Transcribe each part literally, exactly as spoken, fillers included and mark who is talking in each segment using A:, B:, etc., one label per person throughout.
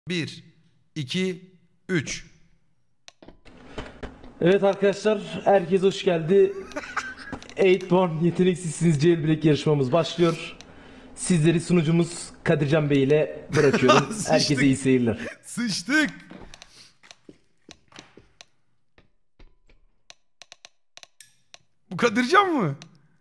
A: bir, iki, üç.
B: Evet arkadaşlar, herkes hoş geldi. Eightborn Yeteneksizsiniz Jailbreak yarışmamız başlıyor. Sizleri sunucumuz Kadircan Bey ile bırakıyorum. Herkese iyi seyirler.
A: Sıçtık. Bu Kadircan mı?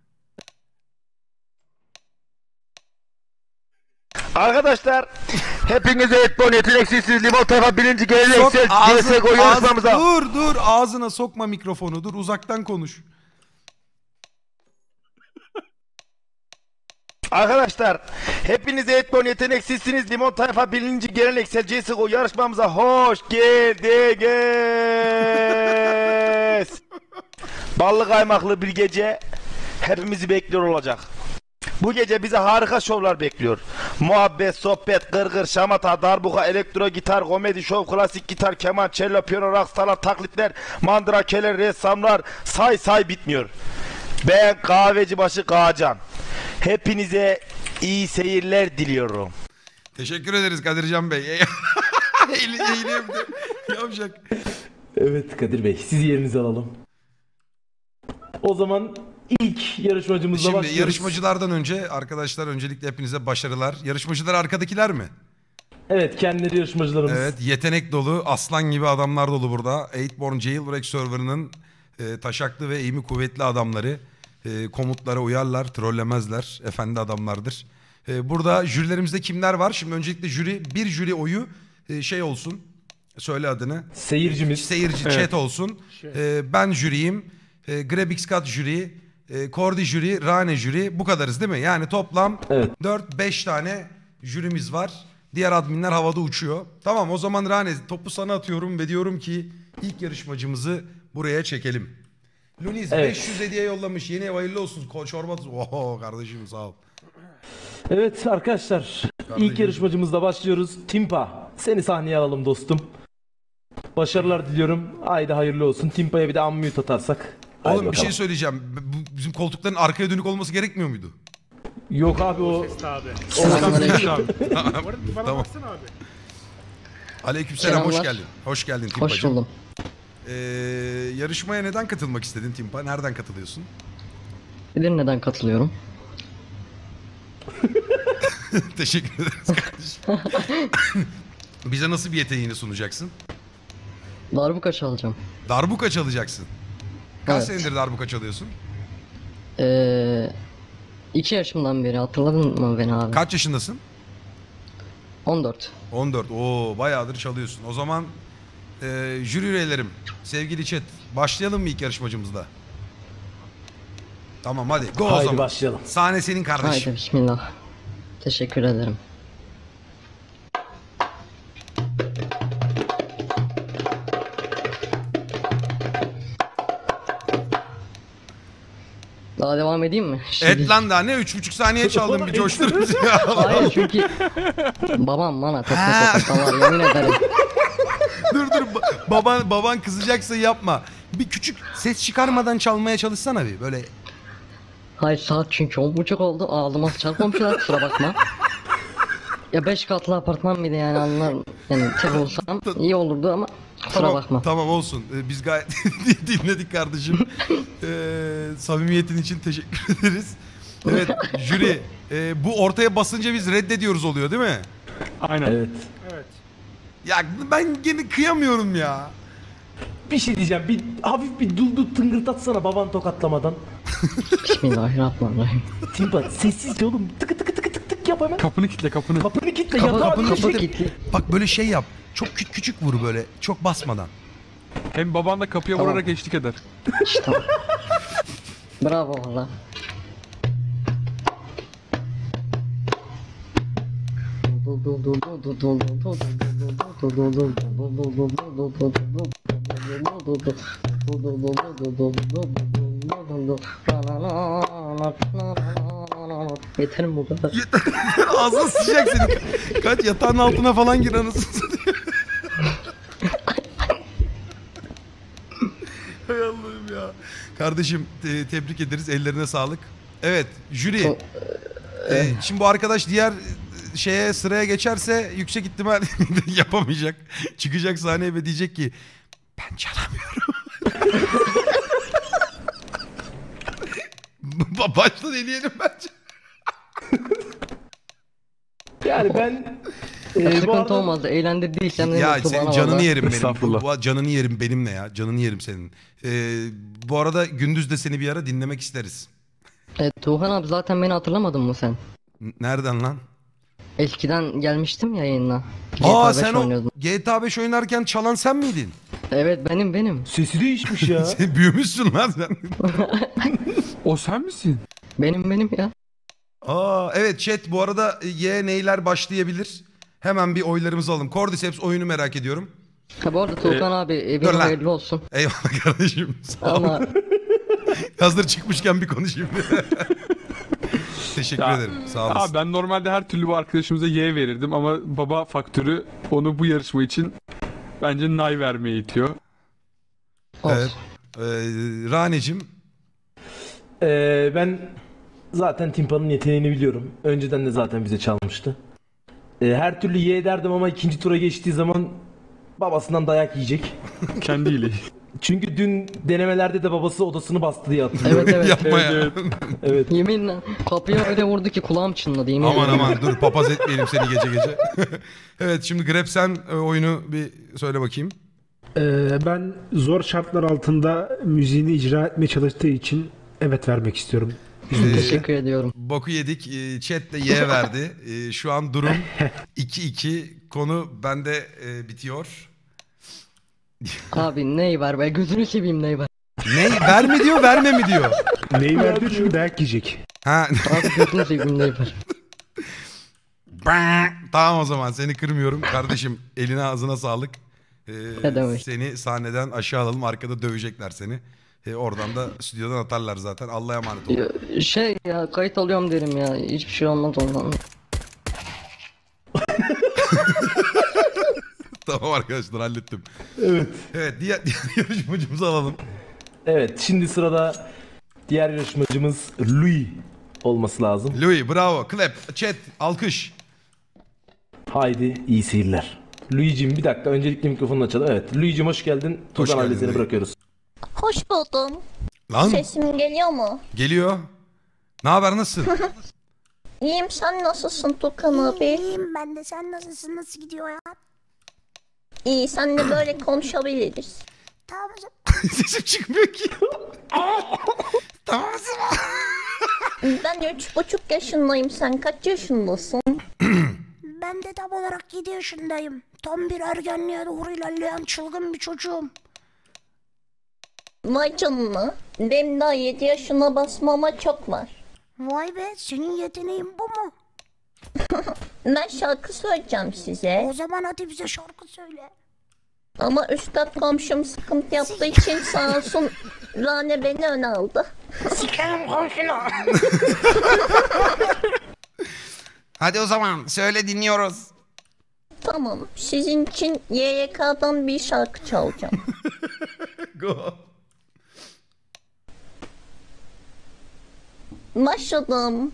C: Arkadaşlar hepinize Eightborn Yeteneksizsiniz Limon Tayfa birinci
A: Sok
C: geleneksel
A: ağzı,
C: C S G O
A: ağzı,
C: yarışmamıza.
A: dur dur ağzına sokma mikrofonu, dur uzaktan konuş.
C: Arkadaşlar hepinize Eightborn Yeteneksizsiniz Limon Tayfa birinci geleneksel C S G O yarışmamıza hoş geldiniz. Ballı kaymaklı bir gece hepimizi bekliyor olacak. Bu gece bize harika şovlar bekliyor. Muhabbet, sohbet, gırgır, şamata, darbuka, elektro gitar, komedi şov, klasik gitar, keman, cello, piyano, rockstalar, taklitler, mandrakeler, ressamlar, say say bitmiyor. Ben kahvecibaşı Kağacan. Hepinize iyi seyirler diliyorum.
A: Teşekkür ederiz Kadircan Bey. Eli, eğilimde yapacak.
B: Evet Kadir Bey, sizi yerinize alalım. O zaman ilk yarışmacımızla
A: Şimdi
B: başlıyoruz.
A: yarışmacılardan önce arkadaşlar öncelikle hepinize başarılar. Yarışmacılar arkadakiler mi?
B: Evet, kendileri yarışmacılarımız.
A: Evet, yetenek dolu, aslan gibi adamlar dolu burada. Eightborn Jailbreak serverının e, taşaklı ve eğimi kuvvetli adamları. E, komutlara uyarlar, trollemezler. Efendi adamlardır. E, burada jürilerimizde kimler var? Şimdi öncelikle jüri, bir jüri oyu e, şey olsun. Söyle adını.
B: Seyircimiz.
A: Seyirci,
B: Evet.
A: chat olsun. E, ben jüriyim. E, Grabixcat jüri. E, Kordi jüri, Rane jüri. Bu kadarız değil mi? Yani toplam
B: Evet.
A: dört beş tane jürimiz var. Diğer adminler havada uçuyor. Tamam, o zaman Rane topu sana atıyorum ve diyorum ki ilk yarışmacımızı buraya çekelim. Luniz
B: Evet.
A: beş yüz hediye yollamış. Yeni ev hayırlı olsun. Ko- Çorba. Oho kardeşim sağ ol.
B: Evet arkadaşlar,
A: Kardeşim.
B: ilk yarışmacımızla başlıyoruz. Timpa, seni sahneye alalım dostum. Başarılar diliyorum. Haydi hayırlı olsun. Timpa'ya bir de unmute atarsak. Haydi
A: Oğlum bir
B: bakalım.
A: şey söyleyeceğim. Bu- Bizim koltukların arkaya dönük olması gerekmiyor muydu?
B: Yok abi o...
D: Abi.
E: Selamünaleyküm.
A: Tamam.
D: Bana
A: Tamam.
D: baksana abi.
A: Aleykümselam, hoş
E: Selamlar.
A: geldin. Hoş geldin Timpacığım.
E: Hoş buldum.
A: Ee, yarışmaya neden katılmak istedin Timpa? Nereden katılıyorsun?
E: Bilir neden katılıyorum?
A: Teşekkür ederiz kardeşim. Bize nasıl bir yeteneğini sunacaksın?
E: Darbuka çalacağım.
A: Darbuka çalacaksın. Kaç
E: Evet.
A: senedir darbuka çalıyorsun?
E: Ee, iki yaşımdan beri hatırladın mı beni abi?
A: Kaç yaşındasın?
E: on dört.
A: on dört. Oo, bayağıdır çalıyorsun. O zaman e, jüri üyelerim, sevgili chat, başlayalım mı ilk yarışmacımızla? Tamam hadi go o
B: Haydi
A: zaman.
B: başlayalım.
A: Sahne senin kardeşim.
E: Haydi bismillah. Teşekkür ederim. Daha devam edeyim mi? Şimdi-
A: Et lan daha ne? Üç buçuk saniye çaldın bir coştur bizi ya.
E: Hayır çünkü babam bana tekme
A: Ha.
E: tokatlar yemin ederim.
A: dur dur ba- baban, baban kızacaksa yapma. Bir küçük ses çıkarmadan çalmaya çalışsana bir böyle.
E: Hayır saat çünkü on buçuk oldu ağlıma çarpmamışlar kusura bakma. Ya beş katlı apartman bir de yani anlar yani tek olsam iyi olurdu ama kusura
A: Tamam,
E: bakma.
A: tamam olsun. Ee, biz gayet dinledik kardeşim. Ee, samimiyetin için teşekkür ederiz. Evet jüri e, bu ortaya basınca biz reddediyoruz oluyor değil mi?
D: Aynen.
B: Evet.
D: Evet.
A: Ya ben gene kıyamıyorum ya.
B: Bir şey diyeceğim. Bir hafif bir duldu tıngırtatsana baban tokatlamadan.
E: Bismillahirrahmanirrahim.
B: Timpa sessizce oğlum. Tıkı tıkı tıkı tık tık yap hemen.
D: Kapını kitle kapını.
B: Kapını kilitle
E: Kapı
B: yatağa
E: kapı
B: bir
E: kapı
B: şey-
E: kilitli.
A: Bak böyle şey yap. Çok küçük küçük vur böyle. Çok basmadan.
D: Hem baban da kapıya
E: Tamam.
D: vurarak eşlik eder.
E: İşte. Bravo valla. Yeter mi bu kadar?
A: Ağzına sıçacak senin. Ka- Kaç yatağın altına falan gir anasını satayım. Hay Allah'ım ya. Kardeşim te- tebrik ederiz. Ellerine sağlık. Evet jüri. Ee, şimdi bu arkadaş diğer şeye sıraya geçerse yüksek ihtimal yapamayacak. Çıkacak sahneye ve diyecek ki ben çalamıyorum. Başta deneyelim bence.
B: Yani ben
E: Ya
B: e, bu
E: sıkıntı
B: arada
E: olmazdı. Eğlendirdiysem ne
A: Ya
E: mutlu
A: senin
E: bana
A: canını
E: valla.
A: yerim benim.
D: Estağfurullah.
A: Bu, canını yerim benimle ya. Canını yerim senin. Ee, bu arada gündüz de seni bir ara dinlemek isteriz.
E: E, Tuğhan abi zaten beni hatırlamadın mı sen?
A: N- Nereden lan?
E: Eskiden gelmiştim ya yayına.
A: Aa
E: G T A beş
A: sen o
E: oynuyordum.
A: G T A beş oynarken çalan sen miydin?
E: Evet benim benim.
B: sesi değişmiş ya.
A: Sen büyümüşsün lan sen.
D: O sen misin?
E: Benim benim ya.
A: Aa evet chat bu arada Y neyler başlayabilir? Hemen bir oylarımızı alalım. Cordyceps oyunu merak ediyorum.
E: Ha bu arada Tuğhan abi evin
A: dur lan.
E: hayırlı olsun.
A: Eyvallah kardeşim. Sağ ol.
E: Ama
A: Hazır çıkmışken bir konuşayım. Teşekkür
D: Ya,
A: ederim. Sağ olasın.
D: Abi ben normalde her türlü bu arkadaşımıza Y verirdim ama baba faktörü onu bu yarışma için bence nay vermeye itiyor.
E: olsun.
A: Evet. Ee, Ranecim.
B: E, ben zaten Timpa'nın yeteneğini biliyorum. Önceden de zaten bize çalmıştı. E, her türlü ye derdim ama ikinci tura geçtiği zaman babasından dayak yiyecek.
D: Kendiyle.
B: Çünkü dün denemelerde de babası odasını bastı diye hatırlıyorum.
E: Evet evet.
A: Yapma ya.
D: Evet,
B: Evet.
E: Yeminle kapıya öyle vurdu ki kulağım çınladı yemin
A: Aman
E: ederim.
A: aman dur papaz etmeyelim seni gece gece. Evet şimdi Grep sen e, oyunu bir söyle bakayım.
F: Ee, ben zor şartlar altında müziğini icra etmeye çalıştığı için evet vermek istiyorum.
E: Teşekkür ediyorum.
A: Boku yedik. E, Chat de Y verdi. E, şu an durum iki iki. Konu bende e, bitiyor.
E: Abi ney var be gözünü seveyim ney var.
A: Ne? Ver mi diyor verme mi diyor?
F: Neyi verdi çünkü dayak yiyecek.
A: Ha.
E: Abi gözünü seveyim ney var.
A: Tamam o zaman seni kırmıyorum. Kardeşim eline ağzına sağlık. E,
E: Ne demek?
A: Seni sahneden aşağı alalım. Arkada dövecekler seni. E, oradan da stüdyodan atarlar zaten. Allah'a emanet ol.
E: Ya, Şey ya kayıt alıyorum derim ya hiçbir şey olmaz ondan.
A: Tamam arkadaşlar hallettim.
B: Evet.
A: Evet diğer, diğer yarışmacımızı alalım.
B: Evet, şimdi sırada diğer yarışmacımız Louis olması lazım.
A: Louis bravo. Clap. Chat. Alkış.
B: Haydi iyi seyirler. Louis'cim bir dakika öncelikle mikrofonunu açalım. Evet, Louis'cim hoş geldin. Tugan
A: geldin
B: ailesini
A: Louis.
B: bırakıyoruz.
G: Hoş buldum.
A: Lan
G: Sesim geliyor mu?
A: geliyor. Ne haber nasılsın?
G: İyiyim, sen nasılsın Tukan abi?
H: İyiyim ben de. Sen nasılsın? Nasıl gidiyor ya?
G: İyi, seninle böyle konuşabiliriz.
H: Tamam o zaman.
A: Sesim çıkmıyor ki. Tamam o zaman.
G: Ben üç buçuk yaşındayım, sen kaç yaşındasın?
H: Ben de tam olarak yedi yaşındayım. Tam bir ergenliğe doğru ilerleyen çılgın bir çocuğum.
G: Vay canına. Benim daha yedi yaşına basmama çok var.
H: Vay be, senin yeteneğin bu mu?
G: Ben şarkı söyleyeceğim size.
H: O zaman hadi bize şarkı söyle.
G: Ama üstad komşum sıkıntı yaptığı için sağ olsun Rane beni öne aldı.
H: Sikerim komşunu.
A: Hadi o zaman söyle dinliyoruz.
G: Tamam, sizin için Y Y K'dan bir şarkı çalacağım.
A: Go.
G: Başladım.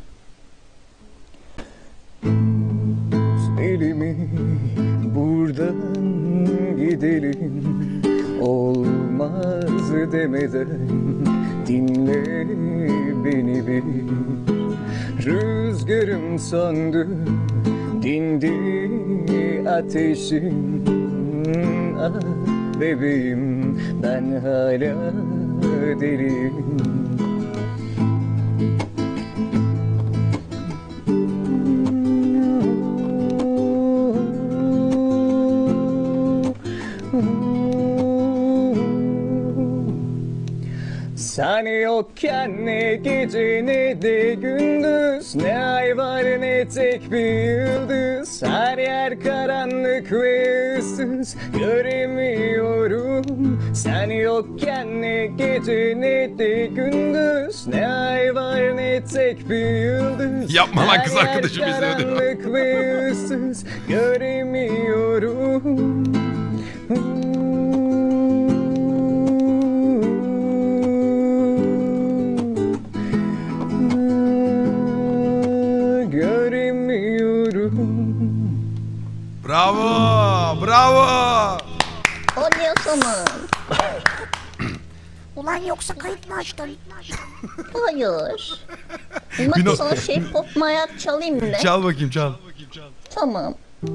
I: Elimi buradan gidelim, olmaz demeden dinle beni bir. Rüzgarım söndü, dindi ateşim. Ah bebeğim, ben hala deliyim. Sen yokken ne gece ne de gündüz, ne ay var ne tek bir yıldız. Her yer karanlık ve ıssız, göremiyorum. Sen yokken ne gece ne de gündüz, ne ay var ne tek bir yıldız.
A: Yapma lan, kız
I: Her yer
A: arkadaşım izliyor diyor.
I: karanlık ve ıssız, göremiyorum. Göremiyorum.
A: Bravo.
G: Hadi ya sana.
H: Ulan yoksa kayıt mı açtın?
G: Hayır.
A: Bir
G: Bak
A: no-
G: sana şey pop mayat çalayım mı?
A: Çal bakayım çal.
G: Tamam.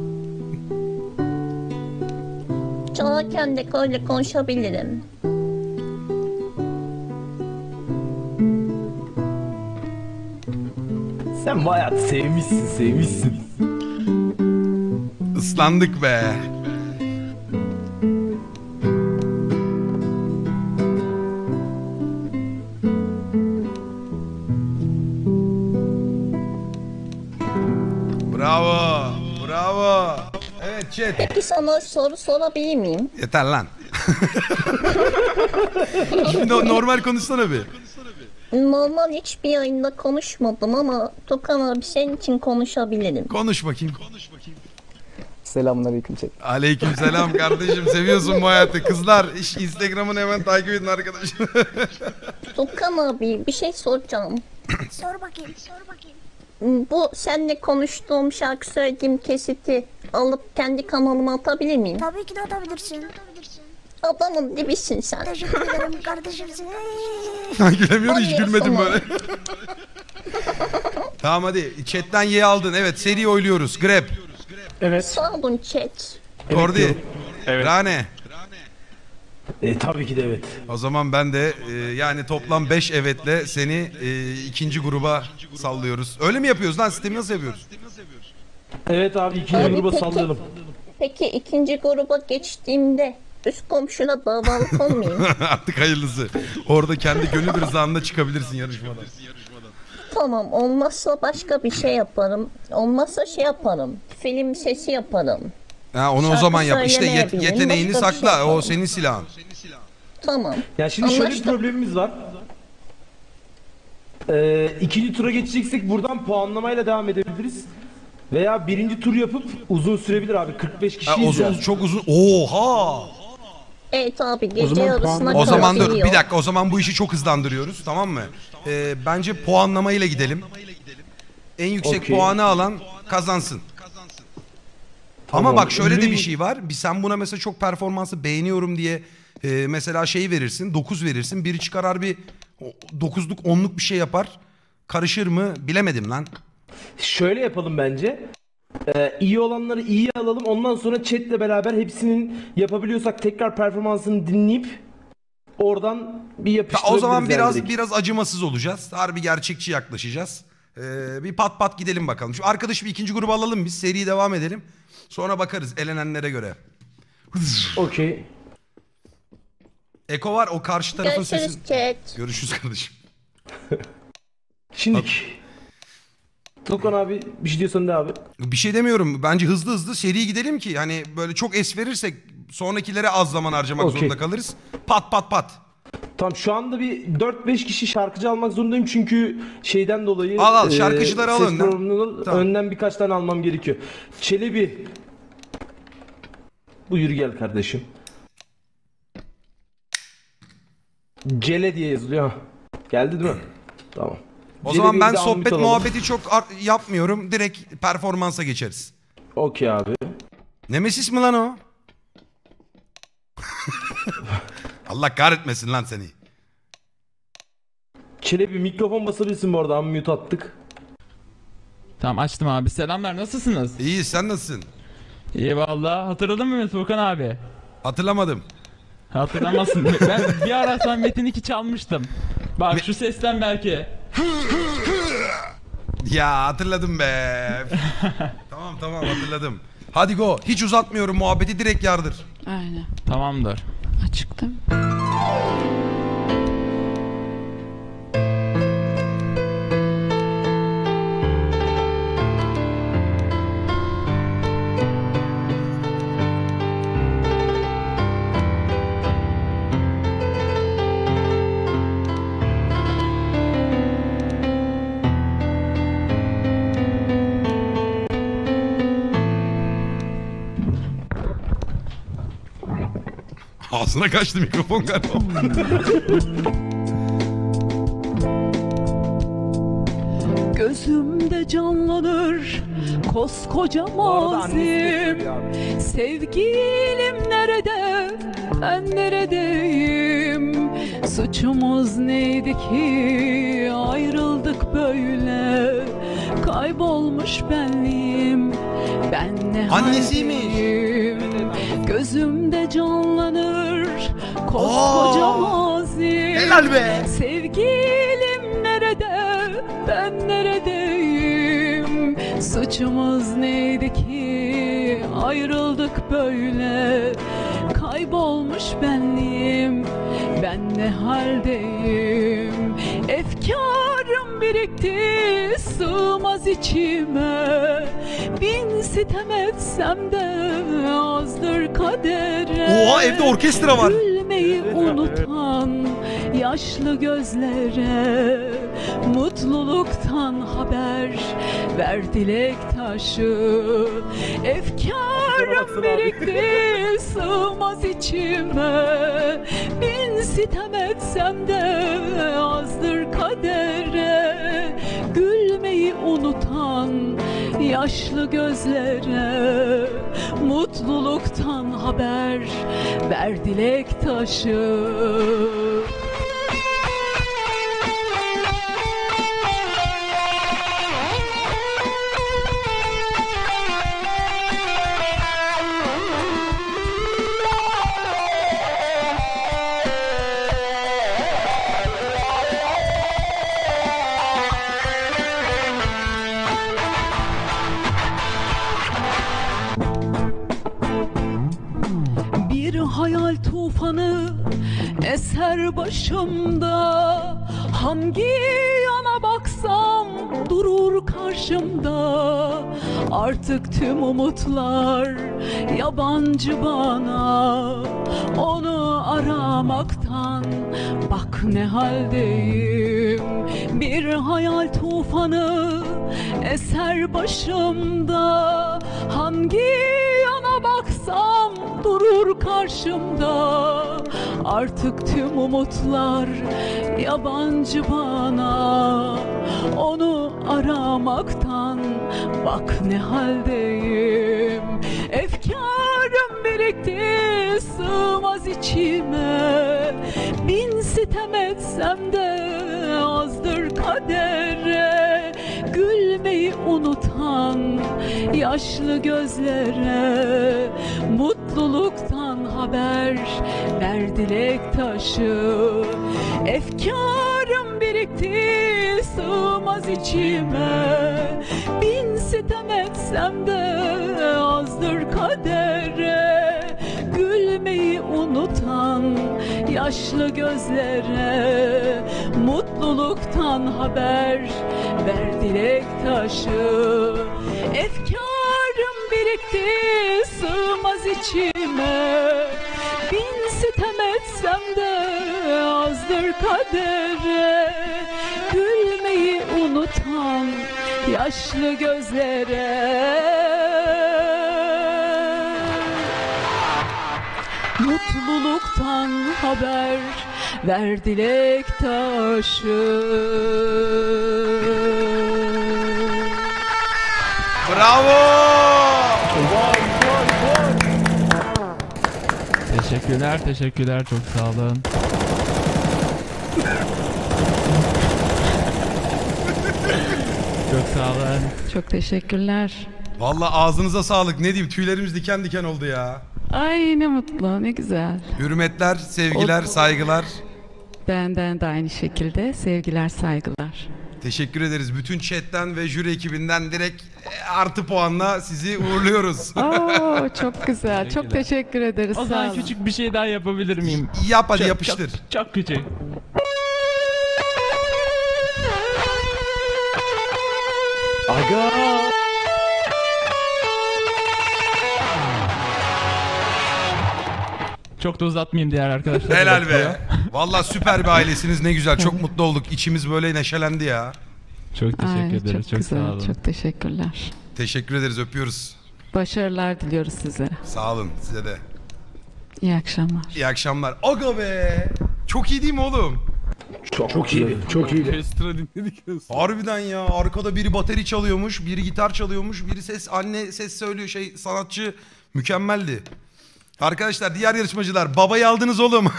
G: Çalarken de öyle konuşabilirim.
B: Sen bayağı sevmişsin sevmişsin.
A: Islandık be. Bravo. Bravo. Evet chat.
G: Peki sana soru sorabilir miyim?
A: Yeter lan. Şimdi o- normal konuşsana bir.
G: Normal hiçbir yayında konuşmadım ama Tokan abi senin için konuşabilirim.
A: Konuş bakayım.
I: Selamünaleyküm chat.
A: Aleykümselam kardeşim, seviyorsun bu hayatı. Kızlar iş Instagram'ını hemen takip edin arkadaşlar.
G: Tokan abi bir şey soracağım.
H: Sor bakayım, sor bakayım.
G: Bu seninle konuştuğum şarkı söylediğim kesiti alıp kendi kanalıma atabilir miyim?
H: Tabii ki de atabilirsin.
G: Adamın dibisin sen.
H: Teşekkür ederim kardeşimsin.
A: Gülemiyor, hiç
G: Hadi
A: gülmedim
G: yapsana.
A: böyle. Tamam hadi chatten ye aldın. Evet seri oyluyoruz. Grab,
F: Evet.
G: Sağ olun chat.
A: Kordi,
B: diyorum.
D: Evet.
A: Rane.
B: E, tabii ki de evet.
A: O zaman ben de e, yani toplam beş evetle seni e, ikinci gruba sallıyoruz. Öyle mi yapıyoruz lan? Sistemi nasıl yapıyoruz?
B: Evet abi ikinci
G: Abi
B: gruba
G: peki-
B: sallayalım.
G: Peki ikinci gruba geçtiğimde üst komşuna davalık olmayayım.
A: Artık hayırlısı. Orada kendi gönül rızanla çıkabilirsin yarışmadan.
G: Tamam, olmazsa başka bir şey yaparım. Olmazsa şey yaparım. Film sesi yaparım.
A: Ha, onu o
G: Şarkı
A: zaman yap. İşte yet-
G: söylemeyebilirim,
A: yeteneğini
G: başka bir şey
A: sakla. O
G: yapalım.
A: senin silahın.
G: Tamam.
B: Ya şimdi şöyle bir
G: Anlaştık.
B: problemimiz var. Ee, ikinci tura geçeceksek buradan puanlamayla devam edebiliriz. Veya birinci tur yapıp uzun sürebilir abi. kırk beş
A: Ha,
B: kişiyiz
A: uzun,
B: ya.
A: çok uzun. Oha!
G: Evet abi gece
F: zaman
G: yarısına
F: puan-
A: O zaman dur
G: geliyor.
A: bir dakika, o zaman bu işi çok hızlandırıyoruz, tamam mı? Ee, bence puanlamayla gidelim. En yüksek
B: Okey.
A: puanı alan kazansın. Ama
B: Tamam.
A: bak şöyle de bir
B: Ünlü-
A: şey var. Bir sen buna mesela çok performansı beğeniyorum diye e, mesela şey verirsin, dokuz verirsin. Biri çıkar bir dokuzluk onluk bir şey yapar. Karışır mı bilemedim lan.
B: Şöyle yapalım bence. Ee, iyi olanları iyi alalım. Ondan sonra chatle beraber hepsinin yapabiliyorsak tekrar performansını dinleyip oradan bir
A: Ya
B: yapıştırabiliriz.
A: o zaman
B: yani
A: biraz
B: direkt.
A: biraz acımasız olacağız. Harbi gerçekçi yaklaşacağız. Ee, bir pat pat gidelim bakalım. Şu arkadaşı bir ikinci gruba alalım biz. Seriye devam edelim. Sonra bakarız elenenlere göre.
B: Okey.
A: Eko var, o karşı tarafın
G: Görüşürüz
A: sesi.
G: chat.
A: Görüşürüz kardeşim.
B: Şimdi Tokan abi bir şey diyorsan de abi.
A: Bir şey demiyorum. Bence hızlı hızlı seri gidelim ki hani böyle çok es verirsek sonrakilere az zaman harcamak
B: Okey.
A: zorunda kalırız. Pat pat pat.
B: Tamam şu anda bir dört beş kişi şarkıcı almak zorundayım çünkü şeyden dolayı
A: Al, al, şarkıcıları al
B: ses
A: önden.
B: programından
A: Tamam.
B: önden birkaç tane almam gerekiyor. Çelebi. Buyur gel kardeşim. Cele diye yazılıyor. Geldi değil mi? Tamam.
A: O
B: Celebi'yi
A: zaman ben
B: de Ahmet
A: sohbet
B: alalım.
A: muhabbeti çok ar- yapmıyorum. Direkt performansa geçeriz.
B: Okey abi.
A: Nemesis mi lan o? Allah kahretmesin lan seni.
B: Çelebi mikrofon basabilirsin bu arada. Unmute attık.
J: Tamam açtım abi. Selamlar, nasılsınız?
A: İyi, sen nasılsın?
J: İyi valla. Hatırladın mı Furkan abi?
A: Hatırlamadım.
J: Hatırlamazsın. Ben bir ara sen Metin iki çalmıştım. Bak şu sesten belki.
A: Ya hatırladım be. Tamam tamam hatırladım. Hadi go. Hiç uzatmıyorum muhabbeti, direkt yardır.
K: Aynen.
J: Tamamdır.
K: Açıktım.
A: Ağzına kaçtı mikrofon galiba.
K: gözümde canlanır koskoca mazim. Sevgilim nerede, ben neredeyim? Suçumuz neydi ki ayrıldık böyle? Kaybolmuş benliğim, ben ne haldeyim? Gözümde canlanır koskoca mazim.
C: Helal be.
K: Sevgilim nerede, ben neredeyim? Suçumuz neydi ki ayrıldık böyle? Kaybolmuş benliğim, ben ne haldeyim? Efkarım birikti, sığmaz içime. Bin sitem etsem de azdır kadere.
A: Oha, evde orkestra var.
K: Gülmeyi unutan yaşlı gözlere mutluluktan haber ver dilek taşı. Efkarım birikti, sığmaz içime. Bin sitem etsem de azdır kadere. Gülmeyi unutan yaşlı gözlere mutluluktan haber ver dilek taşı. Hayal tufanı eser başımda. Hangi yana baksam durur karşımda. Artık tüm umutlar yabancı bana. Onu aramaktan bak ne haldeyim. Bir hayal tufanı eser başımda. Hangi yana baksam durur karşımda. Artık tüm umutlar yabancı bana. Onu aramaktan bak ne haldeyim. Efkarım birikti, sığmaz içime. Bin sitem etsem de azdır kadere. Gülmeyi unutan yaşlı gözlere mutluluktan haber ver dilek taşı. Efkarım birikti, sığmaz içime. Bin sitem etsem de azdır kadere. Gülmeyi unutan yaşlı gözlere mutluluktan haber ver dilek taşı. Efkarım birikti, sığmaz içime. Bin sitem etsem de azdır kadere. Gülmeyi unutan yaşlı gözlere mutluluktan haber ver dilek taşı.
A: Bravo!
J: Teşekkürler, teşekkürler. Çok sağ olun. Çok sağ olun.
K: Çok teşekkürler.
A: Vallahi ağzınıza sağlık. Ne diyeyim, tüylerimiz diken diken oldu ya.
K: Ay ne mutlu, ne güzel.
A: Hürmetler, sevgiler,
K: O-
A: saygılar.
K: Benden de aynı şekilde sevgiler, saygılar.
A: Teşekkür ederiz. Bütün chatten ve jüri ekibinden direkt artı puanla sizi uğurluyoruz.
K: Oo, çok güzel. Çok teşekkür ederiz.
J: O
K: sağ
J: zaman
K: olun.
J: küçük bir şey daha yapabilir miyim?
A: Yap hadi,
J: Çok-
A: yapıştır.
J: Çok, çok küçük.
B: Aga.
J: Çok da uzatmayayım diğer arkadaşlar.
A: Helal be. Vallahi süper bir ailesiniz, ne güzel. Çok mutlu olduk. İçimiz böyle neşelendi ya.
J: Çok teşekkür
K: Ay,
J: ederiz.
K: çok,
J: Çok,
K: güzel.
J: sağ olun.
K: Çok teşekkürler.
A: Teşekkür ederiz, öpüyoruz.
K: Başarılar diliyoruz sizlere.
A: Sağ olun, size de.
K: İyi akşamlar.
A: İyi akşamlar. Aga be. Çok iyi değil mi oğlum?
B: Çok,
F: Çok iyi. Çok iyi.
D: Orkestra dinledik.
A: Harbiden ya, arkada biri bateri çalıyormuş, biri gitar çalıyormuş, biri ses, anne ses söylüyor, şey sanatçı, mükemmeldi. Arkadaşlar diğer yarışmacılar, babayı aldınız oğlum.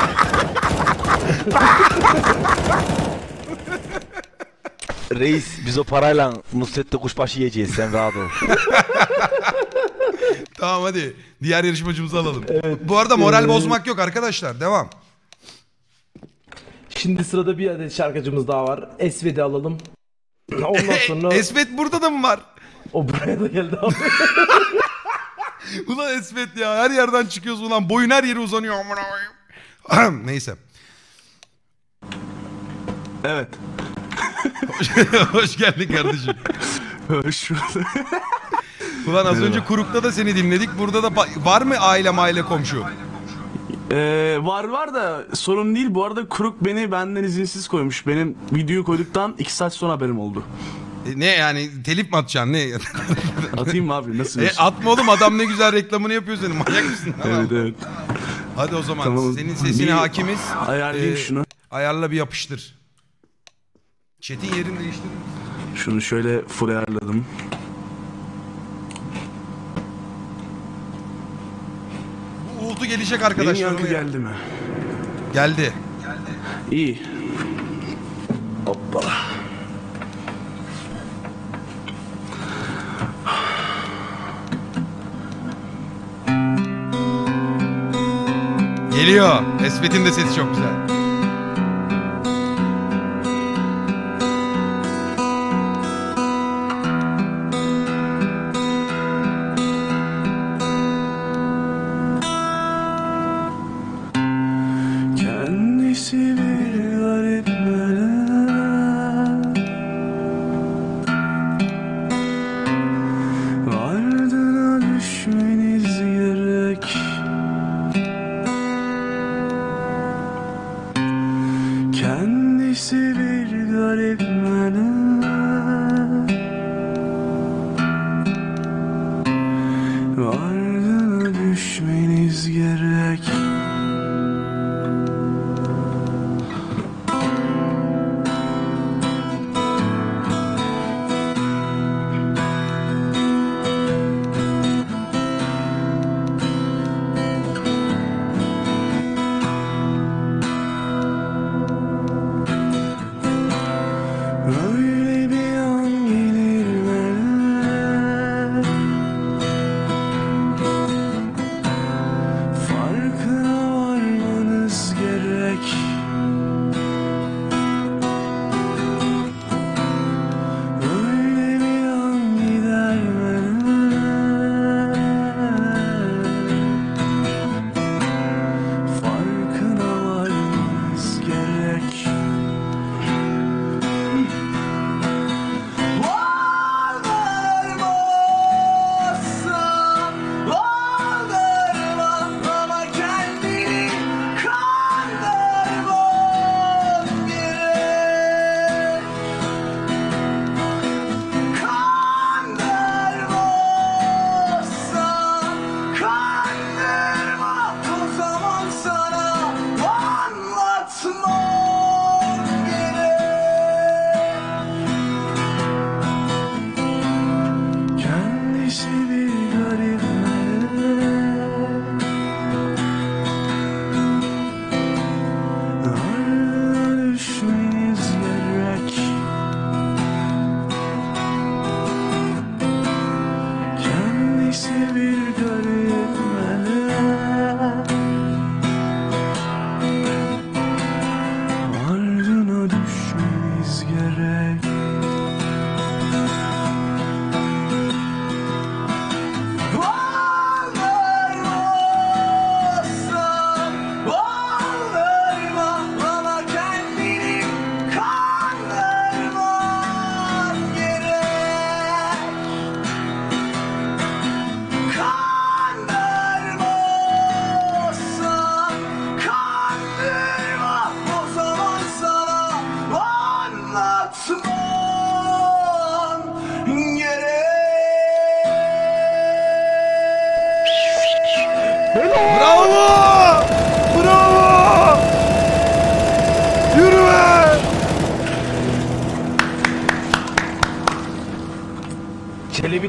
C: Reis biz o parayla Nusret'te kuşbaşı yiyeceğiz, sen rahat ol.
A: Tamam hadi diğer yarışmacımızı alalım. Evet, Bu arada moral ee... bozmak yok arkadaşlar, devam.
B: Şimdi sırada bir adet şarkıcımız daha var. Esved'i alalım. Ondan sonra...
A: Esved burada da mı var?
B: O buraya da geldi abi.
A: Ulan Esved ya, her yerden çıkıyoruz ulan, boyun her yere uzanıyor. Neyse.
L: Evet.
A: Hoş geldin kardeşim.
L: Hoş bulduk.
A: Ulan az önce Kuruk'ta da seni dinledik. Burada da var mı aile maile komşu?
L: Ee, var var da sorun değil. Bu arada Kuruk beni benden izinsiz koymuş. Benim videoyu koyduktan iki saat sonra haberim oldu.
A: E, ne yani, telif mi atacaksın ne?
L: Atayım mı abi, nasıl?
A: E, atma oğlum, adam ne güzel reklamını yapıyor senin, manyak mısın?
L: Evet evet.
A: Hadi o zaman
L: tamam.
A: Senin sesine bir hakimiz.
L: Ayarlayayım ee, şunu.
A: Ayarla bir yapıştır. Chat'in yerini değiştirir misin?
L: Şunu şöyle full ayarladım.
A: Bu uğultu gelecek arkadaşlar.
L: Benim yankı geldi mi?
A: Geldi.
L: Geldi. İyi. Hoppala.
A: Geliyor. Esvet'in de sesi çok güzel.
L: Kendisi bir garip melek, ardına düşmeniz gerek.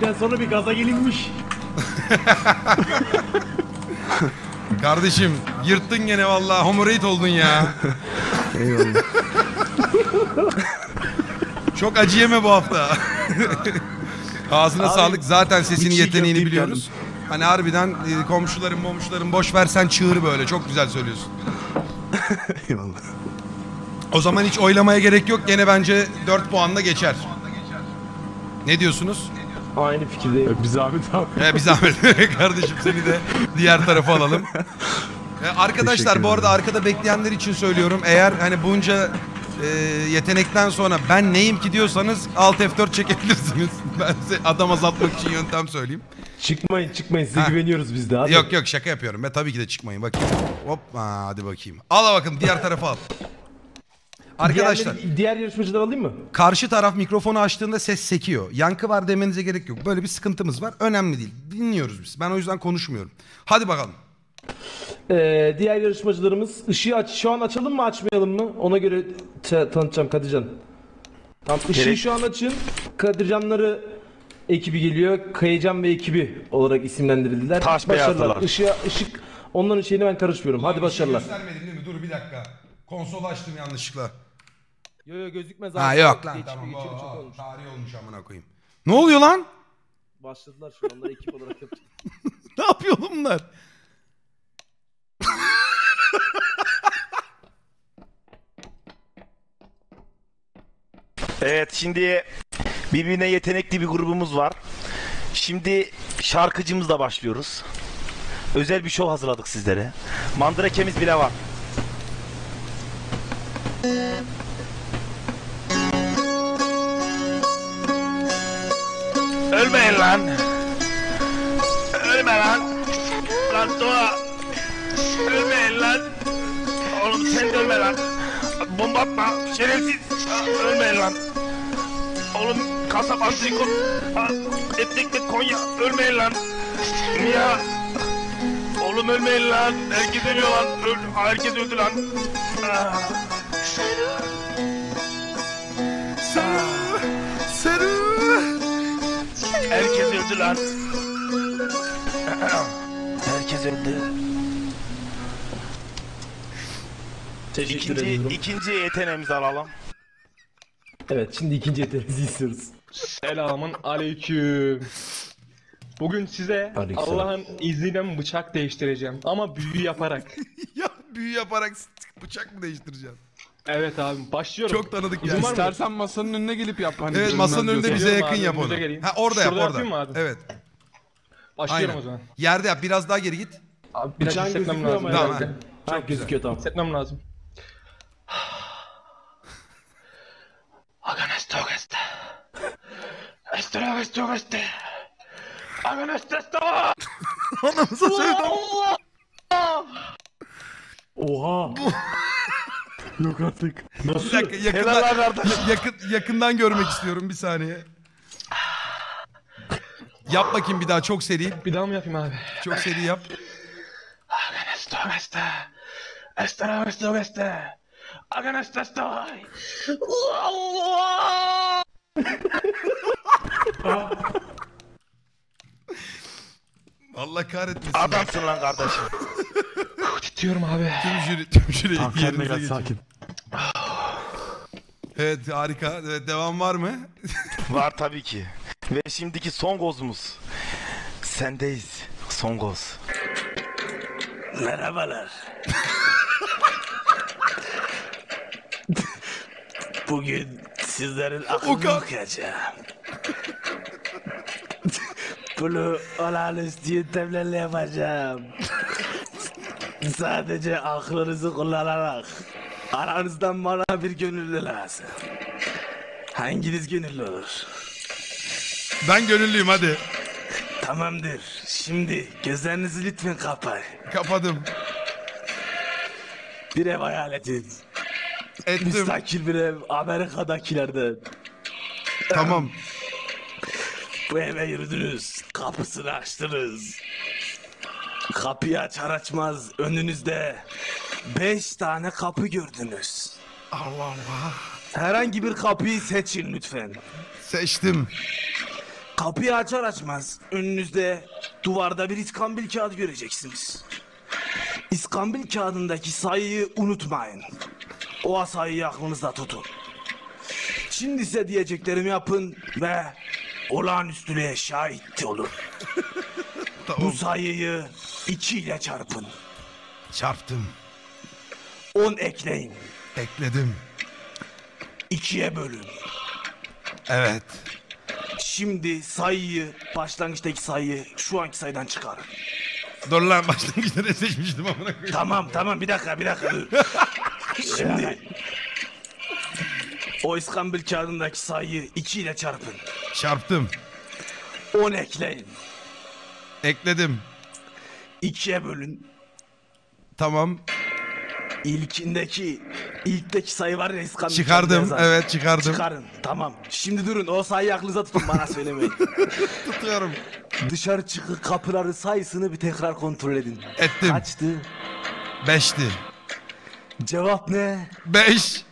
B: Yediden sonra bir gaza gelinmiş.
A: Kardeşim yırttın gene vallahi homorate oldun ya.
L: Eyvallah.
A: Çok acı yeme bu hafta. Ağzına
B: Abi,
A: sağlık. Zaten sesini
B: bir çiğ
A: yeteneğini
B: köfte
A: biliyoruz. Hani harbiden e, komşuların momşuların boş versen çığır böyle. Çok güzel söylüyorsun.
L: Eyvallah.
A: O zaman hiç oylamaya gerek yok. Gene bence dört puanla geçer. Ne diyorsunuz?
B: Aynı fikirdeyim.
D: Bir zahmet abi.
A: He bir zahmet. Kardeşim seni de diğer tarafa alalım. E, arkadaşlar bu arada arkada bekleyenler için söylüyorum. Eğer hani bunca e, yetenekten sonra ben neyim ki diyorsanız Alt F dört çekebilirsiniz. Ben size adam azaltmak için yöntem söyleyeyim.
B: Çıkmayın çıkmayın size
A: Ha.
B: güveniyoruz biz de hadi.
A: Yok yok şaka yapıyorum. Ben tabii ki de çıkmayın. Bakayım. Hop ha, hadi bakayım. Al bakın diğer tarafa al. Arkadaşlar
B: Diğerleri- diğer yarışmacıları alayım mı?
A: karşı taraf mikrofonu açtığında ses sekiyor. Yankı var demenize gerek yok. Böyle bir sıkıntımız var. Önemli değil. Dinliyoruz biz. Ben o yüzden konuşmuyorum. Hadi bakalım.
B: Ee, diğer yarışmacılarımız ışığı aç. Şu an açalım mı açmayalım mı? Ona göre ta- tanıtacağım Kadircan. Tamam ışığı
C: Gerek-
B: şu an açın. Kadircanları ekibi geliyor. Kayıcan ve ekibi olarak isimlendirildiler.
C: Taş
B: Başarılar.
C: beyazlılar.
B: Işığa, ışık onların şeyine ben karışmıyorum. Hadi başarılar.
A: Göstermedim değil mi? Dur bir dakika. Konsolu açtım yanlışlıkla.
B: Yo yo gözükmez zaten.
A: Ha yok lan.
B: Geçip
A: Tamam.
B: geçip
A: o-
B: çok
A: o,
B: olmuş.
A: Tarih olmuş amına koyayım. Ne oluyor lan?
B: Başladılar şu anda ekip olarak yapacak.
A: Ne yapıyor oğlum bunlar?
C: Evet şimdi birbirine yetenekli bir grubumuz var. Şimdi şarkıcımızla başlıyoruz. Özel bir şov hazırladık sizlere. Mandrakemiz bile var. Ölmeyin lan. Ölme lan. Lan Doğa. Ölmeyin lan. Oğlum sen de ölme lan. Bomba atma. Şerefsiz. Ölmeyin lan. Oğlum kasap antrikot. Etlikli Konya. Ölmeyin lan. Ya. Oğlum ölmeyin lan. Herkes ölüyor lan. Öl Herkes öldü lan. Ah.
A: Sarı.
C: Herkes öldü lan. Herkes öldü.
B: Teşekkür
C: İkinci,
B: ediyorum.
C: ikinci yeteneğimizi alalım.
B: Evet şimdi ikinci yeteneğimizi istiyoruz.
I: Selamun aleyküm. Bugün size
B: Aleykümselam.
I: Allah'ın izniyle bıçak değiştireceğim ama büyü yaparak.
A: Ya büyü yaparak bıçak mı değiştireceğim?
I: Evet abi başlıyorum.
A: Çok tanıdık
I: İzin
A: ya.
I: var mı?
D: İstersen masanın önüne gelip yap. Hani
A: Evet
D: görünmez
A: masanın önünde
D: diyorsan.
A: bize
I: Geliyorum
A: yakın
I: abi,
A: yap onu.
I: önünüze geleyim.
A: Ha orada
I: Şurada
A: yap orada.
I: yapayım mı abi?
A: Evet.
I: Başlıyorum
A: Aynen.
I: o zaman.
A: Yerde yap biraz daha geri git.
I: Abi biraz
B: Bıçağın
I: hissetmem
B: gözükmüyor
I: lazım.
B: ama
A: Tamam,
B: herhalde.
A: ha.
B: Ha, gözüküyor tamam.
I: Hissetmem lazım. Aganes togeste. Estere este togeste. Aganes togeste.
A: Anamıza söyledim.
B: Oha. Yok artık.
A: Bir
B: Nasıl?
A: dakika
C: Helal lan
A: yakından,
C: kardeş.
A: yakın, yakından görmek istiyorum bir saniye. Yap bakayım bir daha çok seri.
I: Bir daha mı yapayım abi?
A: Çok seri yap.
I: Aganes togeste. Estere este togeste. Aganes togeste.
A: Allah kahretmesin.
C: Adamsın lan kardeşim.
I: Titriyorum abi.
A: Tüm jüri, tüm jüri
F: Tamam kendine
A: yerinize
F: gel
A: geçin.
F: sakin.
A: Evet harika. Evet, devam var mı?
C: Var tabii ki. Ve şimdiki son gozumuz. Sendeyiz. Son goz. Merhabalar. Bugün sizlerin aklını
A: Okan.
C: okuyacağım. Bunu olağanüstü yöntemlerle yapacağım. Sadece aklınızı kullanarak. Aranızdan bana bir gönüllü lazım. Hanginiz gönüllü olur?
A: Ben gönüllüyüm hadi.
C: Tamamdır. Şimdi gözlerinizi lütfen kapayın.
A: Kapadım.
C: Bir ev hayal edin.
A: Ettim.
C: Müstakil bir ev Amerika'dakilerden.
A: Tamam.
C: Bu eve yürüdünüz. Kapısını açtınız. Kapıyı açar açmaz önünüzde beş tane kapı gördünüz.
A: Allah Allah.
C: Herhangi bir kapıyı seçin lütfen.
A: Seçtim.
L: Kapıyı açar açmaz önünüzde duvarda bir iskambil kağıdı göreceksiniz. İskambil kağıdındaki sayıyı unutmayın. O sayıyı aklınızda tutun. Şimdi size diyeceklerimi yapın ve olağanüstülüğe şahit olun. Bu sayıyı iki ile çarpın.
A: Çarptım.
L: on ekleyin.
A: Ekledim.
L: ikiye bölün.
A: Evet.
L: Şimdi sayıyı, başlangıçtaki sayıyı şu anki sayıdan çıkarın.
A: Dur lan başlangıçta ne seçmiştim amına koyayım.
L: Tamam tamam bir dakika bir dakika dur. Şimdi o iskambil kağıdındaki sayıyı iki ile çarpın.
A: Çarptım.
L: on ekleyin.
A: Ekledim.
L: ikiye bölün.
A: Tamam.
L: İlkindeki, ilkteki sayı var ya iskambil
A: Çıkardım,
L: kağıdında yazan.
A: evet, çıkardım.
L: Çıkarın, tamam. Şimdi durun, o sayıyı aklınıza tutun, bana söylemeyin.
A: Tutuyorum.
L: Dışarı çıkıp kapıları sayısını bir tekrar kontrol edin.
A: Ettim.
L: Kaçtı?
A: Beşti.
L: Cevap ne?
A: Beş.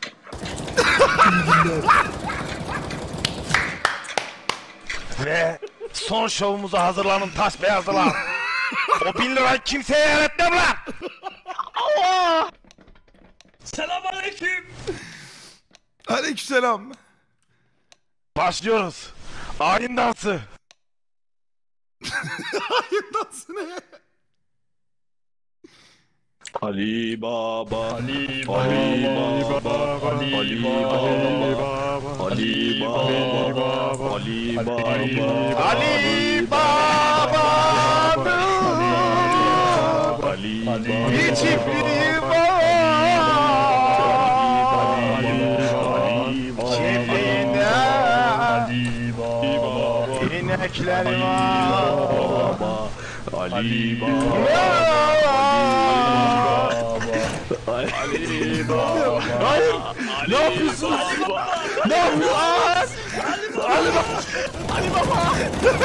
C: Ve son şovumuza hazırlanın taş beyazlılar. O bin lirayı kimseye yer etmem lan. Allah!
L: Selamünaleyküm.
A: Aleykümselam.
C: Başlıyoruz. Ayin dansı.
A: Ayin dansı ne?
M: Ali Baba,
N: Ali
M: Baba, Ali Baba, Ali Baba, Ali Baba, Ali Baba,
C: Ali Baba'nın
M: Ali Baba,
C: bir çiftliği var. Çiftliğinde inekler var.
M: Ali Baba, Ali Baba.
C: Hayır. Ne yapıyorsunuz? Ne yapıyorsunuz? Ali Baba. Ali Baba.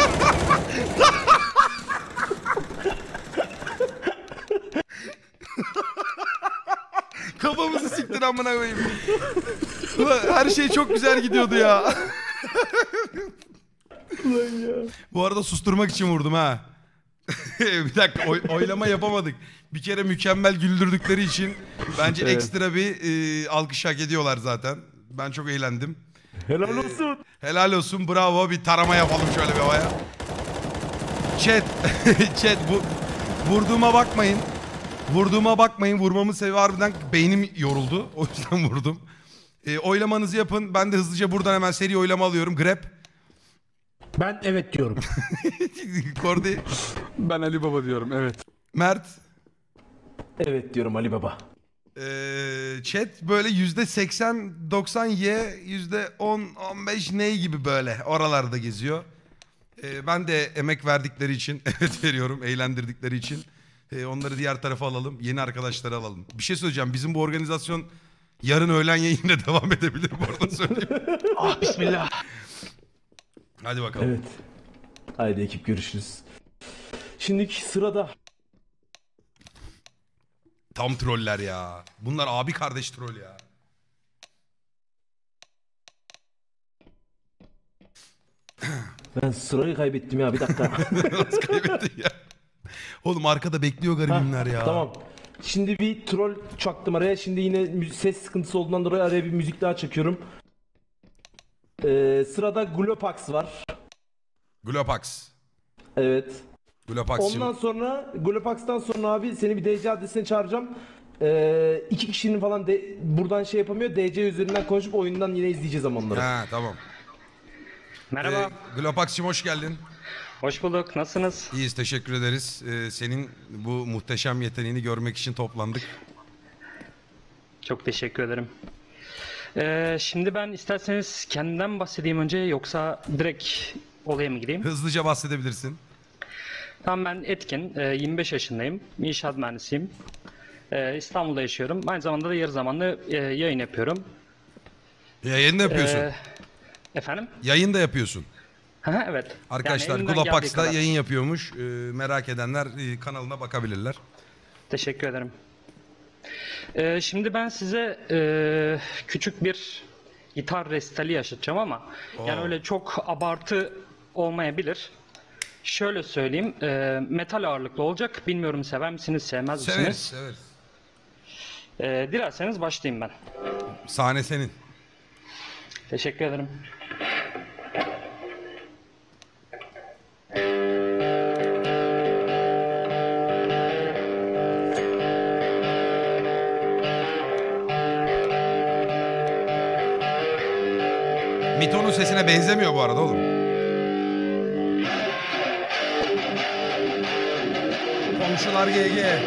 A: Kafamızı siktir amına koyayım. Ulan her şey çok güzel gidiyordu ya. Bu arada susturmak için vurdum ha. Bir dakika oy- oylama yapamadık. Bir kere mükemmel güldürdükleri için bence
B: Evet.
A: ekstra bir e, alkış hak ediyorlar zaten. Ben çok eğlendim.
B: Helal olsun.
A: Helal olsun, bravo, bir tarama yapalım şöyle bir havaya. Chat, chat bu vurduğuma bakmayın. Vurduğuma bakmayın. Vurmamın sebebi harbiden beynim yoruldu. O yüzden vurdum. E, oylamanızı yapın. Ben de hızlıca buradan hemen seri oylama alıyorum. Grab.
F: Ben evet diyorum.
A: Kordi.
D: Ben Ali Baba diyorum, evet.
A: Mert.
B: Evet diyorum Ali Baba.
A: Ee, chat böyle yüzde seksen doksan Y, yüzde on on beş ney gibi böyle oralarda geziyor. Ee, ben de emek verdikleri için evet veriyorum, eğlendirdikleri için. Ee, onları diğer tarafa alalım, yeni arkadaşları alalım. Bir şey söyleyeceğim, bizim bu organizasyon yarın öğlen yayında devam edebilir bu arada söyleyeyim.
C: Ah bismillah.
A: Hadi bakalım.
B: Evet. Haydi ekip görüşürüz. Şimdiki sırada
A: Tam troller ya. Bunlar abi kardeş troll ya.
B: ben sırayı kaybettim ya bir dakika.
A: Nasıl kaybettin ya? Oğlum arkada bekliyor garibimler ya.
B: Tamam. Şimdi bir troll çaktım araya. Şimdi yine mü- ses sıkıntısı olduğundan dolayı araya bir müzik daha çekiyorum. Ee, sırada Glopax var.
A: Glopax.
B: Evet.
A: Glopax'cığım.
B: Ondan sonra Glopax'tan sonra abi seni bir D C adresine çağıracağım. Ee, iki kişinin falan de, buradan şey yapamıyor. D C üzerinden konuşup oyundan yine izleyeceğiz ama onları.
A: Ha tamam.
O: Merhaba.
A: Ee, Glopax'cığım hoş geldin.
O: Hoş bulduk. Nasılsınız?
A: İyiyiz, teşekkür ederiz. Ee, senin bu muhteşem yeteneğini görmek için toplandık.
O: Çok teşekkür ederim. Ee, şimdi ben isterseniz kendimden bahsedeyim önce yoksa direkt olaya mı gireyim?
A: Hızlıca bahsedebilirsin.
O: Tamam, ben Etkin, e, yirmi beş yaşındayım, inşaat mühendisiyim. E, İstanbul'da yaşıyorum. Aynı zamanda da yarı zamanlı e, yayın yapıyorum.
A: Yayın da yapıyorsun.
O: Ee, efendim?
A: Yayın da yapıyorsun.
O: Aha, evet.
A: Arkadaşlar
O: Yani elimden geldiği
A: Glopax'ta
O: kadar.
A: yayın yapıyormuş. Ee, merak edenler e, kanalına bakabilirler.
O: Teşekkür ederim. Ee, şimdi ben size e, küçük bir gitar resitali yaşatacağım ama
A: Oo.
O: yani öyle çok abartı olmayabilir. Şöyle söyleyeyim, e, metal ağırlıklı olacak. Bilmiyorum sever misiniz, sevmez misiniz?
A: Severiz, severiz.
O: E, dilerseniz başlayayım ben.
A: Sahne senin.
O: Teşekkür ederim.
A: Mito'nun sesine benzemiyor bu arada oğlum. Komşular G G.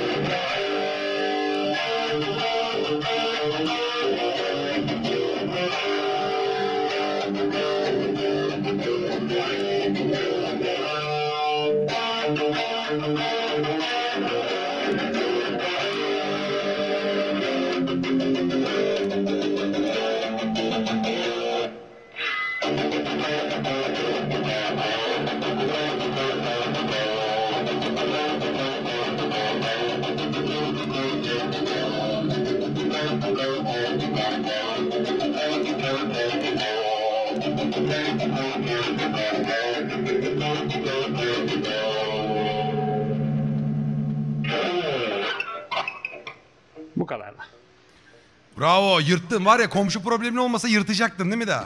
O: Bu kadar da.
A: Bravo, yırttın. Var ya, komşu problemin olmasa yırtacaktın değil mi daha?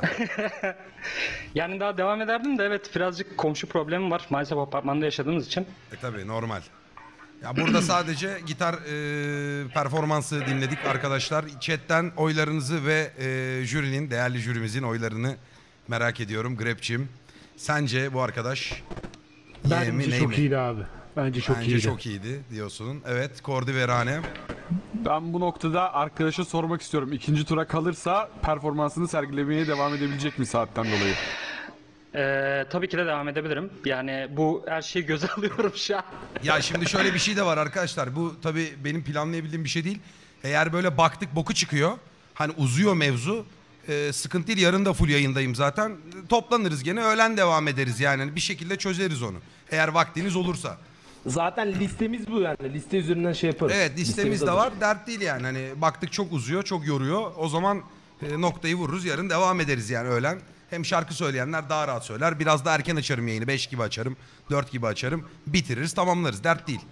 O: Yani daha devam ederdim de evet, birazcık komşu problemi var. Maalesef apartmanda yaşadığımız için.
A: E tabi normal. Ya burada sadece gitar e, performansı dinledik arkadaşlar. Chatten oylarınızı ve e, jürinin, değerli jürimizin oylarını merak ediyorum. Grepçim, sence bu arkadaş
F: Bence
A: ye mi, ney
F: çok
A: mi?
F: iyiydi abi. Bence çok
A: Bence
F: iyiydi.
A: çok iyiydi diyorsun. Evet, Kordi ve Rane.
D: Ben bu noktada arkadaşa sormak istiyorum. İkinci tura kalırsa performansını sergilemeye devam edebilecek mi saatten dolayı?
O: Ee, tabii ki de devam edebilirim. Yani bu her şeyi göze alıyorum şu an.
A: Ya şimdi şöyle bir şey de var arkadaşlar. Bu tabii benim planlayabildiğim bir şey değil. Eğer böyle baktık boku çıkıyor, hani uzuyor mevzu, e, sıkıntı değil. Yarın da full yayındayım zaten. Toplanırız gene, öğlen devam ederiz yani. Hani bir şekilde çözeriz onu. Eğer vaktiniz olursa.
B: Zaten listemiz bu yani. Liste üzerinden şey yaparız.
A: Evet, listemiz de
B: hazır.
A: var. Dert değil yani. Hani baktık çok uzuyor, çok yoruyor. O zaman e, noktayı vururuz. Yarın devam ederiz yani öğlen. Hem şarkı söyleyenler daha rahat söyler. Biraz da erken açarım yayını. beş gibi açarım. dört gibi açarım. Bitiririz, tamamlarız. Dert değil.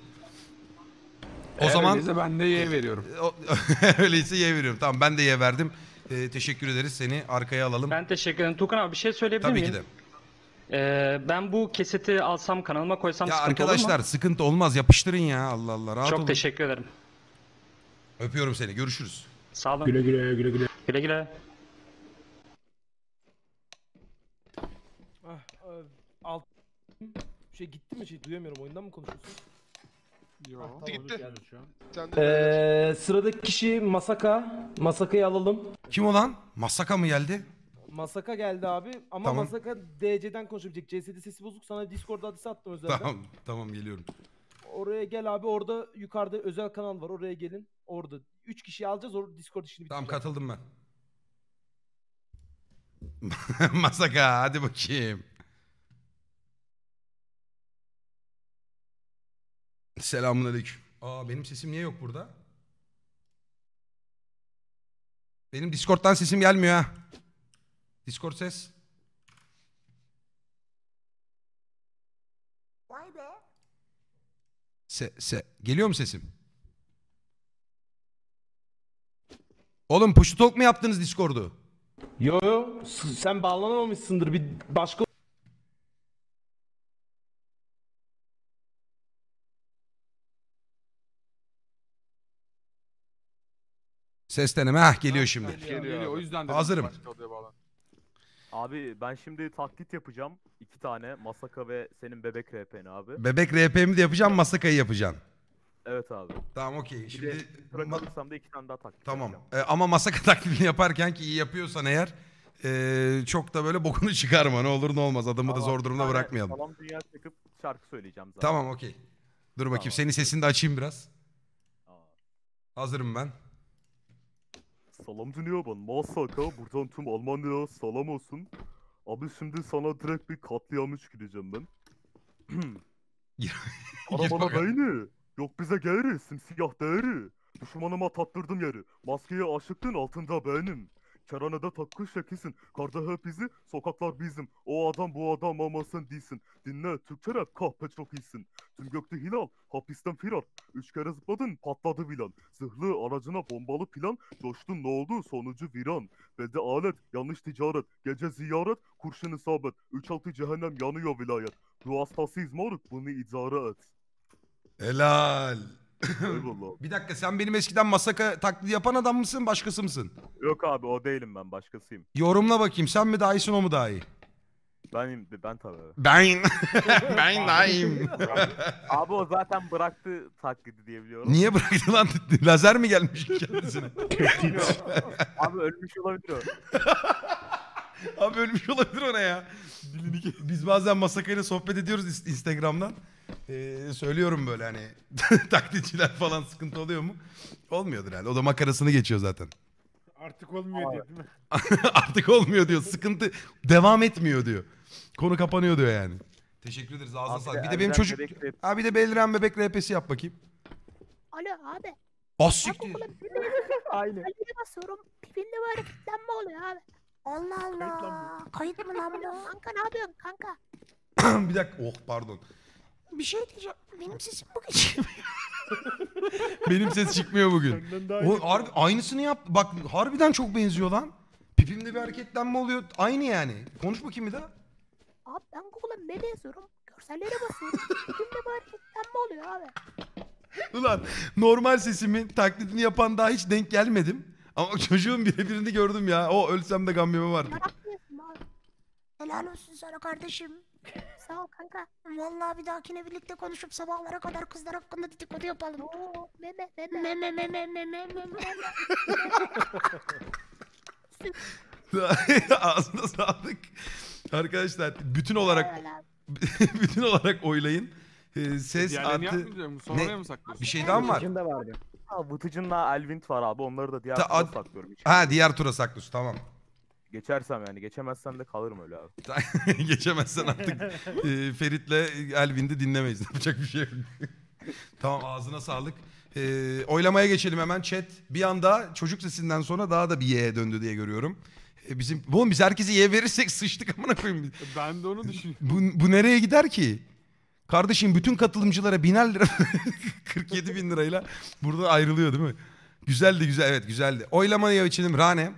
A: O
D: Eğer
A: zaman
D: öyleyse ben de ye veriyorum.
A: öyleyse ye veriyorum. Tamam, ben de ye verdim. Ee, teşekkür ederiz. Seni arkaya alalım.
O: Ben teşekkür ederim. Tukan abi bir şey söyleyebilir
A: Tabii
O: miyim?
A: ki de.
O: Ee, ben bu keseti alsam kanalıma koysam
A: Ya
O: sıkıntı
A: arkadaşlar
O: olur mu?
A: sıkıntı olmaz. Yapıştırın ya. Allah Allah. Rahat
O: Çok
A: olun.
O: teşekkür ederim.
A: Öpüyorum seni. Görüşürüz.
O: Sağ olun.
F: Güle güle güle güle.
O: Güle güle.
B: Ah, e, alt şey gitti mi, şey duyamıyorum, oyundan mı konuşuyorsun?
D: Yok.
B: Gitti. Ee, sıradaki kişi Masaka. Masaka'yı alalım.
A: Kim olan? Masaka mı geldi?
B: Masaka geldi abi ama
A: Tamam.
B: Masaka D C'den konuşabilecek. C S'de sesi bozuk, sana Discord adresi attım özelden.
A: Tamam. Tamam, geliyorum.
B: Oraya gel abi, orada yukarıda özel kanal var, oraya gelin. Orada üç kişiyi alacağız, orada Discord işini
A: Tamam,
B: bitireceğiz.
A: katıldım ben. Masaka hadi bakayım. Selamünaleyküm. Aa, benim sesim niye yok burada? Benim Discord'dan sesim gelmiyor ha. Discord ses.
H: Vay be.
A: Se, se. Geliyor mu sesim? Oğlum push to talk mu yaptınız Discord'u?
B: Yo yo, s- sen bağlanamamışsındır, bir başka...
A: Ses deneme. Heh, geliyor şimdi.
D: Geliyor. O yüzden dedim
A: Hazırım.
D: başka odaya bağlan.
M: Abi ben şimdi taklit yapacağım. İki tane Masaka ve senin bebek R P'ni abi.
A: Bebek R P'mi de yapacağım, Masaka'yı yapacağım.
M: Evet abi.
A: Tamam, okey.
M: Bir
A: Şimdi
M: de bırakırsam da iki tane daha taklit
A: tamam.
M: yapacağım.
A: Ee, ama Masaka taklidini yaparken ki iyi yapıyorsan eğer ee, çok da böyle bokunu çıkarma. Ne olur ne olmaz. Adamı da
M: Tamam,
A: zor
M: bir
A: durumda
M: tane
A: bırakmayalım.
M: Salam dünya çekip şarkı söyleyeceğim zaten.
A: Tamam, okey. Dur bakayım.
M: Tamam.
A: Senin sesini de açayım biraz. Hazırım ben.
M: Salam dünya ben Masaka. Buradan tüm Almanya'ya salam olsun. Abi şimdi sana direkt bir katliam üç gideceğim ben. Bana bana beyni. Yok bize geri simsiyah değeri. Düşmanıma tattırdım yeri. Maskeye aşıktın altında benim. Kerhanede takı şekisin. Karda hep izi, sokaklar bizim. O adam bu adam ama sen değilsin. Dinle Türkçe rap kahpe çok iyisin. Tüm gökte hilal, hapisten firar. Üç kere zıpladın patladı vilan. Zırhlı aracına bombalı plan. Coştun ne oldu sonucu viran. Belde alet yanlış ticaret. Gece ziyaret kurşun isabet. Üç altı cehennem yanıyor vilayet. Ruh hastasıyız moruk bunu idare et.
A: Helal.
M: Eyvallah.
A: Bir dakika sen benim eskiden Masaka taklidi yapan adam mısın başkası mısın?
M: Yok abi o değilim ben başkasıyım.
A: Yorumla bakayım sen mi daha iyisin o mu daha iyi?
M: Benim ben tabii.
A: Ben. Ben daha iyiyim.
M: Abi o zaten bıraktı taklidi diye biliyorum.
A: Niye bıraktı lan? Lazer mi gelmiş kendisine?
M: Abi ölmüş olabilir o.
A: Abi ölmüş olabilir ona ya. Biz bazen Masaka ile sohbet ediyoruz Instagram'dan. Ee, söylüyorum böyle hani taklitçiler falan sıkıntı oluyor mu? Olmuyordur herhalde. O da makarasını geçiyor zaten.
F: Artık olmuyor diyor değil mi?
A: Artık olmuyor diyor. Sıkıntı devam etmiyor diyor. Konu kapanıyor diyor yani. Teşekkür ederiz. Ağzına
M: Abi
A: sağlık. Bir de
M: Elren
A: benim çocuk...
M: Bebek rap-
A: Ha bir de Beliren Bebek R P'si yap bakayım.
H: Alo abi.
A: Bas siktir.
H: Aynı. Ali'ye basıyorum. Pipinde böyle kilitlenme oluyor abi. Allah Allah. Kayıt mı lan bu? Kanka ne yapıyorsun kanka?
A: Bir dakika. Oh pardon.
H: Bir şey diyeceğim. Benim sesim bugün çıkmıyor.
A: Benim ses çıkmıyor bugün. O, harbi, aynısını yap. Bak harbiden çok benziyor lan. Pipimde bir hareketlenme oluyor. Aynı yani. Konuş bakayım bir daha.
H: Abi ben Google'a ne yazıyorum? Görsellere basıyorum. Pipinde böyle kilitlenme oluyor abi.
A: Ulan normal sesimin taklidini yapan daha hiç denk gelmedim. Ama çocuğun birebirini gördüm ya. O ölsem de gam yeme vardı.
H: Meraklıyım abi. Helal olsun sana kardeşim. Sağ ol kanka. Vallahi bir dahakine birlikte konuşup sabahlara kadar kızlar hakkında dedikodu yapalım. Oo, meme meme. Meme meme meme meme.
A: Ağzına sağlık. Arkadaşlar bütün olarak bütün olarak oylayın. Ee, ses
D: Diğerlerini
A: artı
D: yapmayacağım, sonraya mı saklıyorsun?
A: bir şey daha mı var?
M: Vıtıcın da vardı. Ha, Vıtıcın'la Elvint var abi. Onları da diğer
A: Ta-
M: tura
A: ad-
M: saklıyorum. Hiç
A: Ha diğer tura saklıyorsun tamam.
M: Geçersem yani. Geçemezsem de kalırım öyle abi.
A: Geçemezsen artık e, Ferit'le Elvin'i dinlemeyiz. Yapacak bir şey yok. Tamam ağzına sağlık. E, oylamaya geçelim hemen chat. Bir anda çocuk sesinden sonra daha da bir Y'ye döndü diye görüyorum. E, bizim oğlum biz herkese Y verirsek sıçtık amına koyayım.
D: Ben de onu düşünüyorum.
A: Bu, bu nereye gider ki? Kardeşim bütün katılımcılara biner lira kırk yedi bin lirayla burada ayrılıyor değil mi? Güzeldi güzel evet güzeldi. Oylamaya geçelim Rane.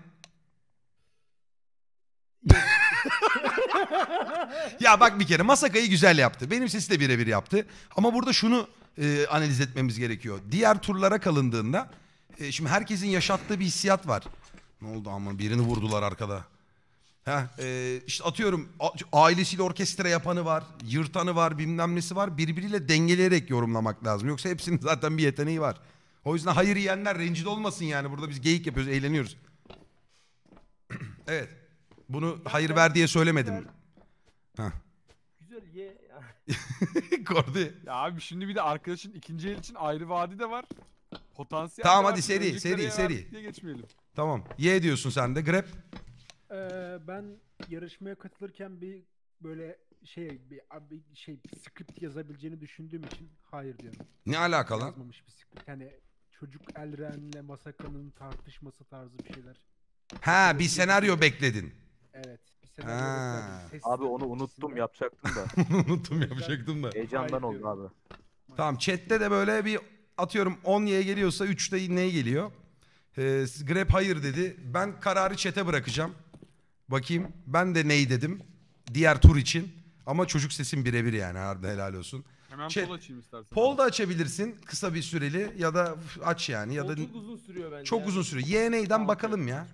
A: Ya bak bir kere Masaka'yı güzel yaptı. Benim sesi de birebir yaptı. Ama burada şunu e, analiz etmemiz gerekiyor. Diğer turlara kalındığında e, şimdi herkesin yaşattığı bir hissiyat var. Ne oldu ama birini vurdular arkada. Ha e, işte atıyorum a- ailesiyle orkestra yapanı var, yırtanı var, bilmem nesi var. Birbiriyle dengeleyerek yorumlamak lazım. Yoksa hepsinin zaten bir yeteneği var. O yüzden hayır yiyenler rencide olmasın yani. Burada biz geyik yapıyoruz, eğleniyoruz. Evet. Bunu hayır ver diye söylemedim. Ha.
B: Güzel ye.
A: Kordi.
D: Ya abi şimdi bir de arkadaşın ikinci el için ayrı vadi de var. Potansiyel
A: Tamam
D: de
A: hadi
D: var.
A: seri,
D: Öncekilere
A: seri,
D: yer
A: seri.
D: verdik diye geçmeyelim.
A: Tamam. Y diyorsun sen de. Grep.
F: Ee, ben yarışmaya katılırken bir böyle şey bir, bir şey bir script yazabileceğini düşündüğüm için hayır diyorum.
A: Ne alakalı?
F: Yazmamış bir script. Yani çocuk Elren'le Masaka'nın tartışması tarzı bir şeyler.
A: Ha bir senaryo bekledin.
F: Evet. Bir senaryo
A: Ha.
F: beklerdim. Ses
M: Abi onu unuttum
F: açısından.
M: yapacaktım da.
A: Unuttum yapacaktım da.
M: Heyecandan
F: Hayır
M: oldu abi.
A: Tamam chatte de böyle bir atıyorum on Y geliyorsa üçte ne geliyor? Ee, Grep hayır dedi. Ben kararı chat'e bırakacağım. Bakayım. Ben de ney dedim. Diğer tur için. Ama çocuk sesim birebir yani. Harbiden helal olsun.
D: Hemen
A: Chat-
D: poll açayım istersen.
A: Poll da açabilirsin. Kısa bir süreli ya da aç yani. Ya da
B: Çok uzun sürüyor bence.
A: çok
B: ya.
A: uzun sürüyor. Y neyden bakalım ya.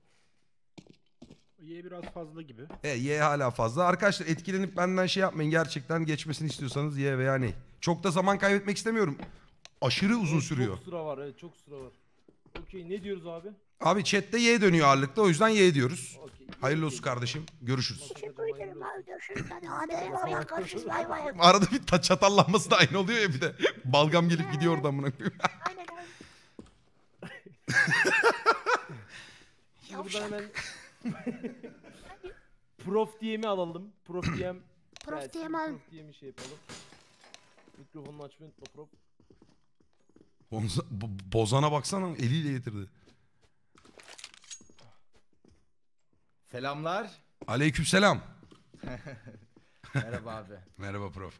F: Y biraz fazla gibi.
A: E, Y hala fazla. Arkadaşlar etkilenip benden şey yapmayın. Gerçekten geçmesini istiyorsanız Y veya ney. Çok da zaman kaybetmek istemiyorum. Aşırı uzun
B: Evet,
A: sürüyor.
B: Çok sıra var evet çok sıra var. Okey ne diyoruz abi?
A: Abi chatte Y dönüyor ağırlıkta. O yüzden Y diyoruz.
B: Okey.
A: Hayırlı olsun kardeşim. Görüşürüz.
H: Teşekkür ederim abi. Görüşürüz. Hadi hadi eyvallah görüşürüz. Bay bay.
A: Arada bir ta- çatallanması da aynı oluyor ya bir de. Balgam gelip gidiyor oradan buna.
H: Aynen öyle.
B: Şimdi buradan hemen Prof diye mi alalım? Prof diyem.
H: Prof diyem al.
B: Prof diye mi şey yapalım? Mikrofonunu açmayı unutma Prof.
A: Bonza- bo- Bozana baksana eliyle getirdi.
N: Selamlar.
A: Aleykümselam.
N: Merhaba abi.
A: Merhaba prof.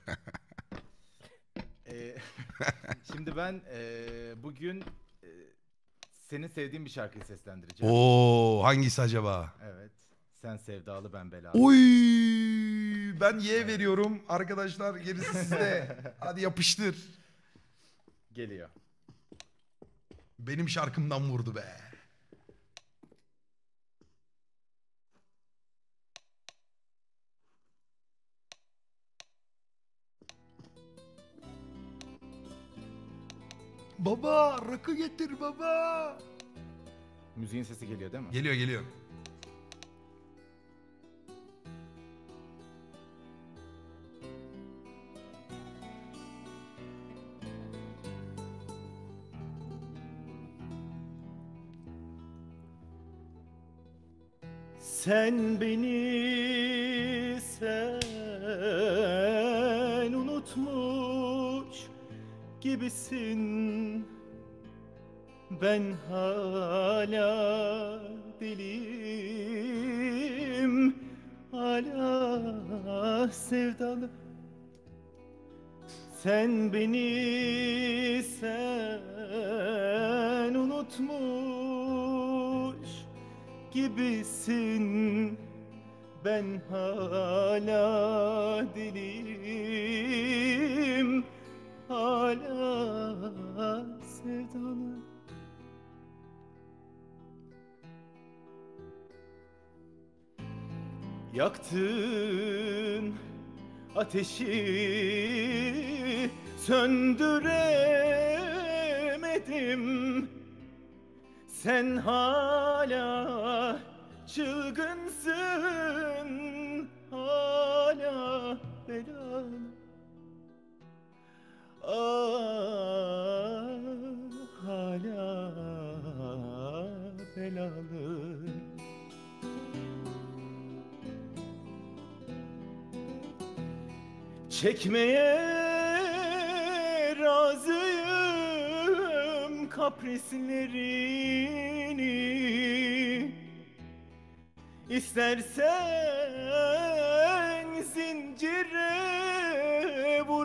N: Ee, şimdi ben e, bugün e, senin sevdiğin bir şarkıyı seslendireceğim.
A: Oo, hangisi acaba?
N: Evet. Sen sevdalı ben belalı.
A: Oy! Ben Y veriyorum. Arkadaşlar gerisi sizde. Hadi yapıştır.
N: Geliyor.
A: Benim şarkımdan vurdu be. Baba, rakı getir baba.
N: Müziğin sesi geliyor değil mi?
A: Geliyor geliyor.
I: Sen beni sen unutmuş gibisin. Ben hala deliyim, hala sevdalı. Sen beni sen unutmuş gibisin. Ben hala deliyim, hala sevdalı. Yaktın ateşi söndüremedim. Sen hala çılgınsın, hala belalı. Ah, hala belalı. Çekmeye razıyım kaprislerini. İstersen zincire vur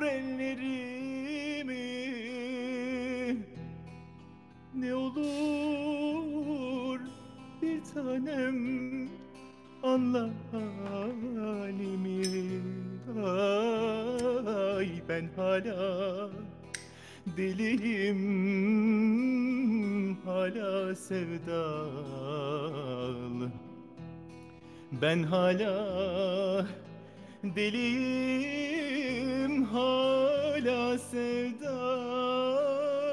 I: ellerimi. Ne olur bir tanem anla halimi. Ay ben hala deliyim, hala sevdalı. Ben hala deliyim, hala sevdalı.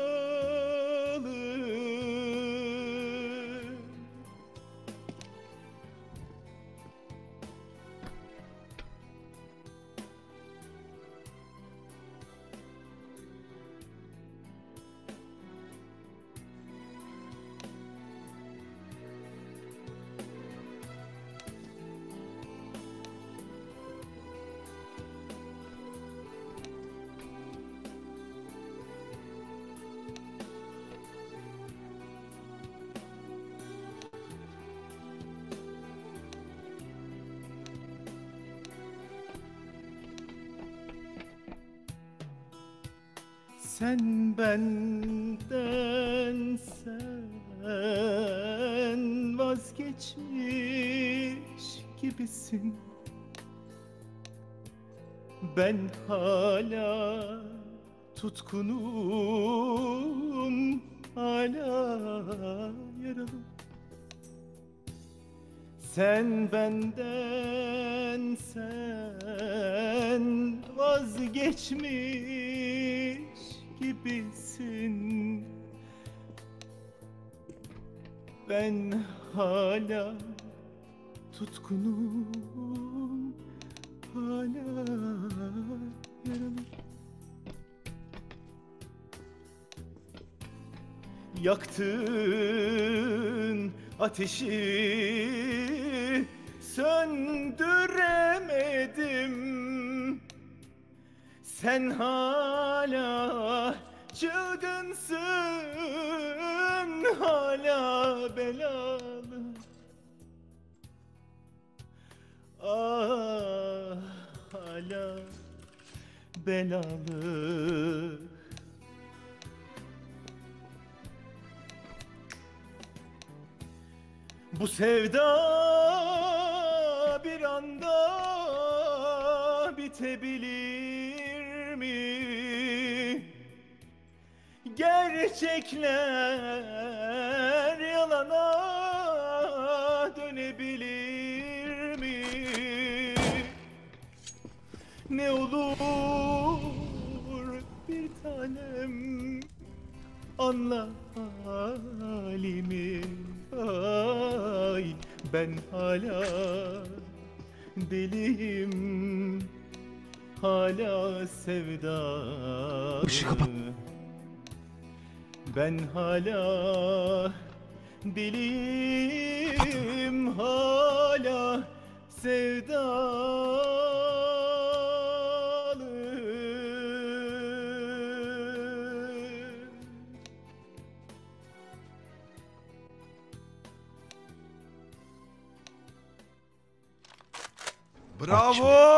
I: Sen benden sen vazgeçmiş gibisin. Ben hala tutkunum, hala yaralı. Sen benden sen vazgeçmiş gibisin. Ben hala tutkunum, hala yaralı. Yaktın ateşi söndüremedim. Sen hala çılgınsın, hala belalı.
P: hala belalı. Bu sevda bir anda bitebilir mi? Gerçekler yalana dönebilir mi? Ne olur bir tanem anla halimi. Ay ben hala deliyim, hala sevdalı. Işığı kapat. Ben hala deliyim, hala sevdalı.
A: Bravo!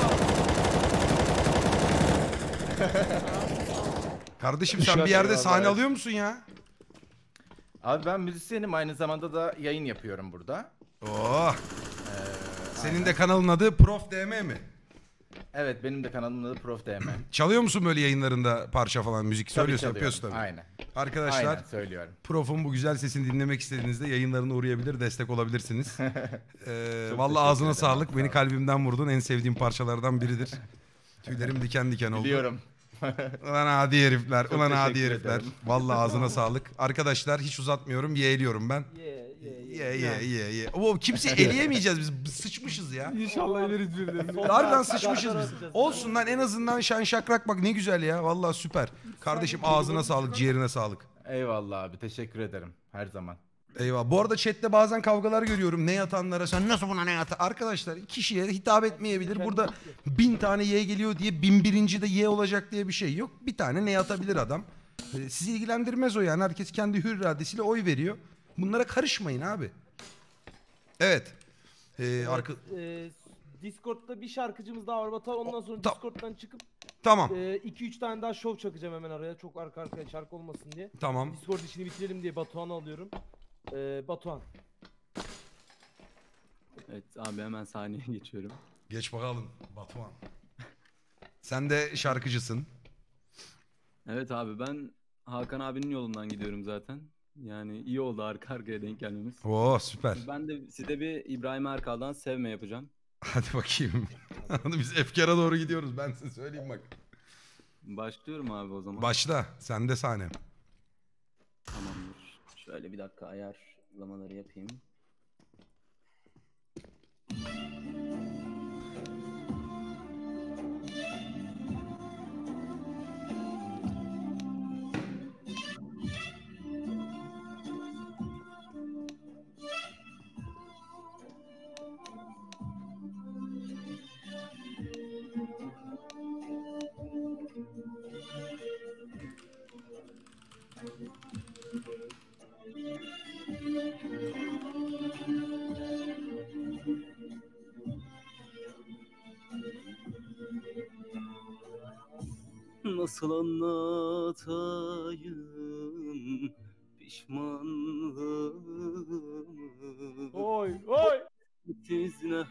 A: Kardeşim sen bir yerde sahne alıyor musun ya?
N: Abi ben müzisyenim, aynı zamanda da yayın yapıyorum burada.
A: Oh!
N: Ee,
A: Senin
N: aynen.
A: de kanalın adı Prof D M mi?
N: Evet, benim de kanalımın adı Prof D M.
A: Çalıyor musun böyle yayınlarında parça falan, müzik
N: Tabii
A: söylüyorsun,
N: çalıyorum,
A: yapıyorsun tabii.
N: aynen.
A: Arkadaşlar,
N: Aynen, söylüyorum.
A: Prof'un bu güzel sesini dinlemek istediğinizde yayınlarına uğrayabilir, destek olabilirsiniz. ee,
N: Çok
A: vallahi
N: teşekkür
A: ağzına
N: ederim,
A: sağlık.
N: sağ
A: Beni
N: ol.
A: kalbimden vurdun. En sevdiğim parçalardan biridir. Tüylerim diken diken oldu.
N: Biliyorum.
A: Ulan adi herifler,
N: Çok
A: ulan adi
N: teşekkür
A: herifler.
N: ederim.
A: Vallahi ağzına sağlık. Arkadaşlar hiç uzatmıyorum, yeğliyorum ben. Ye ye ye ye. O kimse eleyemeyeceğiz biz. Biz sıçmışız ya.
D: İnşallah eleriz birilerini.
A: Harbiden sıçmışız biz. Olsun lan, en azından şen şakrak bak ne güzel ya. Vallahi süper. Kardeşim ağzına sağlık, ciğerine sağlık.
N: Eyvallah abi, teşekkür ederim her zaman.
A: Eyvallah. Bu arada chatte bazen kavgalar görüyorum. Ne yatanlara sen nasıl buna ne yata? Arkadaşlar kişiye hitap etmeyebilir. Burada bin tane Y geliyor diye bin birinci de Y olacak diye bir şey yok. Bir tane ne yatabilir adam. Ee, sizi ilgilendirmez o yani. Herkes kendi hür iradesiyle oy veriyor. Bunlara karışmayın abi. Evet. Ee,
B: Evet,
A: arka...
B: e, Discord'da bir şarkıcımız daha var Batuhan. Ondan sonra
A: Ta-
B: Discord'dan çıkıp
A: Tamam.
B: iki üç tane daha şov çakacağım hemen araya. Çok arka arkaya şarkı olmasın diye.
A: Tamam.
B: Discord işini bitirelim diye Batuhan'ı alıyorum. Ee, Batuhan.
Q: Evet abi, hemen sahneye geçiyorum.
A: Geç bakalım Batuhan. Sen de şarkıcısın.
Q: Evet abi, ben Hakan abinin yolundan gidiyorum zaten. Yani iyi oldu arka arkaya denk gelmemiz.
A: Oo süper.
Q: Ben de size bir İbrahim Erkal'dan Sevme yapacağım.
A: Hadi bakayım. Biz efkara doğru gidiyoruz, ben size söyleyeyim bak.
Q: Başlıyorum abi o zaman.
A: Başla. Sende sahne.
Q: Tamamdır. Şöyle bir dakika ayarlamaları yapayım. Nasıl anlatayım pişmanlığımı?
B: Oy oy.
Q: Bitiz ne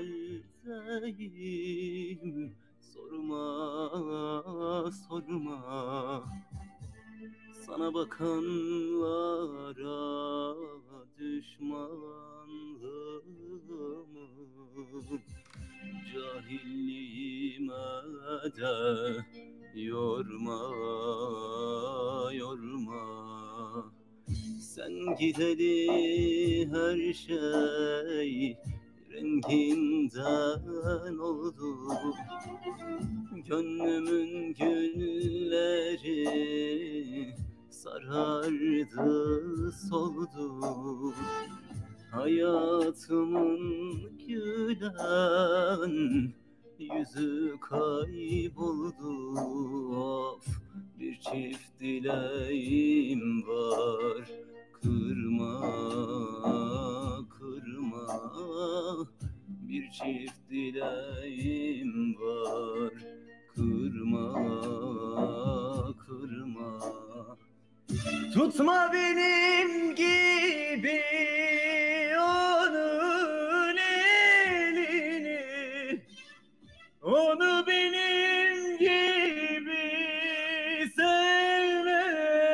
Q: haldeyim, sorma sorma. Sana bakanlara düşmanlığımı, cahilliğime de yorma yorma. Sen gideli her şey renginden oldu. Gönlümün gülleri sarardı soldu. Hayatımın gülen yüzü kayboldu. Of, bir çift dileğim var, kırma kırma. Bir çift dileğim var,
P: benim gibi onun elini, onu benim gibi sevme,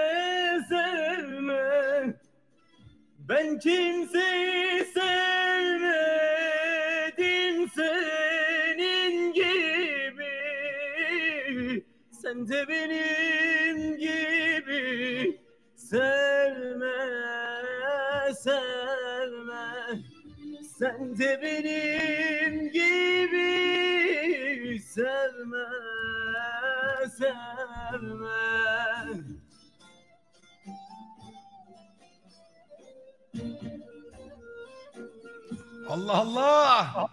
P: sevme. Ben kimseyi sevmedim senin gibi. Sen de benim gibi sevme, sevme. Sen de benim gibi sevme, sevme.
A: Allah Allah.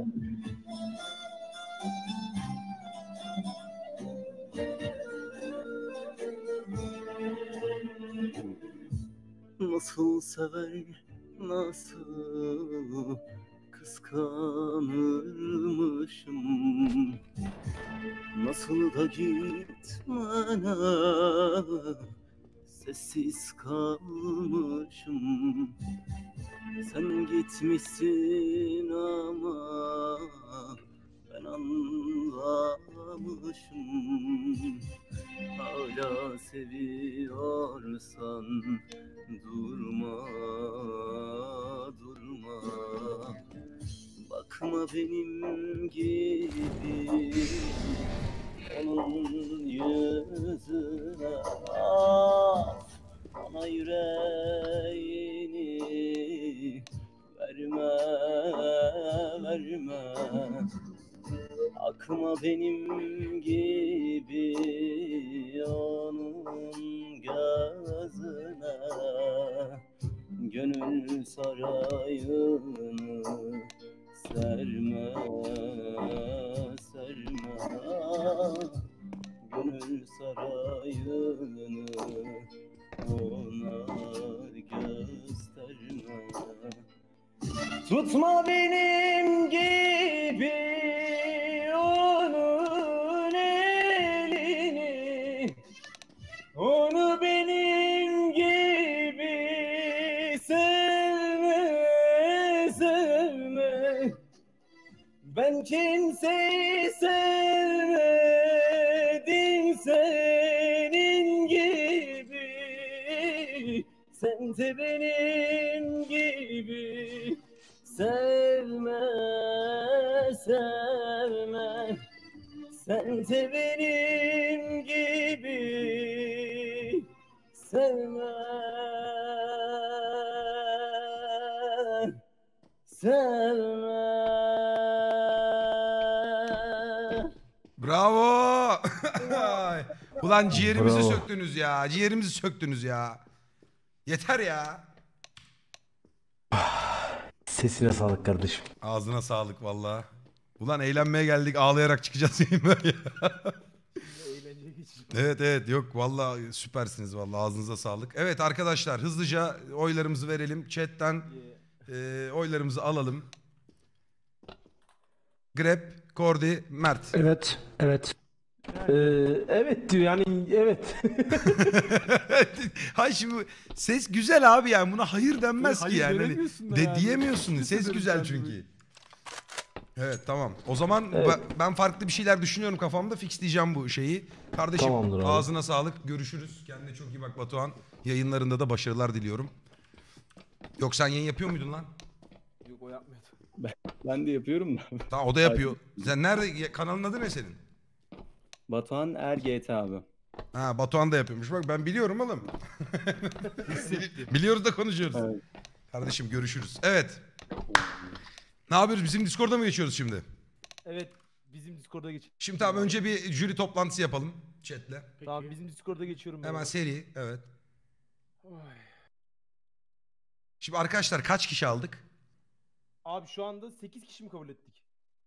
P: Nasıl sever, nasıl kıskanırmışım. Nasıl da gitmene sessiz kalmışım. Sen gitmişsin ama ben anlamışım. Hala seviyorsan durma, durma. Bakma benim gibi onun yüzüne. Ah, bana yüreğini verme, verme. Akma benim gibi onun gözüne. Gönül sarayını serme, serme. Gönül sarayını ona gösterme. Tutma benim gibi onun elini, onu benim gibi sevme, sevme. Ben kimseyi sevmedim senin gibi. Sen de benim gibi sevme, sevme. Sen de benim gibi sevme, sevme.
A: Bravo. Ulan ciğerimizi
B: Bravo.
A: söktünüz ya. Ciğerimizi söktünüz ya. Yeter ya.
B: Sesine sağlık kardeşim.
A: Ağzına sağlık valla. Ulan eğlenmeye geldik, ağlayarak çıkacağız yayından ya. Evet evet, yok valla süpersiniz valla, ağzınıza sağlık. Evet arkadaşlar, hızlıca oylarımızı verelim. Chat'ten e, oylarımızı alalım. Grep, Kordi, Mert.
B: Evet, evet. Ee, evet diyor yani, evet.
A: Hayır şimdi ses güzel abi, yani buna hayır denmez
D: Hayır
A: ki yani.
D: veremiyorsun da
A: De,
D: yani.
A: diyemiyorsun.
D: Kimse
A: Ses
D: de
A: güzel
D: lütfen
A: çünkü. Evet tamam. O zaman
B: Evet.
A: ben, ben farklı bir şeyler düşünüyorum kafamda. Fixleyeceğim bu şeyi. Kardeşim
B: Tamamdır abi.
A: ağzına sağlık. Görüşürüz. Kendine çok iyi bak Batuhan. Yayınlarında da başarılar diliyorum. Yok sen yayın yapıyor muydun lan?
Q: Yok, o yapmıyordu. Ben, ben de yapıyorum da.
A: Tamam, o da yapıyor. Sen nerede? Kanalın adı ne senin?
Q: Batuhan Er G T abi.
A: Ha, Batuhan da yapıyormuş. Bak ben biliyorum oğlum. Biliyoruz da konuşuyoruz.
Q: Evet.
A: Kardeşim görüşürüz. Evet. Ne yapıyoruz? Bizim Discord'a mı geçiyoruz şimdi?
B: Evet, bizim Discord'a geç.
A: Şimdi tamam, önce bir jüri toplantısı yapalım chatle.
B: Tamam, bizim Discord'a geçiyorum.
A: Hemen
B: ben.
A: seri, evet.
B: Oy.
A: Şimdi arkadaşlar kaç kişi aldık?
B: Abi şu anda sekiz kişi mi kabul ettik?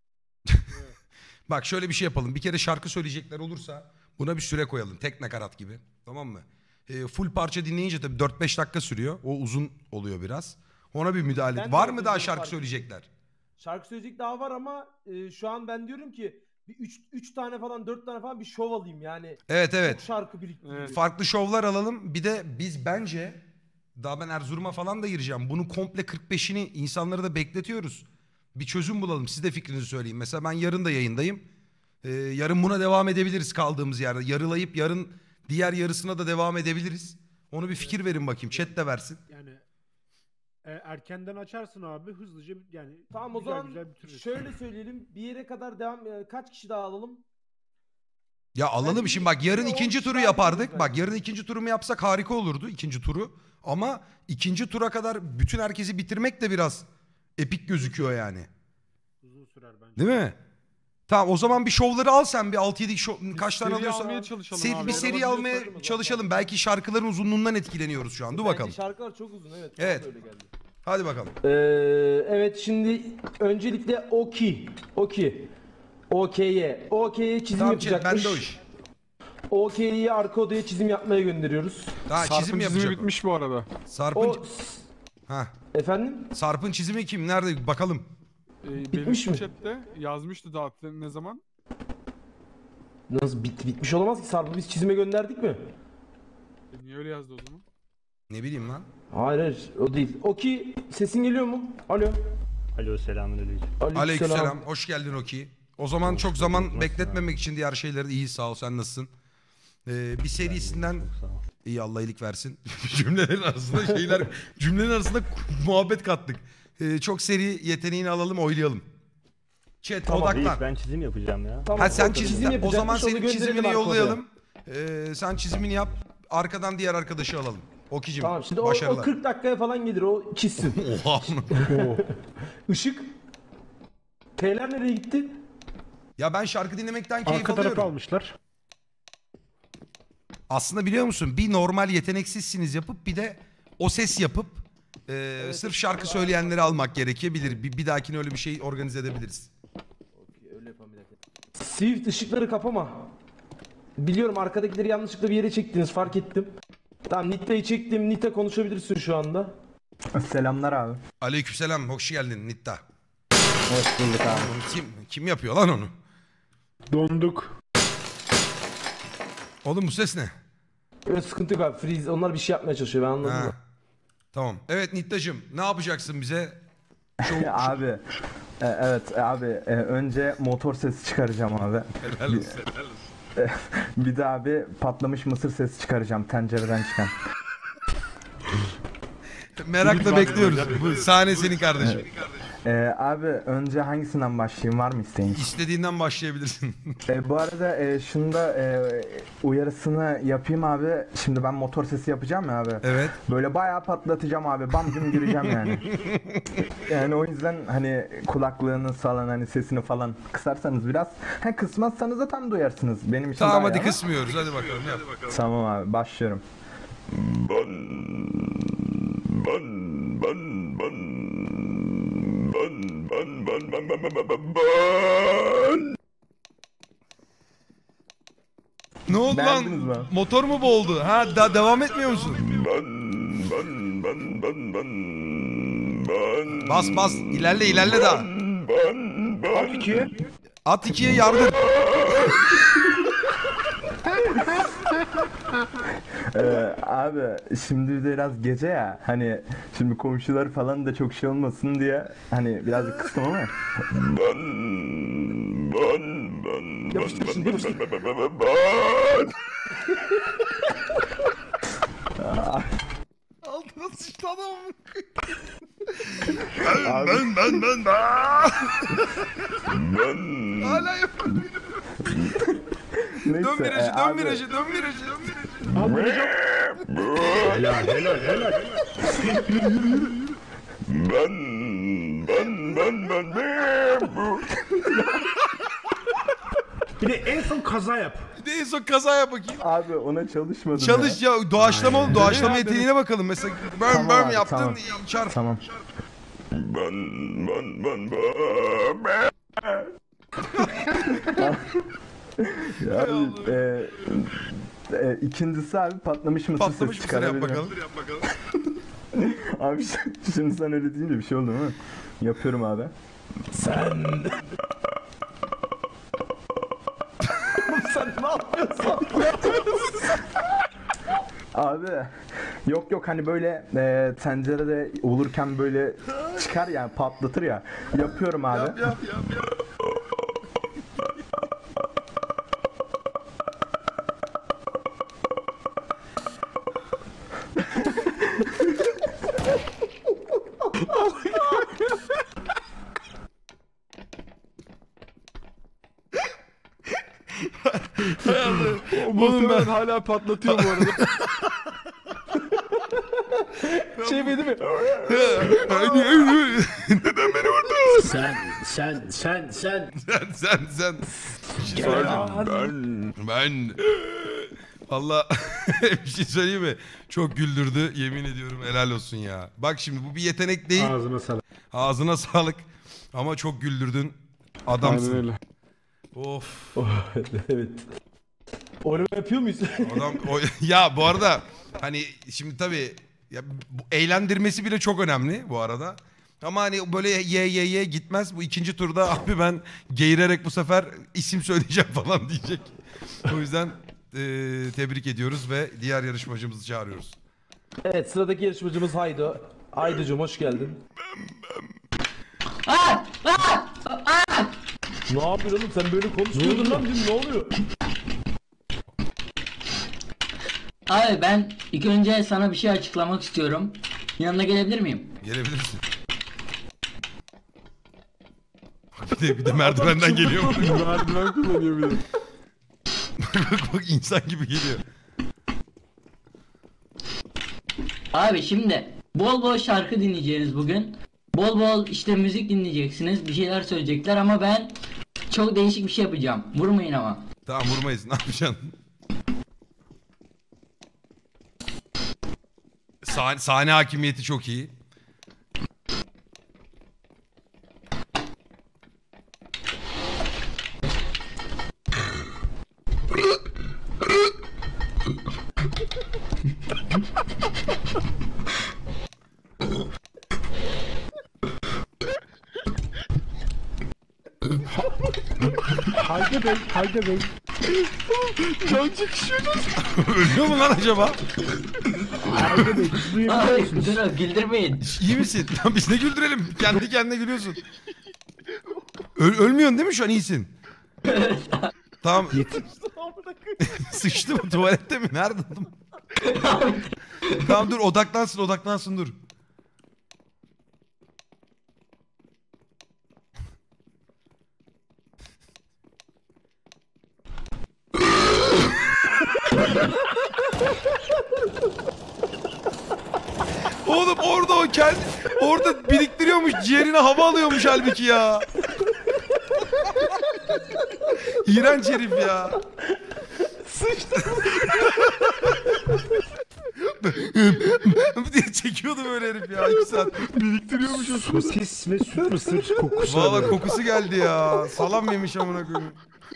A: Bak şöyle bir şey yapalım. Bir kere şarkı söyleyecekler olursa buna bir süre koyalım. Tek nakarat gibi. Tamam mı? E, full parça dinleyince tabii dört beş dakika sürüyor. O uzun oluyor biraz. Ona bir müdahale
B: Ben
A: et.
B: de
A: Var mı daha
B: yapacağım
A: şarkı
B: fark-
A: söyleyecekler?
B: Şarkı söyleyecek daha var ama e, şu an ben diyorum ki bir üç tane falan, dört tane falan bir şov alayım yani.
A: Evet evet.
B: Çok şarkı birikti.
A: Farklı şovlar alalım. Bir de biz bence Daha ben Erzurum'a falan da gireceğim. Bunu komple kırk beşini insanları da bekletiyoruz. Bir çözüm bulalım. Siz de fikrinizi söyleyin. Mesela ben yarın da yayındayım. Ee, yarın buna devam edebiliriz kaldığımız yerde. Yarılayıp yarın diğer yarısına da devam edebiliriz. Onu bir fikir verin bakayım. Chat de versin.
F: Yani e, erkenden açarsın abi hızlıca yani.
B: Tamam o
F: güzel
B: zaman
F: güzel bitiririz.
B: şöyle söyleyelim. Bir yere kadar devam e, kaç kişi daha alalım?
A: Ya alalım şimdi bak yarın ikinci turu yapardık. Bak yarın ikinci turumu yapsak harika olurdu ikinci turu. Ama ikinci tura kadar bütün herkesi bitirmek de biraz epik gözüküyor yani.
F: Uzun sürer bence.
A: Değil mi? Tamam o zaman bir şovları al sen bir altı yedi şov, kaç tane
D: seri
A: alıyorsan.
D: almaya çalışalım
A: Seri-
D: abi.
A: bir seri
B: Alabiliyorsak
A: almaya
B: zaten.
A: çalışalım. Belki şarkıların uzunluğundan etkileniyoruz şu an. Dur
B: Bence
A: bakalım.
B: şarkılar çok uzun evet.
A: Evet.
B: Bana da öyle geldi.
A: Hadi bakalım.
B: Ee, evet şimdi öncelikle Oki. Oki. Okey'e. Okey'e çizim
A: Tamam chat
B: yapacakmış.
A: bende o iş.
B: Okey'i arka odaya çizim yapmaya gönderiyoruz.
A: Daha
D: Sarp'ın
A: çizim
D: çizimi
A: yapacak.
D: bitmiş bu arada.
A: Sarp'ın
B: O
A: ha.
B: efendim
A: Sarp'ın çizimi kim? Nerede? Bakalım.
D: Ee,
B: Bitmiş
D: benim
B: mi?
D: chatte yazmıştı zaten ne zaman?
B: nasıl bit, bitmiş olamaz ki Sarp'ı biz çizime gönderdik mi?
D: E, niye öyle yazdı o zaman?
A: Ne bileyim lan.
B: Hayır hayır o değil. Oki sesin geliyor mu? Alo.
R: Alo selamünaleyküm.
A: Aleykümselam. Hoş geldin Oki. O zaman çok zaman bekletmemek için diğer şeyleri iyi sağ ol sen nasılsın? Ee, bir serisinden iyi Allah iyilik versin. Cümlelerin arasında şeyler cümlenin arasında muhabbet kattık. Ee, çok seri yeteneğini alalım oylayalım. Chat
R: Tamam,
A: odaklan.
R: reis, ben çizim yapacağım ya.
A: Ha sen çizim,
B: çizim
A: o
B: yapacakmış,
A: zaman
B: onu
A: senin
B: gönderelim
A: çizimini
B: arka odaya.
A: yollayalım. Ee, sen çizimini yap. Arkadan diğer arkadaşı alalım. Okicim.
B: Tamam şimdi o, o
A: başarılar.
B: kırk dakikaya falan gelir o çizsin.
A: Oha.
B: Işık. T'ler nereye gitti?
A: Ya ben şarkı dinlemekten keyif
F: Arka
A: alıyorum.
F: tarafa almışlar.
A: Aslında biliyor musun? Bir normal yeteneksizsiniz yapıp bir de o ses yapıp e, sırf şarkı söyleyenleri almak gerekebilir. Bir, bir dahakine öyle bir şey organize edebiliriz.
B: Öyle yapalım bir dakika. Swift ışıkları kapama. Biliyorum arkadakileri yanlışlıkla bir yere çektiniz fark ettim. Tamam Nitta'yı çektim. Nitta konuşabilirsin şu anda.
I: Selamlar abi.
A: Aleykümselam. Hoş geldin Nitta.
I: Hoş bulduk abi.
A: Onu kim, kim yapıyor lan onu?
F: Donduk.
A: Oğlum bu ses ne?
B: Öyle sıkıntı yok abi. Freeze. Onlar bir şey yapmaya çalışıyor ben anladım
A: Ha.
B: da.
A: Tamam. Evet Nitta'cığım ne yapacaksın bize?
I: abi e, evet abi e, önce motor sesi çıkaracağım abi.
A: Helal olsun, helal olsun.
I: E, bir de abi patlamış mısır sesi çıkaracağım tencereden çıkan.
A: Merakla bekliyoruz. Bu sahne senin kardeşim.
I: E, abi önce hangisinden başlayayım var mı isteğin?
A: İstediğinden başlayabilirsin.
I: E, bu arada e, şunu da e, uyarısını yapayım abi. Şimdi ben motor sesi yapacağım ya abi.
A: Evet.
I: Böyle bayağı patlatacağım abi. Bam güm gireceğim yani. Yani o yüzden hani kulaklığınız falan hani sesini falan kısarsanız biraz. Ha kısmazsanız da tam duyarsınız. Benim için
A: Tamam
I: daha iyi
A: hadi
I: ama.
A: kısmıyoruz. Hadi bakalım yap.
I: Tamam abi başlıyorum.
M: Ben ben ben ben ben ben ben ben ben ben ben ben
A: Ne oldu
I: Beğendiniz
A: lan?
I: mi?
A: Motor mu boğuldu? Ha daha devam etmiyor musun?
M: ben ben ben ben ben ben
A: Bas bas ilerle ilerle daha.
M: ben ben
F: At ikiye.
A: At ikiye yardım.
I: Ee, abi şimdi biraz gece ya hani şimdi komşular falan da çok şey olmasın diye hani birazcık kıstım ama.
M: ben ben ben
B: Yapıştır şimdi,
M: ben
B: yapıştır.
M: ben ben ben ben ben
A: Altına sıçtı adam.
M: ben ben ben ben ben
A: Hala yapıyor.
I: Neyse,
A: Dön virajı,
I: e,
A: dön
I: abi-
A: virajı, dön virajı, dön virajı.
F: Helal helal helal.
M: ben ben ben ben ben
F: Bir de en son kaza yap.
A: Bir de en son kaza yap bakayım.
I: Abi ona çalışmadım
A: Çalış
I: ya.
A: ya doğaçlama oğlum. Doğaçlama yeteneğine bakalım. Mesela börm
I: Tamam
A: börm
I: abi,
A: yaptın
I: tamam.
A: çarp.
I: Tamam.
M: ben ben ben ben
I: Ya abi, e, e, ikincisi abi patlamış mısır
A: Patlamış
I: sesi
A: mısır yap
I: çıkarabilirim.
A: bakalım.
I: Abi şimdi sen öyle deyince bir şey oldu mu? Yapıyorum abi.
B: Sen... Sen ne yapıyorsun?
I: Abi
B: Yok yok hani böyle e, tencerede olurken böyle çıkar ya patlatır ya. Yapıyorum abi.
A: Yap yap yap yap.
D: Oğlum ben hala patlatıyor bu arada.
B: Şey mi değil mi?
A: Neden beni vurdun?
S: Sen, sen, sen, sen.
A: Sen, sen, sen. Bir şey söyleyeyim. Ben. Ben. Valla bir şey söyleyeyim mi? Çok güldürdü. Yemin ediyorum helal olsun ya. Bak şimdi bu bir yetenek değil.
F: Ağzına sağlık.
A: Ağzına sağlık. Ama çok güldürdün. Adamsın.
D: Aynen öyle.
A: Of.
B: Evet. Onu yapıyor muyuz?
A: Adam o, ya bu arada hani şimdi tabii ya, bu eğlendirmesi bile çok önemli bu arada. Ama hani böyle ye ye ye gitmez. Bu ikinci turda abi ben geğirerek bu sefer isim söyleyeceğim falan diyecek. O yüzden e, tebrik ediyoruz ve diğer yarışmacımızı çağırıyoruz.
B: Evet sıradaki yarışmacımız Haydo. Haydo'cum hoş geldin.
S: Aa! Aa! Aa!
B: Ne yapıyorsun oğlum sen böyle konuşmuyordun lan dün ne oluyor?
S: Abi ben ilk önce sana bir şey açıklamak istiyorum. Yanına gelebilir miyim?
A: Gelebilirsin. Bir de, bir de merdivenden geliyor.
D: Merdiven kullanıyor bir de.
A: bak bak insan gibi geliyor.
S: Abi şimdi bol bol şarkı dinleyeceğiniz bugün. Bol bol işte müzik dinleyeceksiniz. Bir şeyler söyleyecekler ama ben çok değişik bir şey yapacağım. Vurmayın ama.
A: Tamam vurmayız. Ne yapacaksın? Sah sahne hakimiyeti çok iyi.
F: Haydi Bey, Haydi Bey.
D: Can çekişiyor.
A: Ölüyor mu lan acaba?
F: Haydi Bey, siz duyabiliyor
S: Abi
F: musunuz?
S: dur güldürmeyin.
A: İyi misin? Lan biz ne güldürelim? Kendi kendine gülüyorsun. Öl ölmüyorsun değil mi şu an iyisin? Tamam. Sıçtı mı tuvalette mi? Nerede? Tamam dur odaklansın odaklansın dur. Oğlum orada o kendi orada biriktiriyormuş ciğerine hava alıyormuş halbuki ya. İğrenç herif ya.
B: Sıçtı.
A: diye çekiyordu böyle herif ya iki saat.
F: Biriktiriyormuş o sosis ve süt mısır kokusu.
A: Valla kokusu geldi ya. Salam yemiş amına koyayım.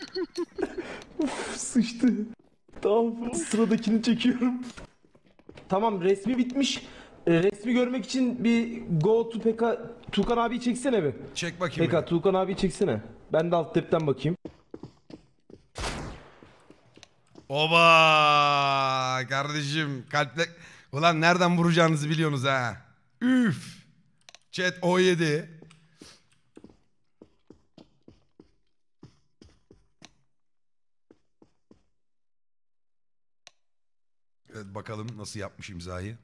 B: Uf sıçtı. Tamam sıradakini çekiyorum. Tamam resmi bitmiş. E, resmi görmek için bir go to Peka Tukan abi çeksene bir.
A: Çek bakayım.
B: Peka Tukan abi çeksene. Ben de alt tepten bakayım.
A: Oba kardeşim kalple... Ulan nereden vuracağınızı biliyorsunuz ha. Üf. Chat o yedi. Evet bakalım nasıl yapmış imzayı.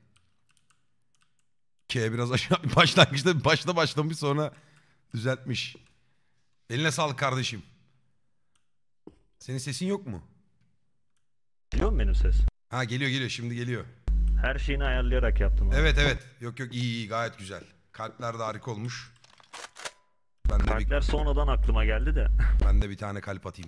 A: K biraz aşağı başlangıçta başta başlamış sonra düzeltmiş. Eline sağlık kardeşim. Senin sesin yok mu?
R: Geliyor mu benim ses?
A: Ha geliyor geliyor şimdi geliyor.
R: Her şeyini ayarlayarak yaptım. Abi.
A: Evet evet. Yok yok iyi iyi gayet güzel. Kalpler de harika olmuş. Ben de
R: Kalpler
A: bir,
R: sonradan aklıma geldi de.
A: ben de bir tane kalp atayım.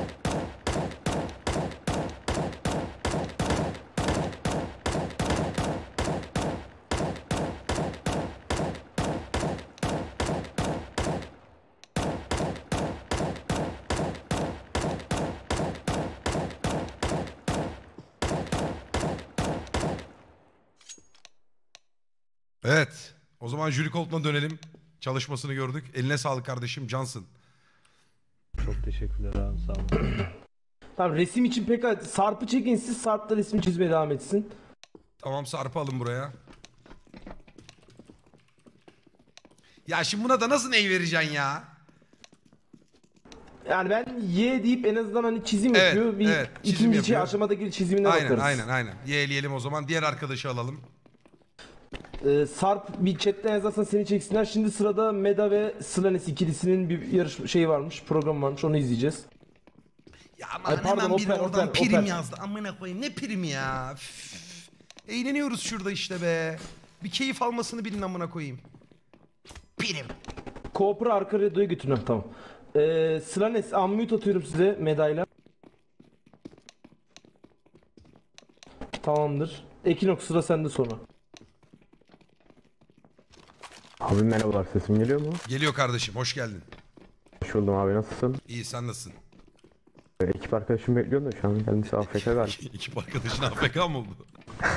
A: Evet. O zaman jüri koltuğuna dönelim. Çalışmasını gördük. Eline sağlık kardeşim. Cansın.
R: Çok teşekkürler abi sağ olun.
B: Tamam resim için Peka Sarp'ı çekin siz Sarp da resmi çizmeye devam etsin.
A: Tamam, Sarp'ı alın buraya. Ya şimdi buna da nasıl ney vereceksin ya?
B: Yani ben Y deyip en azından hani çizim
A: Evet,
B: yapıyor. Bir
A: evet, çizim
B: ikinci
A: yapıyor.
B: aşamadaki çizimine
A: Aynen
B: bakarız.
A: aynen aynen. Y'leyelim o zaman. Diğer arkadaşı alalım.
B: Ee, Sarp bir chatten yazarsan seni çeksinler. Şimdi sırada Meda ve Slanes ikilisinin bir yarış şeyi varmış, program varmış. Onu izleyeceğiz.
A: Ya aman hemen biri
B: Oper,
A: oradan
B: Oper,
A: prim
B: Oper.
A: yazdı. Amına koyayım, ne prim ya? Üf. Eğleniyoruz şurada işte be. Bir keyif almasını bilin amına koyayım. Prim.
B: Cooper'ı arka radyoya götürün. Tamam. Ee, Slanes unmute atıyorum size Meda'yla. Tamamdır. Ekinox sıra sende sonra.
T: Abi merhabalar, sesim geliyor mu?
A: Geliyor kardeşim, hoş geldin.
T: Hoş buldum abi, nasılsın?
A: İyi, sen nasılsın?
T: Ekip arkadaşım bekliyorum da şu an kendisi A F K galiba.
A: Ekip arkadaşın A F K mı oldu?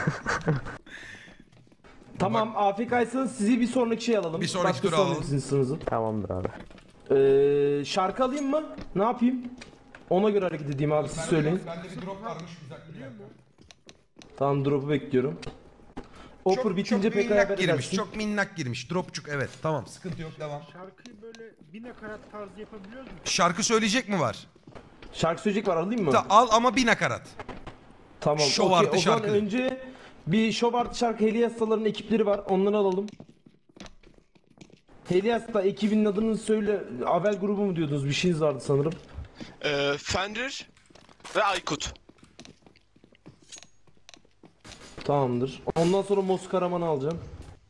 B: Tamam, A F K'ysanız sizi bir sonraki şey alalım.
A: Bir sonraki
B: Başka
A: tura alalım.
B: sizin sıranızı.
T: Tamamdır abi.
B: Ee, şarkı alayım mı? Ne yapayım? Ona göre hareket edeyim abi, siz söyleyin.
A: Bende bir drop varmış, güzel biliyor musun?
B: Tamam, drop'u bekliyorum. Oper bitince
A: çok
B: pek
A: minnak
B: haber
A: girmiş,
B: edersin.
A: çok minnak girmiş. Dropçuk, evet, tamam, sıkıntı yok, devam.
F: Şarkıyı böyle bir nakarat tarzı yapabiliyoruz mu?
A: Şarkı söyleyecek mi var?
B: Şarkı söyleyecek var, alayım mı?
A: Ta, al ama bir nakarat.
B: Tamam.
A: Şov
B: okey.
A: artı
B: O zaman
A: şarkı.
B: önce bir şov artı şarkı Helias'taların ekipleri var. Onları alalım. Helias'ta ekibinin adını söyle. Avel grubu mu diyordunuz? Bir şeyiniz vardı sanırım.
U: Ee, Fenrir ve Aykut.
B: Tamamdır. Ondan sonra Mos Karaman'ı alacağım.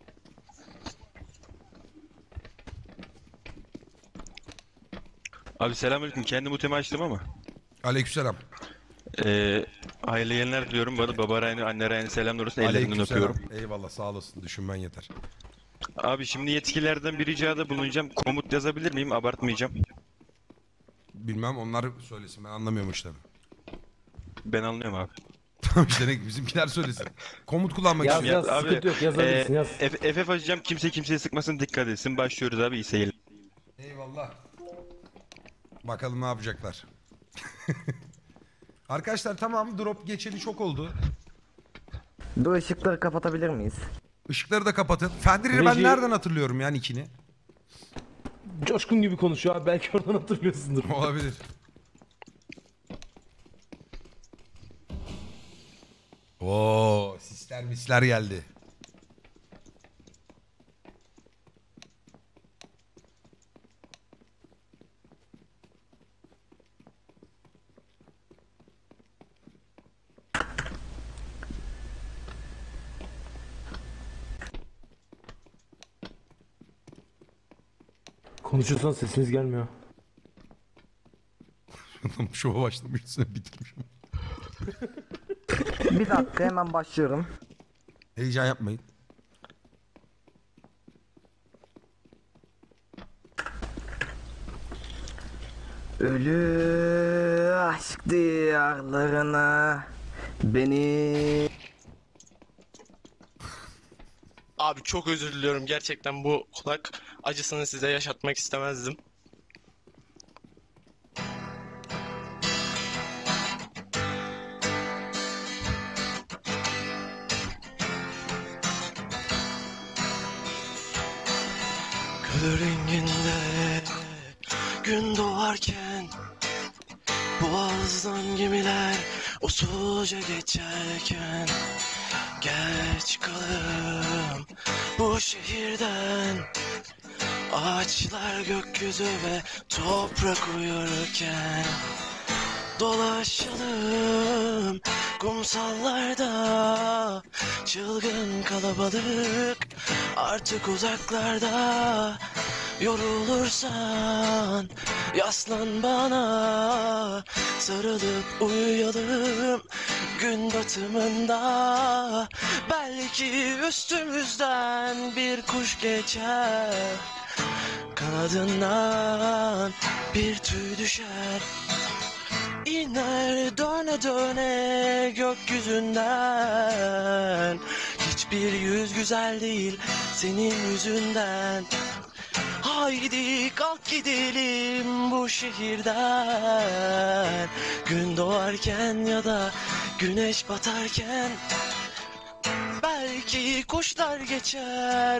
V: Abi selamünaleyküm. Kendi mutemi açtım ama.
A: Aleykümselam.
V: Ee, hayırlı yayınlar diliyorum. Bana baba Ryan'ı, anne Ryan'ı selamlar olsun. Ellerinden
A: Aleykümselam.
V: öpüyorum.
A: Eyvallah, sağ olasın. Düşünmen yeter.
V: Abi şimdi yetkililerden bir ricada bulunacağım. Komut yazabilir miyim? Abartmayacağım.
A: Bilmem, onlar söylesin, ben anlamıyorum işte.
V: Ben anlıyorum abi.
A: Tamam işte, ne, bizimkiler söylesin. Komut kullanmak
B: Yaz,
A: için.
B: yaz, sıkıntı yok, yazabilirsin, yaz.
V: F F açacağım. Kimse kimseye sıkmasın. Dikkat etsin. Başlıyoruz abi. İyi seyirler.
A: Eyvallah. Bakalım ne yapacaklar. Arkadaşlar tamam, drop geçeli çok oldu.
W: Bu ışıkları kapatabilir miyiz?
A: Işıkları da kapatın. Fenrir'i ben
B: Reji-
A: nereden hatırlıyorum yani ikini?
B: Coşkun gibi konuşuyor abi, belki oradan hatırlıyorsundur.
A: Olabilir. Oo, sisler misler geldi.
B: Konuşursan sesiniz gelmiyor.
A: Adam şova başlamış, üstüne bitirmiş.
W: Bir dakika, hemen başlıyorum.
A: Heyecan yapmayın.
W: Ölü aşk diyarlarına beni...
U: Abi çok özür diliyorum. Gerçekten bu kulak acısını size yaşatmak istemezdim. Gül renginde gün doğarken boğazdan gemiler usulca geçerken geç kalırım bu şehirden. Ağaçlar gökyüzü ve toprak uyurken dolaşalım kumsallarda. Çılgın kalabalık artık uzaklarda. Yorulursan yaslan bana, sarılıp uyuyalım gün batımında. Belki üstümüzden bir kuş geçer, kanadından bir tüy düşer. İner döne döne gökyüzünden. Hiçbir yüz güzel değil senin yüzünden. Haydi kalk gidelim bu şehirden. Gün doğarken ya da güneş batarken Belki kuşlar geçer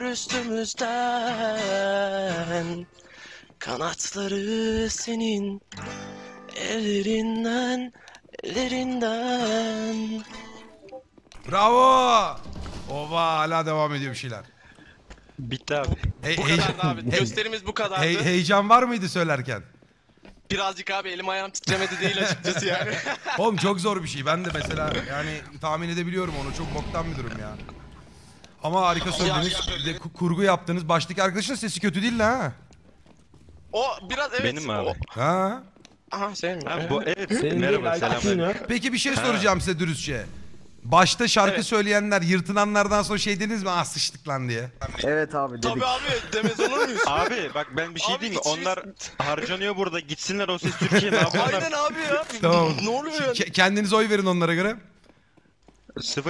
U: üstümüzden. Kanatları senin ellerinden, ellerinden.
A: Bravo. Ova hala devam ediyor bir şeyler.
V: Bitti abi.
A: Hey,
U: Bu kadardı abi. Gösterimiz bu kadardı.
A: Hey, heyecan var mıydı söylerken?
U: Birazcık abi elim ayağım titremedi değil açıkçası yani.
A: Oğlum çok zor bir şey. Ben de mesela yani tahmin edebiliyorum onu. Çok boktan bir durum ya. Ama harika söylediniz. Bir de ku- kurgu yaptınız. Baştaki arkadaşın sesi kötü değil ha.
U: O biraz evet.
V: Benim mi abi?
U: O...
A: Ha.
U: Aha senin mi?
V: Ha, bu, evet.
B: Senin
V: Merhaba
B: değil, Aytekin
V: selam.
B: ya.
A: Peki bir şey
V: Ha.
A: soracağım size dürüstçe. Başta şarkı
U: Evet.
A: söyleyenler, yırtınanlardan sonra şey dediniz mi? Ah sıçtık lan diye.
W: Evet abi dedik.
U: Tabii abi demez olur muyuz?
V: Abi bak ben bir şey
U: Abi
V: diyeyim mi?
U: içimiz-
V: Onlar harcanıyor burada. Gitsinler O Ses Türkiye ne yapıyorlar?
U: Aynen abi ya.
A: Tamam.
U: Ne oluyor ya?
A: Ke- kendiniz oy verin onlara göre.
V: Sıfır.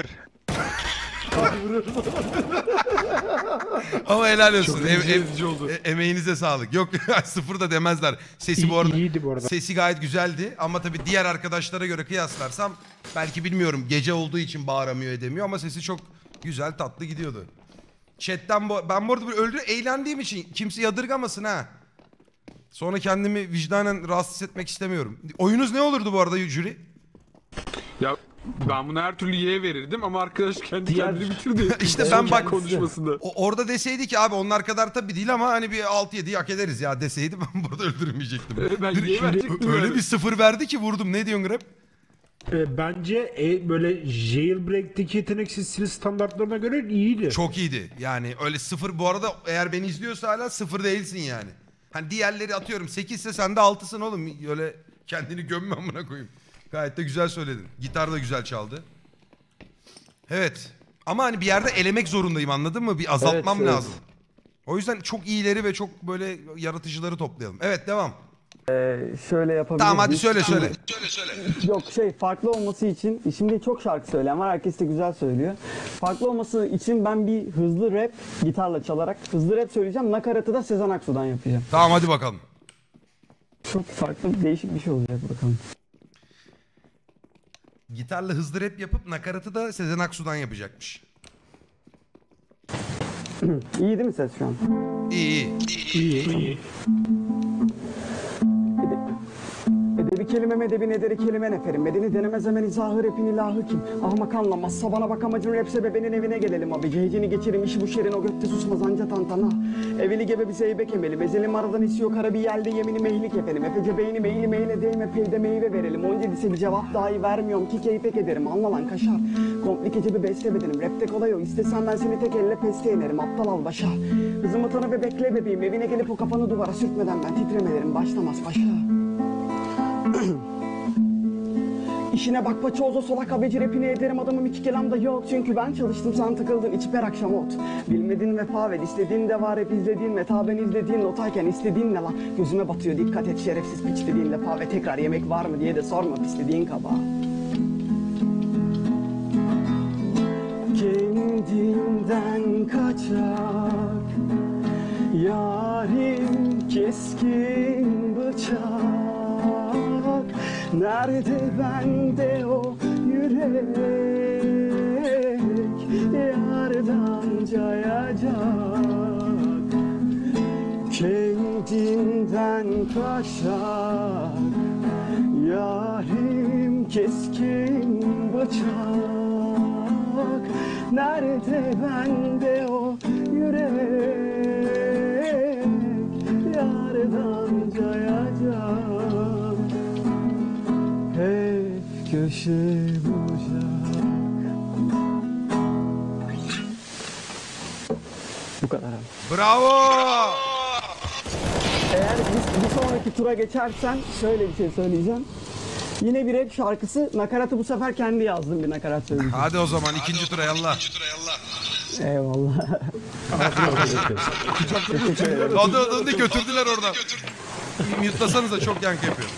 A: Ama helal olsun.
D: Çok
A: Em- em-
D: üzücü oldu.
A: e- emeğinize sağlık. Yok sıfır da demezler. Sesi bu arada,
F: İyiydi bu arada.
A: sesi gayet güzeldi. Ama tabii diğer arkadaşlara göre kıyaslarsam belki bilmiyorum gece olduğu için bağıramıyor edemiyor ama sesi çok güzel tatlı gidiyordu. Chatten bu, ben bu arada böyle öldü eğlendiğim için kimse yadırgamasın ha. Sonra kendimi vicdanen rahatsız etmek istemiyorum. Oyunuz ne olurdu bu arada jüri?
D: Ya ben bunu her türlü Y'ye verirdim ama arkadaş kendi
B: Diğer-
D: kendini bitirdi.
A: İşte
B: Evet,
A: ben bak
D: konuşmasında.
A: o- orada deseydi ki abi onlar kadar tabii değil ama hani bir altı yedi hak ederiz ya deseydi ben burada öldürmeyecektim.
D: Evet, ben
A: Direkt-
D: Y'ye verecektim
A: öyle
D: yani.
A: bir sıfır verdi ki vurdum. Ne diyorsun Grab?
F: Ee, bence e, böyle Jailbreak'teki yeteneksiz sil standartlarına göre iyiydi.
A: Çok iyiydi. Yani öyle sıfır bu arada eğer beni izliyorsa hala sıfır değilsin yani. Hani diğerleri atıyorum sekiz ise sen de altısın oğlum. Öyle kendini gömme amına koyayım. Gayet de güzel söyledin. Gitar da güzel çaldı. Evet. Ama hani bir yerde elemek zorundayım anladın mı? Bir azaltmam
B: Evet, evet.
A: lazım. O yüzden çok iyileri ve çok böyle yaratıcıları toplayalım. Evet devam.
I: Ee, şöyle yapabiliriz.
A: Tamam hadi söyle söyle.
I: Yok şey farklı olması için şimdi çok şarkı söyleyen var, herkes de güzel söylüyor. Farklı olması için ben bir hızlı rap gitarla çalarak hızlı rap söyleyeceğim. Nakaratı da Sezen Aksu'dan yapacağım.
A: Tamam hadi bakalım.
I: Çok farklı değişik bir şey olacak bakalım.
A: Gitarla hızlı rap yapıp nakaratı da Sezen Aksu'dan yapacakmış.
I: İyi değil mi ses şu an?
A: İyi iyi.
F: İyi, iyi.
I: Edebi kelime medebi nederi kelime neferim. Medeni denemez hemen izahı rapin ilahı kim? Ahmak anlamazsa bana bak amacın rap sebebenin evine gelelim abi. Cehcini geçerim işi bu şerin o gökte susmaz anca tantana. Eveli gebe bize eybek emeli. Bezelim aradan isiyor kara bir yelde yemini mehlik efendim. Efece beyni meyli meyle değme peyde meyve verelim. Onca lise bir cevap dahi vermiyorum ki keyfek ederim. Anla lan kaşar. Komplikece bir besle bedenim. Rapte kolay o. İstesem ben seni tek elle peste inerim. Aptal al başa. Hızımı tanı ve bekle bebeğim. Evine gelip o kafanı duvara sürtmeden ben titremelerim. Başlamaz paşa. İşine bak paçozo solak habeci rapini ederim adamım iki kelam da yok. Çünkü ben çalıştım sen tıkıldın içip her akşam ot. Bilmedin vefa ver istediğin de var hep izlediğin meta ben izlediğin notayken istediğin ne lan. Gözüme batıyor dikkat et şerefsiz piç dediğin defa ve tekrar yemek var mı diye de sorma pislediğin kaba. Kendinden kaçak yarim keskin bıçak. Nerede bende o yürek yardan cayacak. Kendinden kaçak yarim keskin bıçak. Nerede bende o yürek yardan cayacak. Hep köşe bucak. Bu kadar abi.
A: Bravo.
I: Eğer bir, bir sonraki tura geçersen şöyle bir şey söyleyeceğim. Yine bir rap şarkısı, nakaratı bu sefer kendi yazdığım bir nakarat söyleyeceğim.
A: Hadi o zaman ikinci tura yallah.
I: Eyvallah.
A: Adı adını götürdüler oradan. Mute'lasanıza çok yankı yapıyor.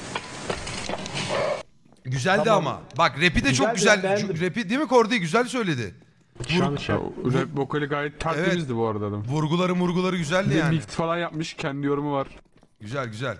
A: Güzeldi
B: Tamam.
A: ama. Bak rapi de çok
B: Güzeldi,
A: güzel.
B: beğendim.
A: Rapi değil mi Kordi? Güzel söyledi.
F: Şu an şey.
D: Rap vokali gayet tertemizdi bu arada adam.
A: Vurguları murguları güzeldi
D: Bir de
A: yani.
D: mix falan yapmış, kendi yorumu var.
A: Güzel güzel.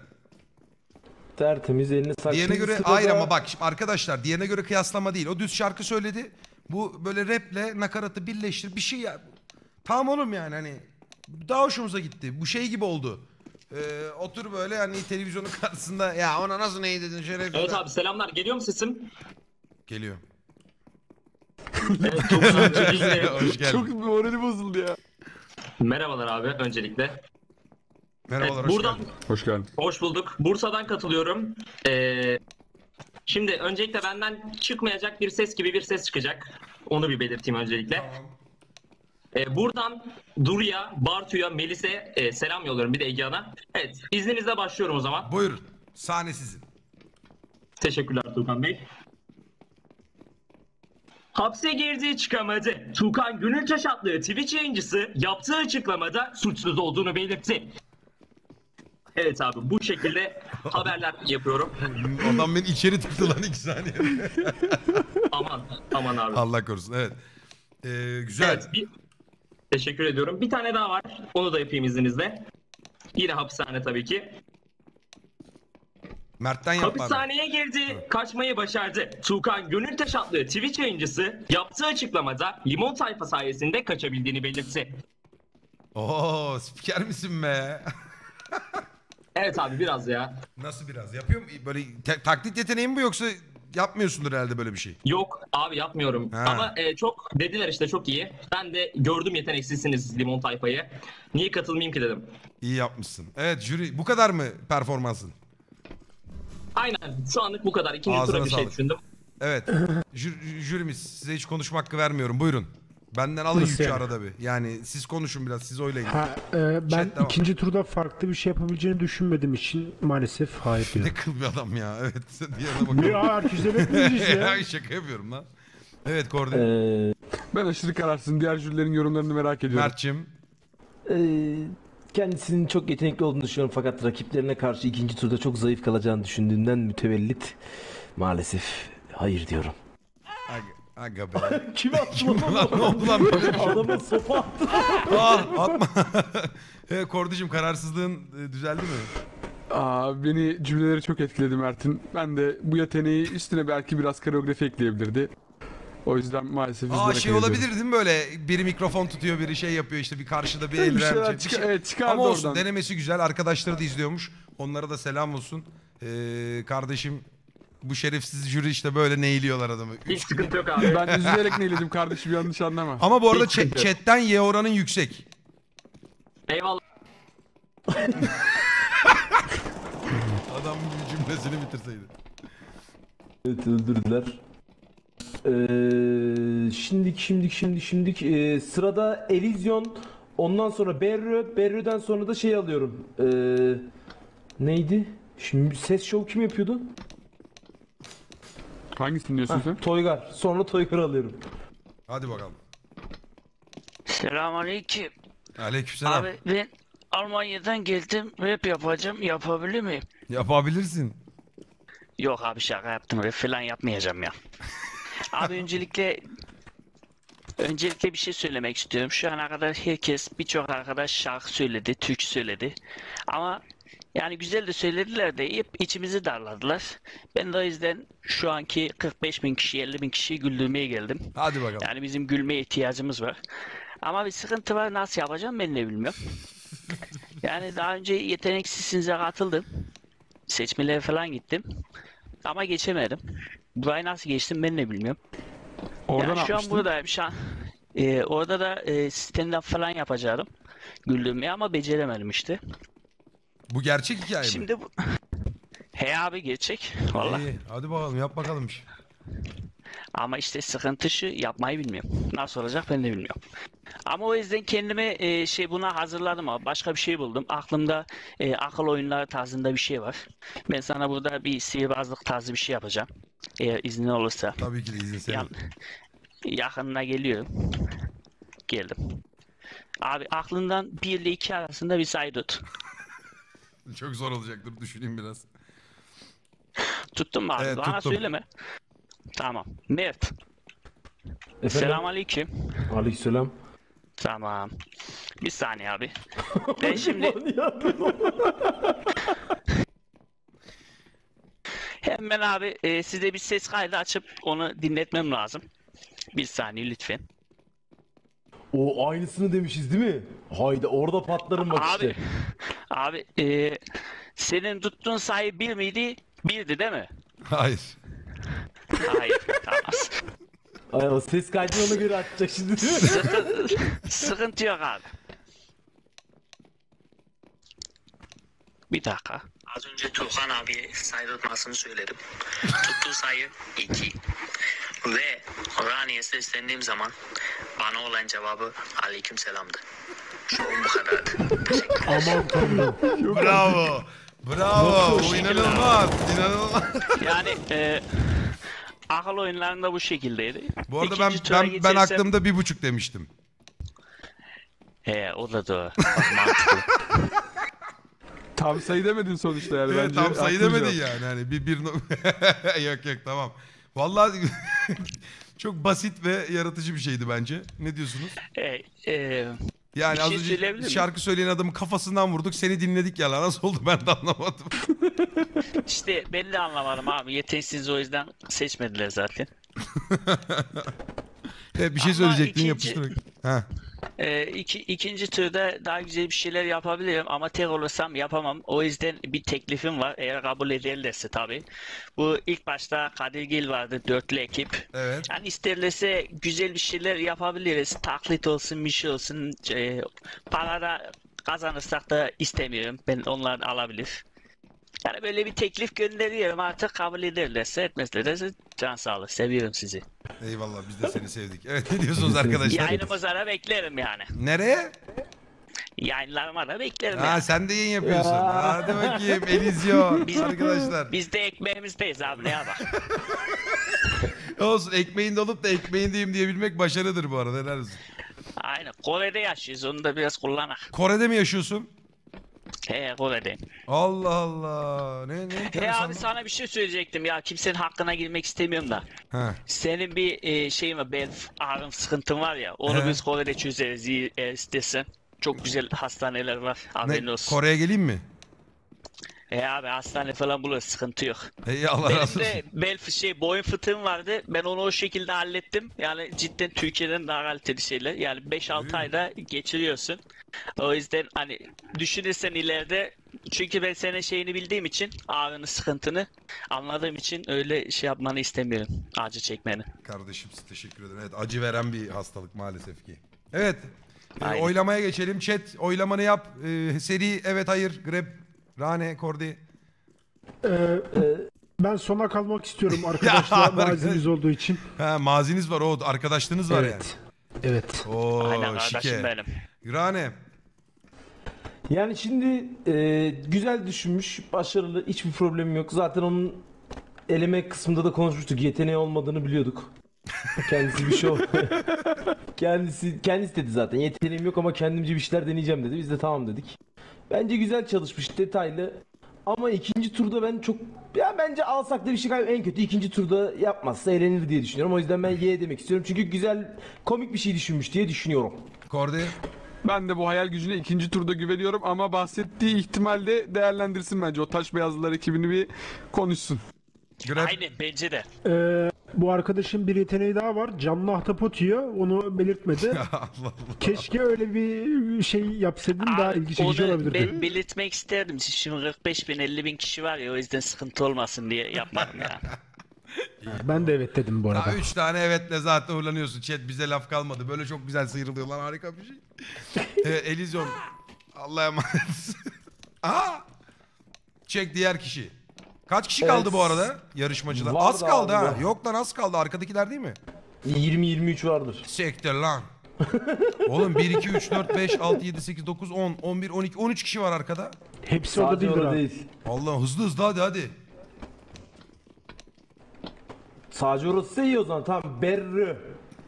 B: Tertemiz eline sağlık.
A: Diğerine
B: Şimdi
A: göre
B: sırada-
A: hayır ama bak şimdi arkadaşlar diğerine göre kıyaslama değil. O düz şarkı söyledi. Bu böyle raple nakaratı birleştir bir şey ya. Tamam oğlum yani hani daha hoşumuza gitti. Bu şey gibi oldu. Ee, otur böyle hani televizyonun karşısında ya ona nasıl neyi dedin şeref.
E: Evet abi selamlar. Geliyor mu sesim?
A: Geliyor.
E: Evet, çok güzel. Çok güzel.
A: Hoş geldin.
D: Çok morali bozuldu ya.
E: Merhabalar abi öncelikle.
A: Merhabalar,
E: Evet,
A: hoş
E: buradan,
A: geldin.
D: Hoş geldin.
E: Hoş bulduk. Bursa'dan katılıyorum. Ee, şimdi öncelikle benden çıkmayacak bir ses gibi bir ses çıkacak. Onu bir belirteyim öncelikle. Ee, buradan Duru'ya, Bartu'ya, Melis'e e, selam yolluyorum. Bir de Egehan'a. Evet, izninizle başlıyorum o zaman.
A: Buyurun. Sahne sizin.
E: Teşekkürler Tuğkan Bey. Hapse girdiği çıkamadı. Tuğkan Gönültaş adlı Twitch yayıncısı yaptığı açıklamada suçsuz olduğunu belirtti. Evet abi bu şekilde haberler yapıyorum.
A: Adam beni içeri tıktı lan iki saniye.
E: Aman aman abi.
A: Allah korusun evet. Ee, güzel.
E: Evet, bir... Teşekkür ediyorum. Bir tane daha var. Onu da yapayım izninizle. Yine hapishane tabii ki.
A: Mert'ten yapma.
E: Hapishaneye girdi, kaçmayı başardı. Tuğkan Gönültaş adlı Twitch yayıncısı yaptığı açıklamada Limon Tayfa sayesinde kaçabildiğini belirtti.
A: Oo, spiker misin be?
E: Evet abi biraz ya.
A: Nasıl biraz? Yapıyor mu? Böyle te- taklit yeteneğin mi bu yoksa yapmıyorsundur herhalde böyle bir şey?
E: Yok abi yapmıyorum.
A: Ha.
E: Ama e, çok dediler işte çok iyi. Ben de gördüm yeteneksizsiniz Limon Tayfa'yı. Niye katılmayayım ki dedim.
A: İyi yapmışsın. Evet jüri bu kadar mı performansın?
E: Aynen şu anlık bu kadar. İkinci
A: Ağzına
E: tura bir şey
A: sağlık.
E: düşündüm.
A: Evet. Jür- jürimiz size hiç konuşma hakkı vermiyorum. Buyurun. Benden alın
F: Nasıl
A: yükü
F: yani?
A: arada bir. Yani siz konuşun biraz siz oylayın.
F: Ha, e, ben
A: Chat devam.
F: ikinci turda farklı bir şey yapabileceğini düşünmediğim için maalesef hayır diyorum.
A: Ne kıl bir adam ya. Evet. Diğerine bakalım.
F: Ya herkese bekleyeceğiz ya.
A: Şaka yapıyorum lan. Evet Kordi.
D: Ben aşırı kararsızım. Diğer jürilerin yorumlarını merak ediyorum.
A: Mert'cim.
B: Ee, kendisinin çok yetenekli olduğunu düşünüyorum fakat rakiplerine karşı ikinci turda çok zayıf kalacağını düşündüğünden mütevellit maalesef hayır diyorum.
A: Aga, aga be.
B: Kim attı lan?
A: Lan ne oldu lan böyle bir şey?
B: Adama sopa attı.
A: Ah atma. Evet Kordi'cim kararsızlığın e, düzeldi mi?
D: Aa, beni cümleleri çok etkiledi Mert'in. Ben de bu yeteneği üstüne belki biraz koreografi ekleyebilirdi. O yüzden maalesef
A: Aa
D: izleyerek
A: şey
D: ediyorum.
A: olabilir değil mi böyle? Biri mikrofon tutuyor, biri şey yapıyor işte bir karşıda bir
D: Bir
A: el
D: şeyler
A: vermiş.
D: çıkar- evet, çıkardı
A: Ama olsun
D: oradan.
A: denemesi güzel. Arkadaşları da izliyormuş. Onlara da selam olsun. Ee, kardeşim bu şerefsiz jüri işte böyle neyliyorlar adamı.
E: Hiç sıkıntı yok abi.
D: Ben üzülerek neyledim kardeşim yanlış anlama.
A: Ama bu arada
E: Hiç sıkıntı
A: chat-
E: yok.
A: chatten Y oranın yüksek.
E: Eyvallah.
A: Adam bir cümlesini bitirseydi.
B: Evet öldürdüler. Ee, şimdik şimdik şimdik şimdik ee, sırada Elysion, ondan sonra Berrö, Berrö'den sonra da şey alıyorum. Ee, neydi? Şimdi ses show kim yapıyordu?
D: Hangisini diyorsun
B: Heh,
D: sen?
B: Toygar. Sonra Toygar alıyorum.
A: Hadi bakalım.
G: Selamünaleyküm.
A: Aleykümselam.
G: Abi ben Almanya'dan geldim. Rap yapacağım. Yapabilir miyim?
A: Yapabilirsin.
G: Yok abi şaka yaptım. Rap falan yapmayacağım ya. Abi öncelikle öncelikle bir şey söylemek istiyorum. Şu ana kadar herkes, birçok arkadaş şarkı söyledi, türkü söyledi. Ama yani güzel de söylediler de hep içimizi darladılar. Ben de o yüzden şu anki kırk beş bin kişi, elli bin kişiyi güldürmeye geldim.
A: Hadi bakalım.
G: Yani bizim gülmeye ihtiyacımız var. Ama bir sıkıntı var, nasıl yapacağım ben de bilmiyorum. Yani daha önce yeteneksizsinize katıldım. Seçmelere falan gittim. Ama geçemedim. Burayı nasıl geçtim ben de bilmiyorum.
D: Orada
G: yani
D: ne
G: şu an
D: yapmıştın?
G: buradayım şu an. Ee, orada da e, stand-up falan yapacaktım. Güldürmeye ama beceremedim işte.
A: Bu gerçek hikaye mi?
G: Şimdi bu... He abi gerçek. Vallahi.
A: İyi, hadi bakalım yap bakalım iş.
G: Ama işte sıkıntı şu, yapmayı bilmiyorum. Nasıl olacak ben de bilmiyorum. Ama o yüzden kendime e, şey buna hazırladım abi. Başka bir şey buldum. Aklımda e, akıl oyunları tarzında bir şey var. Ben sana burada bir sihirbazlık tarzı bir şey yapacağım. Eğer iznin olursa.
A: Tabii ki de izin senin.
G: Yan- yakınına geliyorum. Geldim. Abi aklından bir ile iki arasında bir sayı tut.
A: Çok zor olacaktır düşüneyim biraz.
G: Tuttun mu abi?
A: Evet,
G: Bana
A: tuttum.
G: söyleme. Tamam. Mert.
B: Efendim?
G: Selamünaleyküm.
B: Aleykümselam.
G: Tamam. Bir saniye abi. Ben şimdi... Hemen abi e, size bir ses kaydı açıp onu dinletmem lazım. Bir saniye lütfen.
B: O aynısını demişiz değil mi? Haydi orada patlarım bak
G: Abi,
B: işte.
G: abi e, senin tuttuğun sayı bir miydi? Birdi değil mi?
A: Hayır.
G: Hayır. Tamam.
B: Ay, o ses kaydını ona göre atacak şimdi değil mi?
G: Sıkıntı, sıkıntı yok abi. Bir dakika.
J: Az önce Tuğhan abiye sayı tutmasını söyledim. Tuttuğu sayı iki. Ve Rani'ye seslendiğim zaman bana olan cevabı aleykümselamdı. Şovum bu kadardı.
F: Aman tanrım.
A: Bravo. Bravo. Bu inanılmaz. İnanılmaz.
G: Yani e, akıl oyunlarında bu şekildeydi.
A: Bu arada
G: İkinci
A: ben
G: tura
A: ben, ben
G: geçersem-
A: aklımda bir buçuk demiştim.
G: He o da doğru. Bak, mantıklı.
D: Tam sayı demedin sonuçta yani.
A: Evet,
D: bence
A: tam sayı
D: haklı
A: demedin
D: cevap.
A: yani. Hani bir bir no- yok yok tamam. Vallahi çok basit ve yaratıcı bir şeydi bence. Ne diyorsunuz?
G: E, e,
A: Yani
G: bir
A: az
G: şey
A: önce
G: söyleyebilir miyim?
A: şarkı söyleyen adamın kafasından vurduk. Seni dinledik ya lan. Nasıl oldu ben de anlamadım.
G: İşte ben de anlamadım abi. Yeteneksiz o yüzden seçmediler zaten.
A: Evet, bir şey
G: Ama
A: söyleyecektin
G: ikinci-
A: yapıştırarak. Ha.
G: E, iki, ikinci turda daha güzel bir şeyler yapabilirim ama tek olursam yapamam. O yüzden bir teklifim var. Eğer kabul ederlerse tabii. Bu ilk başta Kadirgil vardı. Dörtlü ekip.
A: Evet.
G: Yani isterlerse güzel bir şeyler yapabiliriz. Taklit olsun, bir şey olsun. E, para da kazanırsak da istemiyorum. Ben onlar alabilir. Yani böyle bir teklif gönderiyorum artık kabul ederlerse etmezlerse can sağlık. Seviyorum sizi.
A: Eyvallah biz de seni sevdik. Evet ne diyorsunuz arkadaşlar?
G: Yayınımıza da beklerim yani.
A: Nereye?
G: Yayınlarıma da beklerim
A: Ha
G: yani.
A: sen de yayın yapıyorsun. Hadi bakayım Elizyon
G: Biz-
A: arkadaşlar.
G: Biz de ekmeğimizdeyiz abi ne yapalım.
A: Olsun ekmeğinde olup da ekmeğindeyim diyebilmek başarıdır bu arada. Helal olsun.
G: Aynen Kore'de yaşıyoruz onu da biraz kullanak.
A: Kore'de mi yaşıyorsun?
G: He Kore'deyim.
A: Allah Allah. Ne ne
G: He
A: enteresan.
G: abi sana bir şey söyleyecektim ya kimsenin hakkına girmek istemiyorum da.
A: Ha.
G: Senin bir e, şey mi bel ağrım sıkıntın var ya onu
A: He.
G: biz Kore'de çözeriz iyi, eğer istersen. Çok güzel hastaneler var haberin
A: Ne,
G: olsun.
A: Kore'ye geleyim mi?
G: He abi hastane falan bulur sıkıntı yok.
A: Ey Allah
G: Benim
A: razı olsun.
G: de bel şey boyun fıtığım vardı. Ben onu o şekilde hallettim. Yani cidden Türkiye'den daha kaliteli şeyler. Yani beş altı ayda geçiriyorsun. O yüzden hani düşünürsen ileride çünkü ben senin şeyini bildiğim için ağrını sıkıntını anladığım için öyle şey yapmanı istemiyorum. Acı çekmeni.
A: Kardeşim teşekkür ederim. Evet acı veren bir hastalık maalesef ki. Evet. e,
G: Aynen.
A: oylamaya geçelim. Chat oylamanı yap. E, seri evet hayır. Grab. Rane. Kordi.
F: Ee, ben sona kalmak istiyorum arkadaşlar mazimiz olduğu için.
A: Ha, maziniz var o arkadaşlığınız var
F: Evet.
A: yani.
F: Evet.
A: Oo,
G: Aynen kardeşim
A: şike.
G: benim.
A: Rane.
B: Yani şimdi e, güzel düşünmüş, başarılı, hiçbir problemim yok. Zaten onun eleme kısmında da konuşmuştuk. Yeteneği olmadığını biliyorduk. Kendisi bir şey ol- kendisi kendisi dedi zaten. Yeteneğim yok ama kendimce bir şeyler deneyeceğim dedi. Biz de tamam dedik. Bence güzel çalışmış, detaylı. Ama ikinci turda ben çok ya bence alsak da bir şey kaybı en kötü ikinci turda yapmazsa eğlenir diye düşünüyorum. O yüzden ben Y demek istiyorum. Çünkü güzel komik bir şey düşünmüş diye düşünüyorum.
A: Kordi.
D: Ben de bu hayal gücüne ikinci turda güveniyorum ama bahsettiği ihtimalde değerlendirsin bence. O taş beyazlılar ekibini bir konuşsun.
G: Aynen bence de.
F: Ee, bu arkadaşın bir yeteneği daha var. Canlı ahtapot yiyor. Onu belirtmedi.
A: Allah Allah.
F: Keşke öyle bir şey yapsaydın daha ilgi çekici
G: Onu
F: olabilirdi.
G: ben belirtmek isterdim. Şimdi kırk beş bin elli bin kişi var ya o yüzden sıkıntı olmasın diye yapmadım ya.
F: Ben de evet dedim bu arada.
A: Daha üç tane evetle zaten uğurlanıyorsun. Chat bize laf kalmadı. Böyle çok güzel sıyrılıyorlar. Harika bir şey. Evet, Elizyon. Allah'a emanet. Aa! Çek diğer kişi. Kaç kişi
B: Evet.
A: kaldı bu arada yarışmacılar?
B: Vardı
A: Az kaldı
B: abi,
A: ha.
B: var.
A: Yok lan az kaldı. Arkadakiler değil mi?
B: yirmi yirmi üç vardır.
A: Sektör lan. Oğlum bir, iki, üç, dört, beş, altı, yedi, sekiz, dokuz, on, on bir, on iki, on üç kişi var arkada.
F: Hepsi orada
B: Sadece
F: değildir
B: orada
F: abi.
B: değil.
A: Allah hızlı hızlı hadi hadi.
B: Sadece orası iyi o zaman. Tamam. Berrü.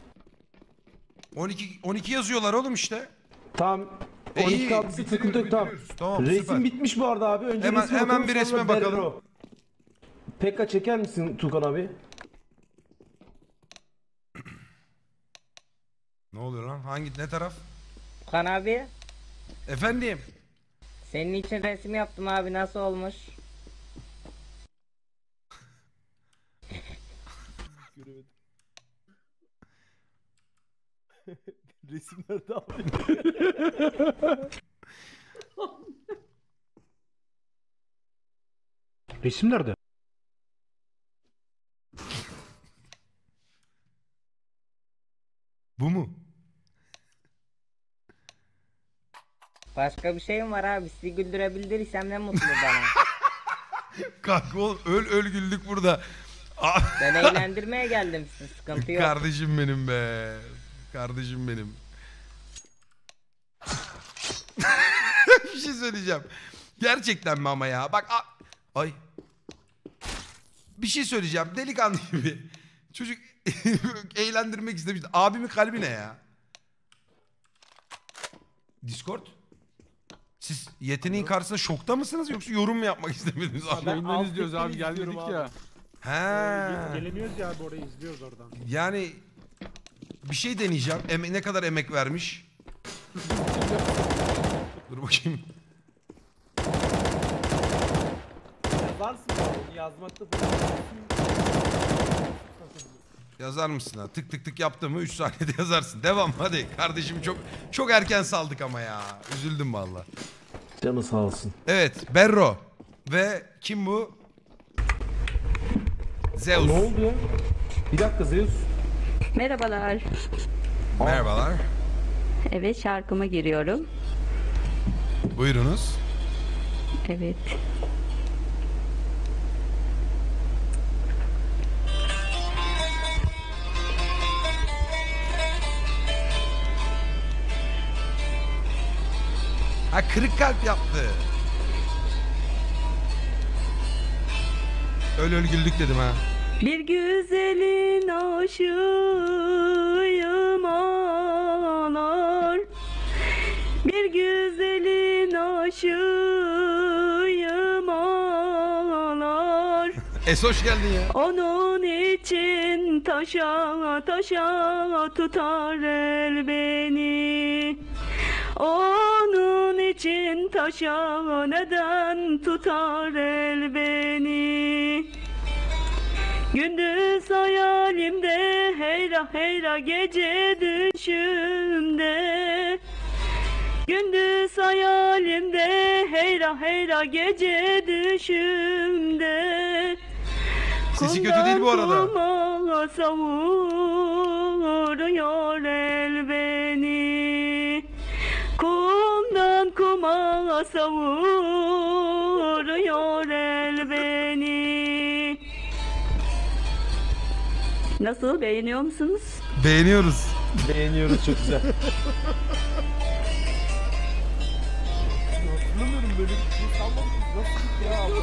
A: on iki, on iki yazıyorlar oğlum işte.
B: Tamam.
A: E,
B: on iki
A: iyi,
B: kaldı sıkıntı yok tamam.
A: bitiriyoruz. Tamam,
B: Resim
A: süper.
B: bitmiş bu arada abi. Önce
A: Hemen-
B: resme
A: hemen
B: bakalım,
A: bir
B: sonra
A: resme bakalım.
B: Berro. Pekka çeker misin Tukan abi?
A: Ne oluyor lan? Hangi ne taraf?
K: Kan abi,
A: Efendim?
K: senin için resim yaptım abi, nasıl olmuş?
B: Resim nerede abi?
F: Resim nerede?
A: Bu mu?
K: Başka bir şey mi var abi? Sizi güldürebildiysem ne mutlu bana.
A: Kanka oğlum öl öl güldük burada.
K: Ben eğlendirmeye geldim sizi, sıkıntı yok.
A: Kardeşim benim be. Kardeşim benim. Bir şey söyleyeceğim. Gerçekten mi ama ya? Bak a- ay. Bir şey söyleyeceğim. Delikanlı gibi. Çocuk eğlendirmek istemiş. Abimin kalbi ne ya? Discord? Siz yeteneğin karşısında şokta mısınız yoksa yorum mu yapmak istemediniz?
D: Yayından izliyoruz abi, gelmedik ya.
A: He.
F: Gelemiyoruz ya abi, orayı izliyoruz oradan.
A: Yani bir şey deneyeceğim. Eme- ne kadar emek vermiş? Dur bakayım.
B: Yazarsın onu yazmakta.
A: Yazar mısın ha? Tık tık tık yaptı mı üç saniyede yazarsın. Devam hadi. Kardeşim çok çok erken saldık ama ya. Üzüldüm valla.
B: Canı sağ olsun.
A: Evet, Berro. Ve kim bu? Zeus.
B: Ne oldu ya? Bir dakika Zeus.
C: Merhabalar.
A: Merhabalar.
C: Evet, şarkıma giriyorum.
A: Buyurunuz.
C: Evet.
A: Ha kırık kalp yaptı. Öl öl güldük dedim ha.
C: Bir güzelin aşığıyım ağlar. Bir güzelin aşığıyım ağlar.
A: Es hoş geldin ya.
C: Onun için taşa taşa tutar el beni. Onun için taşa neden tutar el beni? Gündüz hayalimde heyra heyra gece düşümde. Gündüz hayalimde heyra heyra gece düşümde.
A: Sesi kötü değil bu arada.
C: Kuma savuruyor el beni. Kumdan kuma savuruyor el beni. Nasıl, beğeniyor musunuz?
A: Beğeniyoruz.
B: Beğeniyoruz, çok güzel. Hatırlamıyorum böyle bir şey sallamışız. Nasıl ya abla?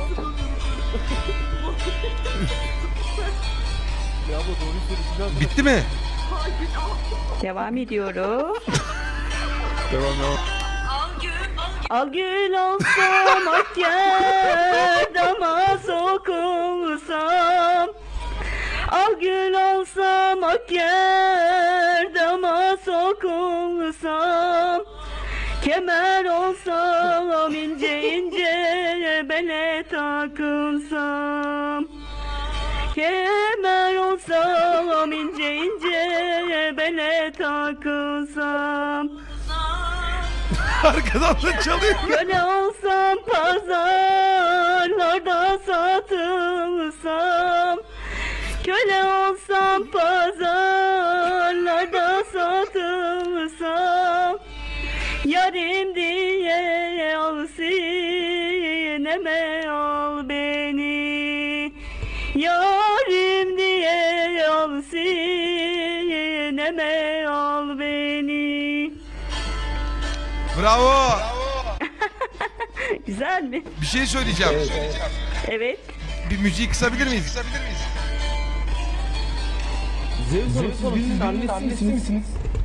B: Ya abla doğru söylüyorsun.
A: Bitti mi?
C: Devam ediyorum.
A: Devam devam.
C: Al gül olsam ak gerdama sokulsam. Al gül olsam ak gerdama sokulsam. Kemer olsam ince ince bele takılsam. Kemer olsam ince ince bele takılsam.
A: Arkadan da çalıyor.
C: Köle olsam pazarlarda satılsam. Köle olsam pazarlarda satılsam. Yarim diye al sineme al beni. Yarim diye al sineme al beni.
A: Bravo.
C: Güzel mi?
A: Bir şey söyleyeceğim.
C: Evet, evet. Evet.
A: Bir müziği kısabilir miyiz? Kısabilir miyiz?
B: Zeus Hanım, siz birinin annesi misiniz?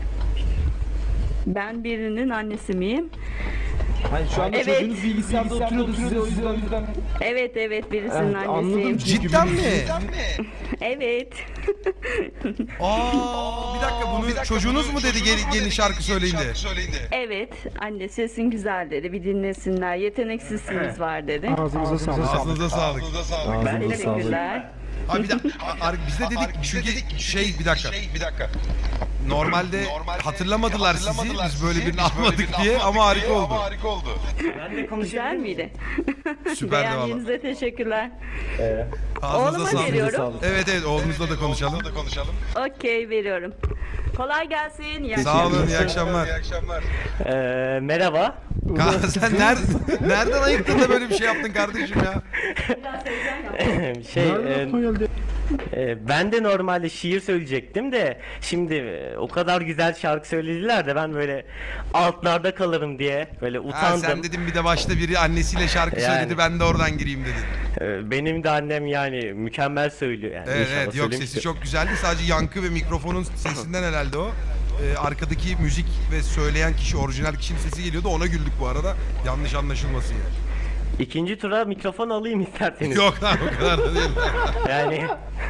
C: Ben birinin annesi miyim?
B: Hani şu anda
C: Evet.
B: çocuğunuz bilgisayarda oturuyordu, size o yüzden...
C: Evet evet, birisinin
B: Evet,
C: annesiyim.
B: anladım çünkü
A: Cidden mi?
C: Evet.
A: Aa, bir dakika bunu çocuğunuz mu dedi gelin, gelin şarkı söyleyin de?
C: Evet, anne sesin güzel dedi, bir dinlesinler. Yeteneksizsiniz var dedi.
F: Ağzınıza sağlık.
A: Ağzınıza sağlık.
C: Ben teşekkürler.
A: Abi bir dakika, a- a- biz de dedik çünkü şey bir dakika. Bir dakika. normalde hatırlamadılar sizi. Biz böyle birini almadık diye ama harika oldu.
C: Ben de Güzel miydi?
A: Süperdi valla.
C: Beğendiğinize teşekkürler.
A: Ağzınıza
C: Oğluma
A: sağlık.
C: veriyorum.
A: Evet evet oğlunuzla da konuşalım.
C: Okey veriyorum. Kolay gelsin. iyi
A: Sağ olun, iyi
C: akşamlar.
A: akşamlar.
H: Ee, merhaba.
A: Kaan sen nereden, nereden ayıktın da böyle bir şey yaptın kardeşim ya?
H: şey, e, e, ben de normalde şiir söyleyecektim de şimdi e, o kadar güzel şarkı söylediler de ben böyle altlarda kalırım diye böyle
A: Ha,
H: utandım.
A: sen dedim bir de başta biri annesiyle şarkı
H: Yani.
A: söyledi ben de oradan gireyim dedin.
H: E, Benim de annem yani mükemmel söylüyor yani.
A: Evet
H: İnşallah
A: evet yok
H: söylemiştir.
A: sesi çok güzeldi sadece yankı ve mikrofonun sesinden herhalde o. Ee, arkadaki müzik ve söyleyen kişi orijinal kişinin sesi geliyordu ona güldük bu arada. Yanlış anlaşılmasın yani.
H: İkinci tura mikrofon alayım isterseniz.
A: Yok lan o kadar da değil.
H: yani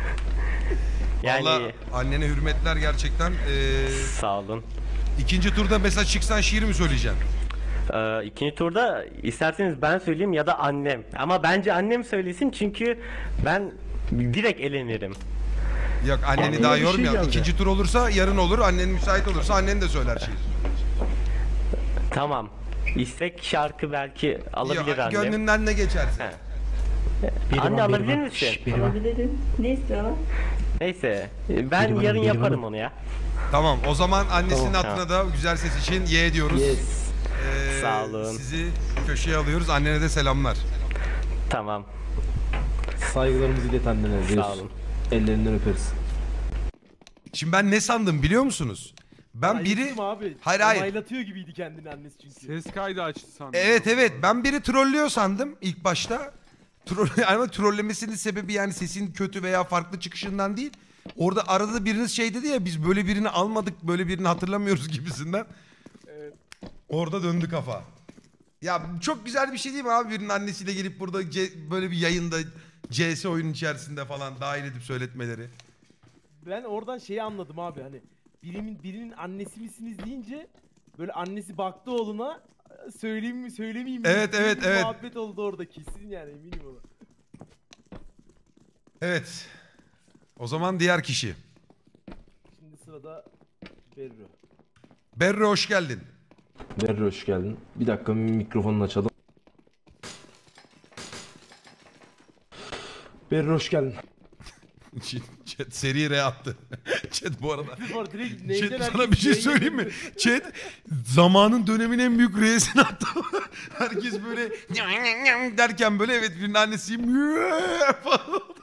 H: yani
A: Vallahi annene hürmetler gerçekten. Ee,
H: Sağ olun.
A: İkinci turda mesela çıksan şiir mi söyleyeceksin?
H: Ee, ikinci turda isterseniz ben söyleyeyim ya da annem. Ama bence annem söylesin çünkü ben direkt elenirim.
A: Yok anneni
H: Anneye
A: daha
H: bir şey
A: yormayalım.
H: geldi.
A: İkinci tur olursa yarın olur. Annen müsait olursa annen de söyler şiir.
H: Tamam. İstek şarkı belki alabilir
A: Ya,
H: annem.
A: gönlünden ne geçerse.
H: He. Anne alabilir misin?
C: Alabilirim. Ne istiyorlar?
H: Neyse. Ben
A: Biri bana,
H: yarın
A: biri
H: yaparım
A: bana.
H: onu ya.
A: Tamam o zaman annesinin
H: Tamam.
A: adına da güzel ses için ye diyoruz.
H: Yes.
A: Ee,
H: Sağ olun.
A: Sizi köşeye alıyoruz. Annene de selamlar.
H: Tamam.
B: Saygılarımızı ilet annene.
H: Sağ olun.
B: Ellerinden öperiz.
A: Şimdi ben ne sandım biliyor musunuz? Ben biri...
B: abi.
A: Hayır hayır.
B: Onaylatıyor gibiydi kendini annesi çünkü.
D: Ses kaydı açtı sandım.
A: Evet evet ben biri trollüyor sandım ilk başta. Troll, ama trollemesinin sebebi yani sesin kötü veya farklı çıkışından değil. Orada arada biriniz şey dedi ya biz böyle birini almadık böyle birini hatırlamıyoruz gibisinden.
B: Evet.
A: Orada döndü kafa. Ya çok güzel bir şey değil mi abi birinin annesiyle gelip burada C- böyle bir yayında C S oyunun içerisinde falan dahil edip söyletmeleri.
B: Ben oradan şeyi anladım abi hani birinin birinin annesi misiniz deyince böyle annesi baktı oğluna söyleyeyim mi söylemeyeyim mi?
A: Evet,
B: diye
A: evet,
B: bir
A: evet.
B: Muhabbet oldu orada kesin yani eminim ona.
A: Evet. O zaman diğer kişi.
B: Şimdi sırada Berru.
A: Berru hoş geldin.
B: Berru hoş geldin. Bir dakika mikrofonunu açalım. Berru hoş geldin.
A: Chat seri re attı. Chat bu arada.
B: Var, direkt neyden
A: Chat
B: herkes
A: sana bir şey
B: yayın
A: söyleyeyim mi?
B: yapıyor.
A: Chat zamanın dönemin en büyük re'sini attı. Herkes böyle derken böyle evet birinin annesiyim falan oldu.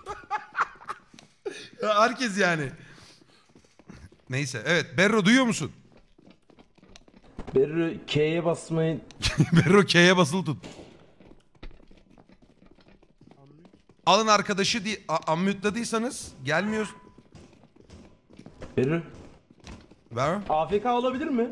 A: Herkes yani. Neyse evet Berro duyuyor musun?
B: Berru K'ye basmayı...
A: Berro K'ye basılı tut. Alın arkadaşı di unmute'ladıysanız gelmiyor.
B: Berru.
A: Ver.
B: A F K olabilir mi?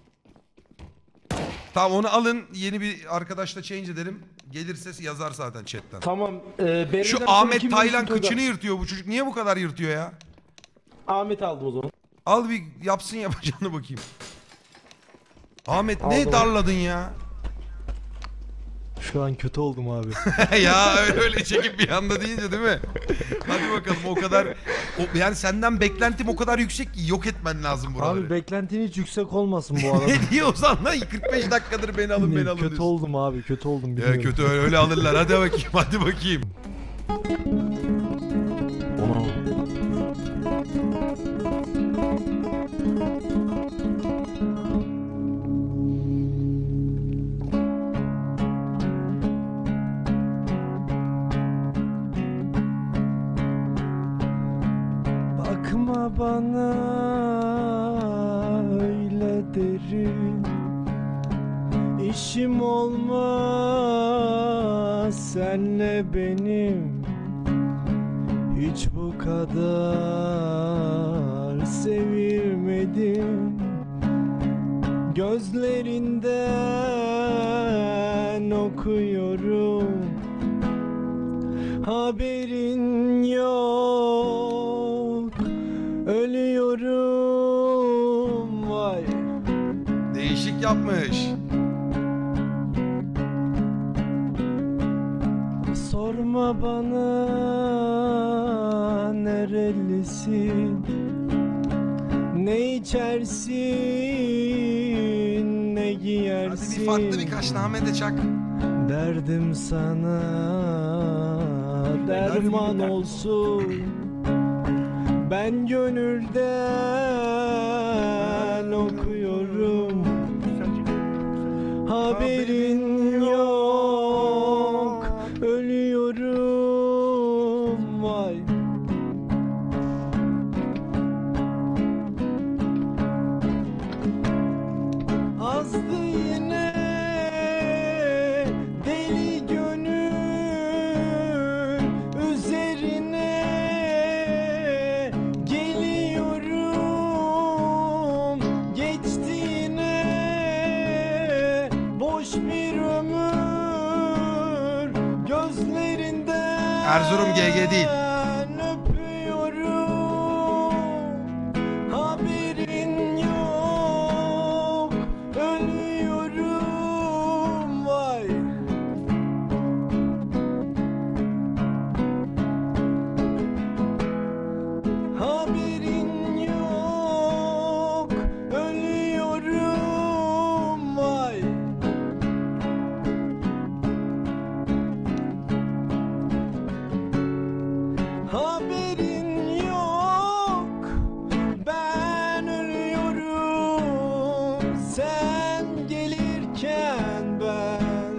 A: Tamam onu alın yeni bir arkadaşla change edelim. Gelirse yazar zaten chatten.
B: Tamam. E, Berru'dan
A: Şu
B: sonra
A: Ahmet
B: kim
A: Taylan
B: Mesut
A: kıçını
B: Özel?
A: yırtıyor bu çocuk. Niye bu kadar yırtıyor ya?
B: Ahmet aldım o zaman.
A: Al bir yapsın yapacağını bakayım. Ahmet ne
B: Aldım.
A: darladın ya?
R: Şu an kötü oldum abi.
A: Ya öyle, öyle çekip bir anda deyince değil mi? Hadi bakalım o kadar o, yani senden beklentim o kadar yüksek ki yok etmen lazım buraları.
R: Abi beklentin hiç yüksek olmasın bu arada.
A: Ne diye o zaman lan kırk beş dakikadır beni alın beni alın
R: Kötü
A: diyorsun.
R: oldum abi kötü oldum.
A: Ya
R: bilmiyorum.
A: kötü öyle, öyle alırlar hadi bakayım hadi bakayım.
R: Bakma bana öyle derin. İşim olmaz senle benim. Hiç bu kadar sevilmedim. Gözlerinden okuyorum. Haberin yok. Ölüyorum vay.
A: Değişik yapmış.
R: Sorma bana nerelisin, Ne içersin, ne giyersin?
A: Hadi bir farklı birkaç name de çak.
R: Derdim sana derman olsun. Ben gönülden okuyorum. Haberin yok, ölüyorum vay. Azdı yine deli gönül üzerine geliyorum, geçti yine boş bir ömür gözlerinden.
A: Erzurum G G değil.
R: Haberin yok, ölüyorum vay. Haberin yok, ölüyorum vay. Haberin yok, ben ölüyorum. Sen gelirken ben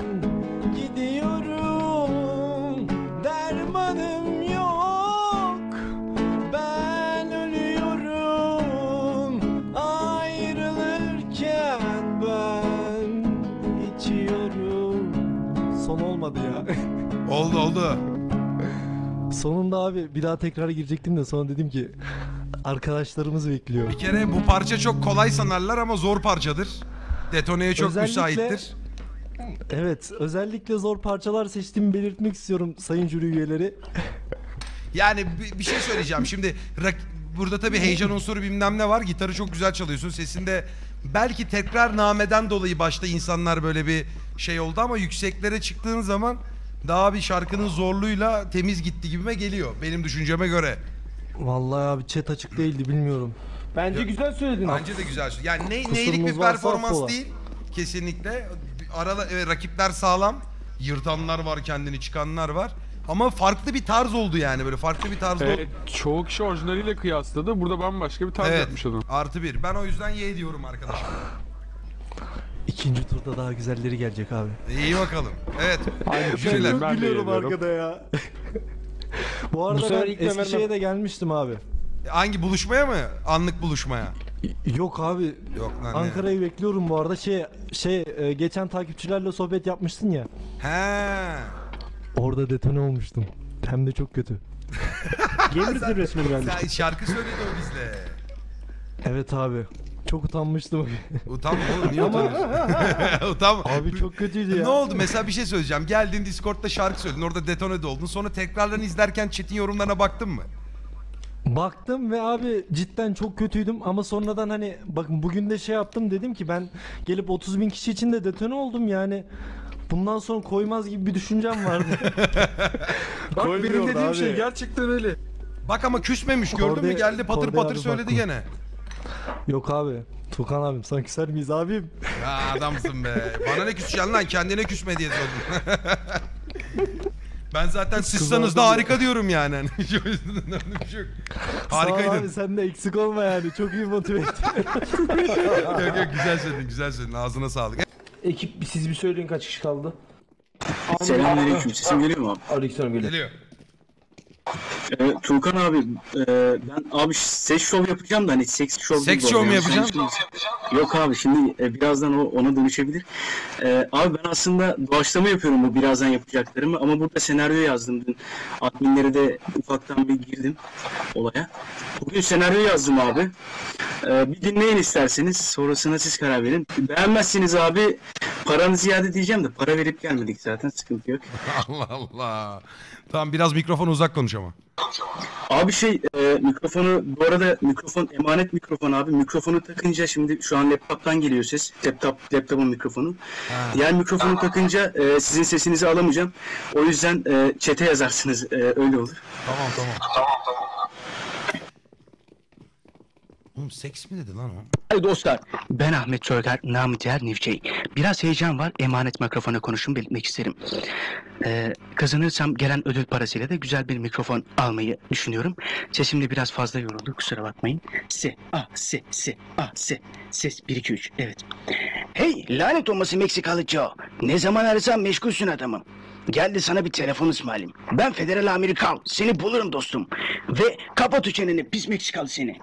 R: gidiyorum. Dermanım yok, ben ölüyorum. Ayrılırken ben içiyorum. Son olmadı ya.
A: Oldu oldu.
R: Sonunda abi bir daha tekrar girecektim de sonra dedim ki arkadaşlarımız bekliyor.
A: Bir kere bu parça çok kolay sanarlar ama zor parçadır. Detoneye çok
R: Özellikle-
A: müsaittir.
R: Evet, özellikle zor parçalar seçtiğimi belirtmek istiyorum sayın jüri üyeleri.
A: Yani bir, bir şey söyleyeceğim. Şimdi rak- burada tabii heyecan unsuru bilmem ne var. Gitarı çok güzel çalıyorsun. Sesinde belki tekrar nameden dolayı başta insanlar böyle bir şey oldu ama yükseklere çıktığın zaman daha bir şarkının zorluğuyla temiz gitti gibime geliyor. Benim düşünceme göre.
R: Vallahi abi chat açık değildi bilmiyorum.
B: Bence güzel söyledin.
A: Bence de güzel. Yani ne,
R: Kusurumuz
A: neylik bir
R: varsa
A: performans
R: affola.
A: değil. Kesinlikle. Arada evet, rakipler sağlam. Yırtanlar var, kendini çıkanlar var. Ama farklı bir tarz oldu yani, böyle farklı bir tarz oldu.
D: Evet, çoğu kişi orijinaliyle kıyasladı. Burada bambaşka bir tarz
A: Evet.
D: yapmış adam.
A: Artı bir. Ben o yüzden ye diyorum arkadaşım.
R: İkinci turda daha güzelleri gelecek abi.
A: İyi bakalım. Evet.
R: Ben
A: Jüriler.
R: çok gülüyorum arkada ya. Bu arada
B: Bu sefer
R: ben
B: ilk Ömer'den-
R: Eskişehir'e de gelmiştim abi.
A: Hangi buluşmaya mı? Anlık buluşmaya.
R: Yok abi.
A: Yok lan ne?
R: Ankara'yı bekliyorum bu arada. Şey şey e, geçen takipçilerle sohbet yapmıştın ya.
A: He.
R: Orada detone olmuştum. Hem de çok kötü. Gelir zirvesine mi gelmiştin?
A: Sen şarkı söyledi o bizle.
R: Evet abi. Çok utanmıştım.
A: Utanma oğlum, niye
R: Ama-
A: utanıyorsun? Utanma.
R: Abi çok kötüydü ya.
A: Ne oldu? Mesela bir şey söyleyeceğim. Geldin Discord'da şarkı söyledin. Orada detone de oldun. Sonra tekrarlarını izlerken chat'in yorumlarına baktın mı?
R: Baktım ve abi cidden çok kötüydüm ama sonradan hani bakın bugün de şey yaptım, dedim ki ben gelip otuz bin kişi için de detone oldum yani. Bundan sonra koymaz gibi bir düşüncem vardı.
D: Bak benim
R: Koymuyordu
D: dediğim
R: abi.
D: şey gerçekten öyle.
A: Bak ama küsmemiş, gördün mü?
R: Korde-
A: Geldi patır
R: Korde
A: patır
R: abi
A: söyledi
R: baktım.
A: gene.
R: Yok abi. Tukan abim sana küser miyiz abim?
A: Ya adamsın be. Bana ne küseceksin lan? Kendine küsme diye sordum. Ben zaten sızsanız da harika diyorum yani. Hiç o yüzden önemli bir şey yok.
R: Sağ ol abi,
A: Harikaydın.
R: sen de eksik olma yani. Çok iyi motive ettin.
A: Yok yok, güzel söyledin, güzel söyledin. Ağzına sağlık.
B: Ekip siz bir söyleyin kaç kişi kaldı?
L: Selamünaleyküm. Sesim geliyor mu abi?
B: Aleykümselam geliyor.
A: Geliyor.
L: Ee, Tuğkan abi, e, ben abi seks şov yapacağım da hani seks şov
A: Seks
L: değil bu
A: şov
L: arada,
A: mu
L: yanlış
A: yapacaksın?
L: anlaşılmasın. Yok abi, şimdi e, birazdan o ona dönüşebilir. E, abi ben aslında doğaçlama yapıyorum bu birazdan yapacaklarımı ama burada senaryo yazdım dün. Adminlere de ufaktan bir girdim olaya. Bugün senaryo yazdım abi. E, bir dinleyin isterseniz, sonrasına siz karar verin. Beğenmezseniz abi paranı ziyade diyeceğim de para verip gelmedik zaten, sıkıntı yok.
A: Allah Allah. Tamam, biraz mikrofona uzak konuş ama.
L: Abi şey e, mikrofonu, bu arada mikrofon emanet mikrofon abi. Mikrofonu takınca, şimdi şu an laptop'tan geliyor ses. Laptop, laptopun mikrofonu. Diğer mikrofonu takınca e, sizin sesinizi alamayacağım. O yüzden e, chat'e yazarsınız, e, öyle olur.
A: Tamam tamam. Oğlum Oğlum seks mi dedi lan o?
N: Hadi dostlar, ben Ahmet Çölger, namı diğer Nivcey. Biraz heyecan var, emanet mikrofona konuşumu belirtmek isterim. Ee, kazanırsam gelen ödül parasıyla da güzel bir mikrofon almayı düşünüyorum. Sesim de biraz fazla yoruldu, kusura bakmayın. Se, ah, se, se, ah, se, ses bir iki üç, evet. Hey, lanet olması Meksikalı Joe. Ne zaman arasam meşgulsün adamım. Geldi sana bir telefon ısmarlayayım. Ben Federal Amerikan, seni bulurum dostum. Ve kapat o çeneni, pis Meksikalı seni.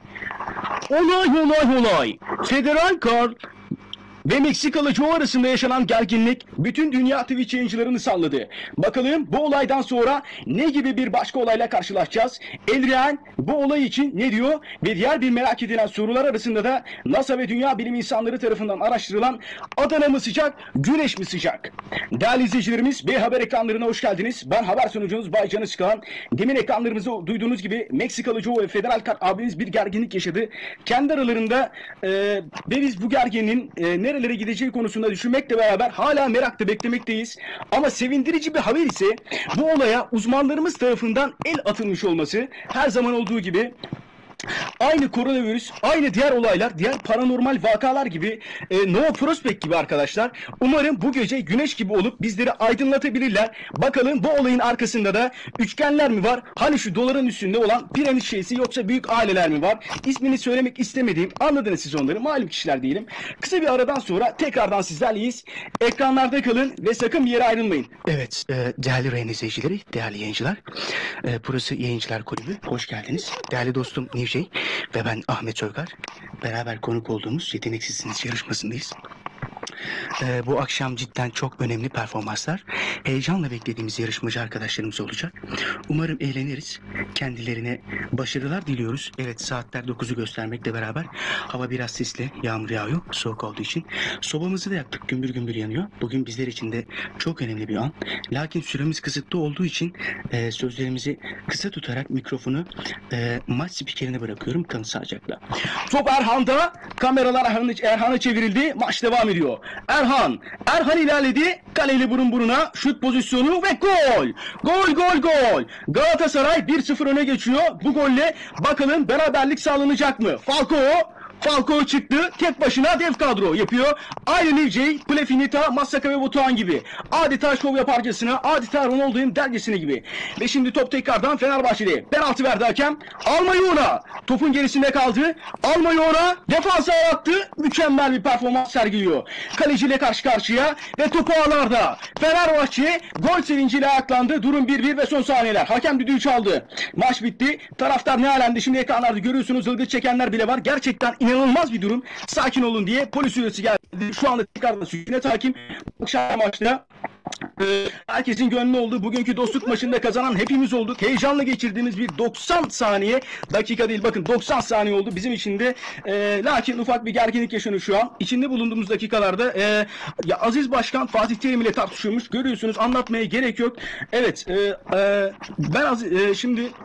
N: Olay olay olay. Federal Carl ve Meksikalı Joe arasında yaşanan gerginlik bütün dünya Twitch yayıncılarını salladı. Bakalım bu olaydan sonra ne gibi bir başka olayla karşılaşacağız? Elrian bu olay için ne diyor? Ve diğer bir merak edilen sorular arasında da NASA ve dünya bilim insanları tarafından araştırılan Adana mı sıcak, Güneş mi sıcak? Değerli izleyicilerimiz, B Haber ekranlarına hoş geldiniz. Ben haber sunucunuz Bay Canı Sıkan. Demin ekranlarımızda duyduğunuz gibi Meksikalı Joe ve Federal Carl abimiz bir gerginlik yaşadı. Kendi aralarında e, ve biz bu gerginliğin e, ne nerelere gideceği konusunda düşünmekle beraber hala merakla beklemekteyiz. Ama sevindirici bir haber ise bu olaya uzmanlarımız tarafından el atılmış olması. Her zaman olduğu gibi aynı koronavirüs, aynı diğer olaylar, diğer paranormal vakalar gibi, e, Nova Prospekt gibi arkadaşlar. Umarım bu gece güneş gibi olup bizleri aydınlatabilirler. Bakalım bu olayın arkasında da üçgenler mi var? Hani şu doların üstünde olan piramit şeysi, yoksa büyük aileler mi var? İsmini söylemek istemediğim, anladınız siz onları, malum kişiler diyelim. Kısa bir aradan sonra tekrardan sizlerleyiz. Ekranlarda kalın ve sakın bir yere ayrılmayın. Evet, e, değerli Reyna izleyicileri, değerli yayıncılar. E, burası Yayıncılar Kulübü. Hoş geldiniz. Değerli dostum Nivcey ve ben Ahmet Çölger. Beraber konuk olduğumuz Yeteneksizsiniz yarışmasındayız. Ee, bu akşam cidden çok önemli performanslar, heyecanla beklediğimiz yarışmacı arkadaşlarımız olacak. Umarım eğleniriz. Kendilerine başarılar diliyoruz. Evet, saatler dokuzu göstermekle beraber hava biraz sisli, yağmur yağıyor, soğuk olduğu için. Sobamızı da yaktık, gümbür gümbür yanıyor. Bugün bizler için de çok önemli bir an. Lakin süremiz kısıtlı olduğu için e, sözlerimizi kısa tutarak mikrofonu e, maç spikerine bırakıyorum. Kalın sağlıcakla. Top Erhan'da, kameralar Erhan'a Erhan'a çevrildi, maç devam ediyor. Erhan, Erhan ilerledi, kaleli burun buruna, şut pozisyonu ve gol! Gol, gol, gol! Galatasaray bir sıfır öne geçiyor. Bu golle bakalım beraberlik sağlanacak mı? Falcao, Falcao çıktı, tek başına dev kadro yapıyor. Aynı Nivcey, Plefinita, Massaka ve Batuhan gibi. Adeta şov yaparcasına, adeta Ronaldo'nun dergesine gibi. Ve şimdi top tekrardan Fenerbahçe'de. Penaltı verdi hakem. Almayona topun gerisinde kaldı. Almayona defansa attı. Mükemmel bir performans sergiliyor. Kaleciyle karşı karşıya ve topu ağlarda. Fenerbahçe gol sevinciyle ayaklandı. Durum bir bir ve son saniyeler. Hakem düdüğü çaldı. Maç bitti. Taraftar ne alemde, şimdi ekranlarda görüyorsunuz. Zılgıt çekenler bile var. Gerçekten inanılmaz bir durum. Sakin olun diye polis üyesi geldi. Şu anda tekrardan sükunet hakim. Akşam maçta Ee, herkesin gönlü oldu. Bugünkü dostluk maçında kazanan hepimiz olduk. Heyecanla geçirdiğimiz bir doksan saniye, dakika değil bakın doksan saniye oldu bizim için de. E, lakin ufak bir gerginlik yaşanıyor şu an. İçinde bulunduğumuz dakikalarda e, ya Aziz Başkan Fatih Terim ile tartışıyormuş. Görüyorsunuz, anlatmaya gerek yok. Evet, e, e, ben Aziz, e, şimdi e,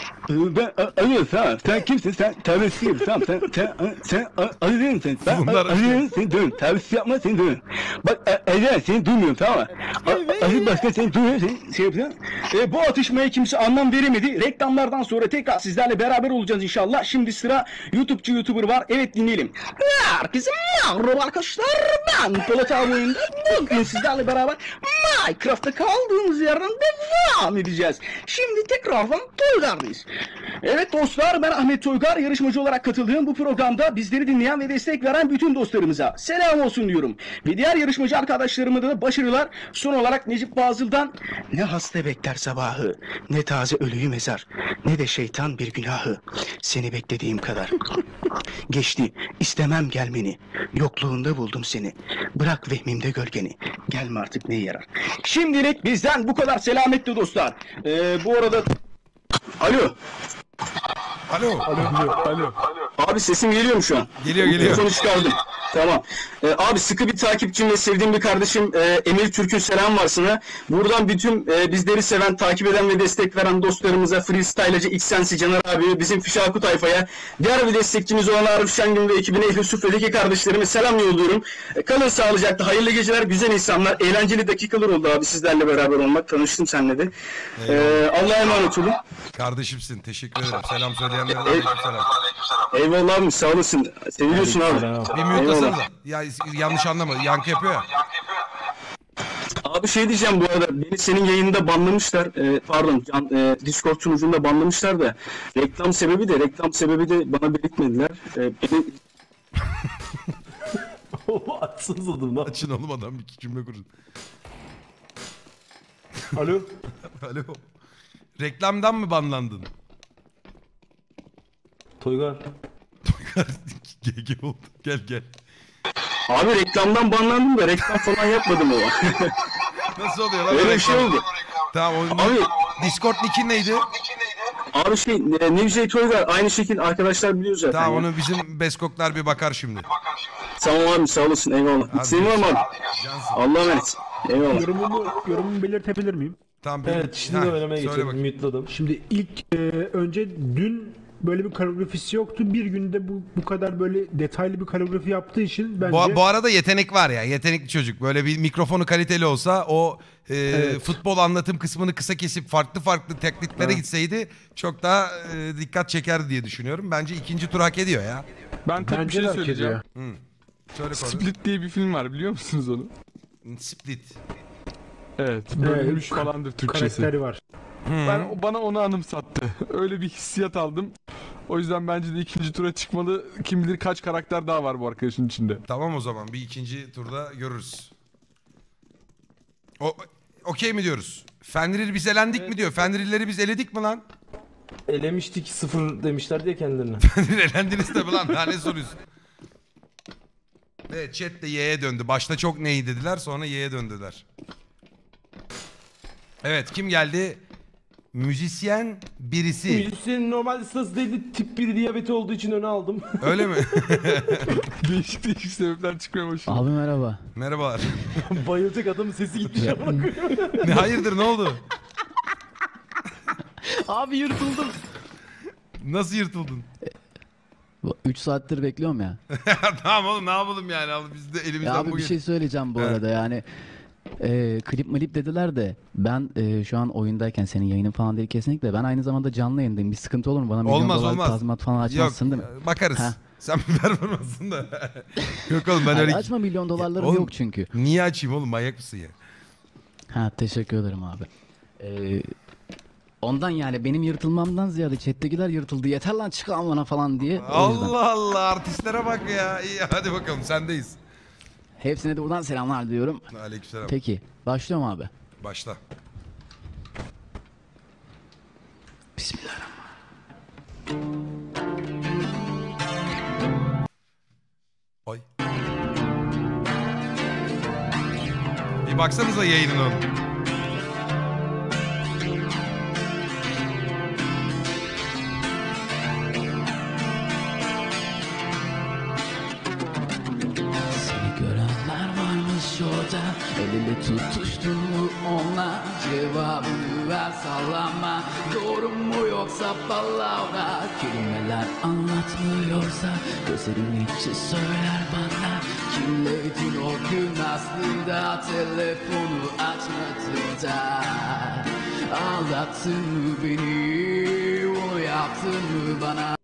N: ben Aziz, sen, sen kimsin? Sen terbiyesizsin. Sen sen sen sen Aziz'in sen. Ben Aziz'in seni dön. Terbiyesiz yapma, seni dön. Bak Aziz, seni duymuyorum, tamam mı? Aziz Başkan seni duyuyor, seni şey yapıyor. E, bu atışmaya kimse anlam veremedi. Reklamlardan sonra tekrar sizlerle beraber olacağız inşallah. Şimdi sıra YouTube'cu YouTuber var. Evet, dinleyelim. Herkese merhaba arkadaşlar. Ben Polat Ağabey'imde. Bugün sizlerle beraber Minecraft'ta kaldığımız yerden devam edeceğiz. Şimdi tekrardan Toygar'dayız. Evet dostlar, ben Ahmet Toygar. Yarışmacı olarak katıldığım bu programda bizleri dinleyen ve destek veren bütün dostlarımıza selam olsun diyorum. Ve diğer yarışmacı arkadaşlarıma da başarılar. Son olarak Necip Fazıl'dan ne hasta bekler sabahı, ne taze ölüyü mezar, ne de şeytan bir günahı. Seni beklediğim kadar. Geçti, istemem gelmeni. Yokluğunda buldum seni. Bırak vehmimde gölgeni. Gelme artık neye yarar. Şimdilik bizden bu kadar, selametle dostlar. Ee, bu arada... Alo.
A: Alo.
N: Alo. Alo. Abi sesim geliyor mu şu an?
A: Geliyor geliyor.
N: Sonuç çıkardım. Tamam. Ee, abi sıkı bir takipçim ve sevdiğim bir kardeşim e, Emir Türk'ün selam var sana. Buradan bütün e, bizleri seven, takip eden ve destek veren dostlarımıza, Freestyle'cı Xsensi Caner abi, bizim Fişaku tayfaya, diğer bir destekçimiz olan Arif Şengün ve ekibine, Ehli Sufre'deki kardeşlerime selam yolluyorum. E, kalın sağlıcakla, hayırlı geceler, güzel insanlar, eğlenceli dakikalar oldu abi sizlerle beraber olmak. Tanıştım seninle de. E, Allah'a emanet olun.
A: Kardeşimsin. Teşekkür ederim. Selam söyleyenlere de aleykümselam.
L: Eyvallah abi sağ olasın. Seviyorsun abi.
A: Bir mütlasanıza. Ya yanlış anlama. Yankı yapıyor ya.
L: Abi şey diyeceğim bu arada, beni senin yayında banlamışlar, e, pardon can, e, Discord sunucunda banlamışlar da reklam sebebi de reklam sebebi de bana belirtmediler. E, beni...
B: Açsınız oğlum lan.
A: Açın oğlum, adam bir iki cümle kurun.
B: Alo.
A: Alo. Reklamdan mı banlandın?
B: Toygar.
A: Toygar G G oldu. Gel gel.
L: Abi reklamdan banlandım da reklam falan yapmadım o.
A: Nasıl oluyor lan?
L: Öyle bir şey oldu.
A: Tamam. O...
L: Abi
A: Discord nickin neydi?
L: Abi şey e, Nevzey Toygar aynı şekilde arkadaşlar biliyor zaten.
A: Tamam
L: ya.
A: onu bizim beskoklar bir bakar şimdi.
L: Tamam abi sağ olasın eyvallah.
A: Abi,
L: Senin var mı abi? Allah'a emanet. Eyvallah.
F: Yorumumu, yorumumu belirtebilir miyim?
A: Tamam.
B: Evet şimdi de oynamaya geçelim. Mute'ladım.
F: Şimdi ilk e, önce dün böyle bir koreografisi yoktu. Bir günde bu bu kadar böyle detaylı bir koreografi yaptığı için bence...
A: Bu, bu arada yetenek var ya. Yetenekli çocuk. Böyle bir mikrofonu kaliteli olsa o e,
F: Evet.
A: futbol anlatım kısmını kısa kesip farklı farklı tekniklere
F: Evet.
A: gitseydi çok daha e, dikkat çekerdi diye düşünüyorum. Bence ikinci tur hak ediyor ya.
D: Ben tek bir
F: Bence
D: şey
F: de hak
D: söyleyeceğim.
F: ediyor.
A: Hı. Söyle konu.
D: Split diye bir film var, biliyor musunuz onu?
A: Split.
D: Evet, bölünmüş
F: Evet,
D: falandır Türkçesi.
F: Karakteri var.
D: Ben bana onu anımsattı. Öyle bir hissiyat aldım. O yüzden bence de ikinci tura çıkmalı. Kim bilir kaç karakter daha var bu arkadaşın içinde.
A: Tamam o zaman bir ikinci turda görürüz. O okey mi diyoruz? Fenrir biz elendik
B: Evet.
A: mi diyor? Fenrirleri biz eledik mi lan?
B: Elemiştik sıfır demişler diye kendilerine.
A: Fenrir elendiniz tabi lan. Daha ne soruyorsun? Evet chat de Y'ye döndü. Başta çok neyi dediler, sonra Y'ye döndüler. Evet kim geldi? Müzisyen birisi.
B: Müzisyenin normalde sırası değildi. Tip bir diyabeti olduğu için öne aldım.
A: Öyle mi?
D: Değişik değişik sebepler çıkmaya başladı.
O: Abi merhaba.
A: Merhabalar.
B: Bayılacak adamın sesi gitmiş ama.
A: Ne hayırdır ne oldu?
O: Abi yırtıldım.
A: Nasıl yırtıldın?
O: üç saattir bekliyorum ya.
A: Tamam oğlum ne yapalım yani abi biz de elimizden
O: Ya abi
A: bugün.
O: bir şey söyleyeceğim bu
A: Evet.
O: arada yani. E, klip malip dediler de ben e, şu an oyundayken senin yayının falan değil kesinlikle. Ben aynı zamanda canlı yayındayım. Bir sıkıntı olur mu? Bana milyon
A: Olmaz,
O: dolarlık
A: olmaz.
O: tazminat falan açmazsın değil mi?
A: Bakarız.
O: Ha.
A: Sen bir performansın da. Yok oğlum ben
O: Abi
A: öyle...
O: açma, milyon dolarlarım
A: Oğlum,
O: yok çünkü.
A: Niye açayım oğlum, manyak mısın ya?
O: Ha teşekkür ederim abi. Ee, ondan yani benim yırtılmamdan ziyade chat'tekiler yırtıldı. Yeter lan çıkalım bana falan diye. O yüzden.
A: Allah Allah artistlere bak ya. İyi hadi bakalım sendeyiz.
O: Hepsine de buradan selamlar diyorum.
A: Aleykümselam.
O: Peki başlıyorum abi.
A: Başla. Ay. Bir baksanıza yayının oğlum.
O: Seni görenler varmış orada. El ele tutuştun mu onlar? Cevabını ver sallama. Doğru mu yoksa palavra? Kelimeler anlatmıyorsa gözlerin içi söyler bana. Kimleydin o gün aslında telefonu açmadığında? Aldattın mı beni? Onu yaptın mı bana?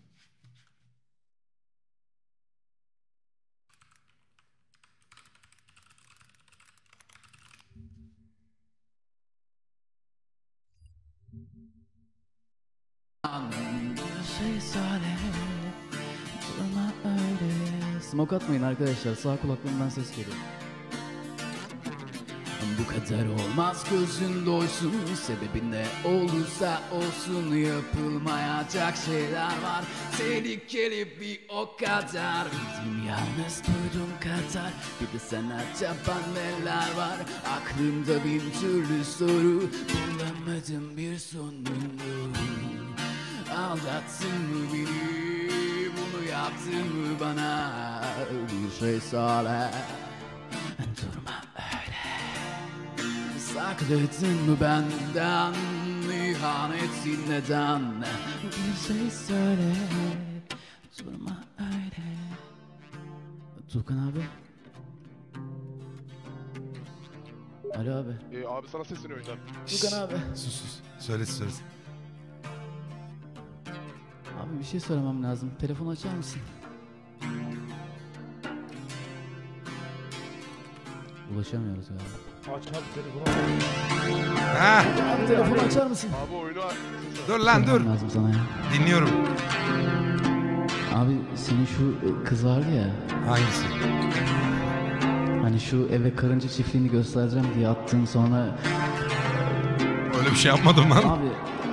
O: Şey söyle, durma öyle. Smoke atmayın arkadaşlar, sağ kulaklığımdan ses geliyor. Bu kadar olmaz, gözün doysun. Sebebi ne olursa olsun yapılmayacak şeyler var. Tehlikeli bir o kadar. Bildiğim yalnız duyduğum kadar. Bir de sen acaba neler var? Aklımda bin türlü soru, bulamadım bir sonunu. Aldattın mı beni? Bunu yaptın mı bana? Bir şey söyle. Durma öyle. Sakladın mı benden? İhanetin neden? Bir şey söyle. Durma öyle. Tukan abi. Alo abi.
P: Ee, abi sana sesleniyor oyundan.
O: Tukan abi.
A: Sus sus. Söylesin söylesin.
O: bir şey söylemem lazım. Telefonu açar mısın? Ulaşamıyoruz galiba.
B: Aç abi telefonu.
A: Ha.
O: Abi telefonu açar mısın?
D: Abi oyunu
A: Dur lan dur.
O: Söylemem lazım sana ya.
A: Dinliyorum.
O: Abi senin şu e, kız vardı ya.
A: Hangisi?
O: Hani şu eve karınca çiftliğini göstereceğim diye attın sonra...
A: Öyle bir şey yapmadım lan.
O: Abi...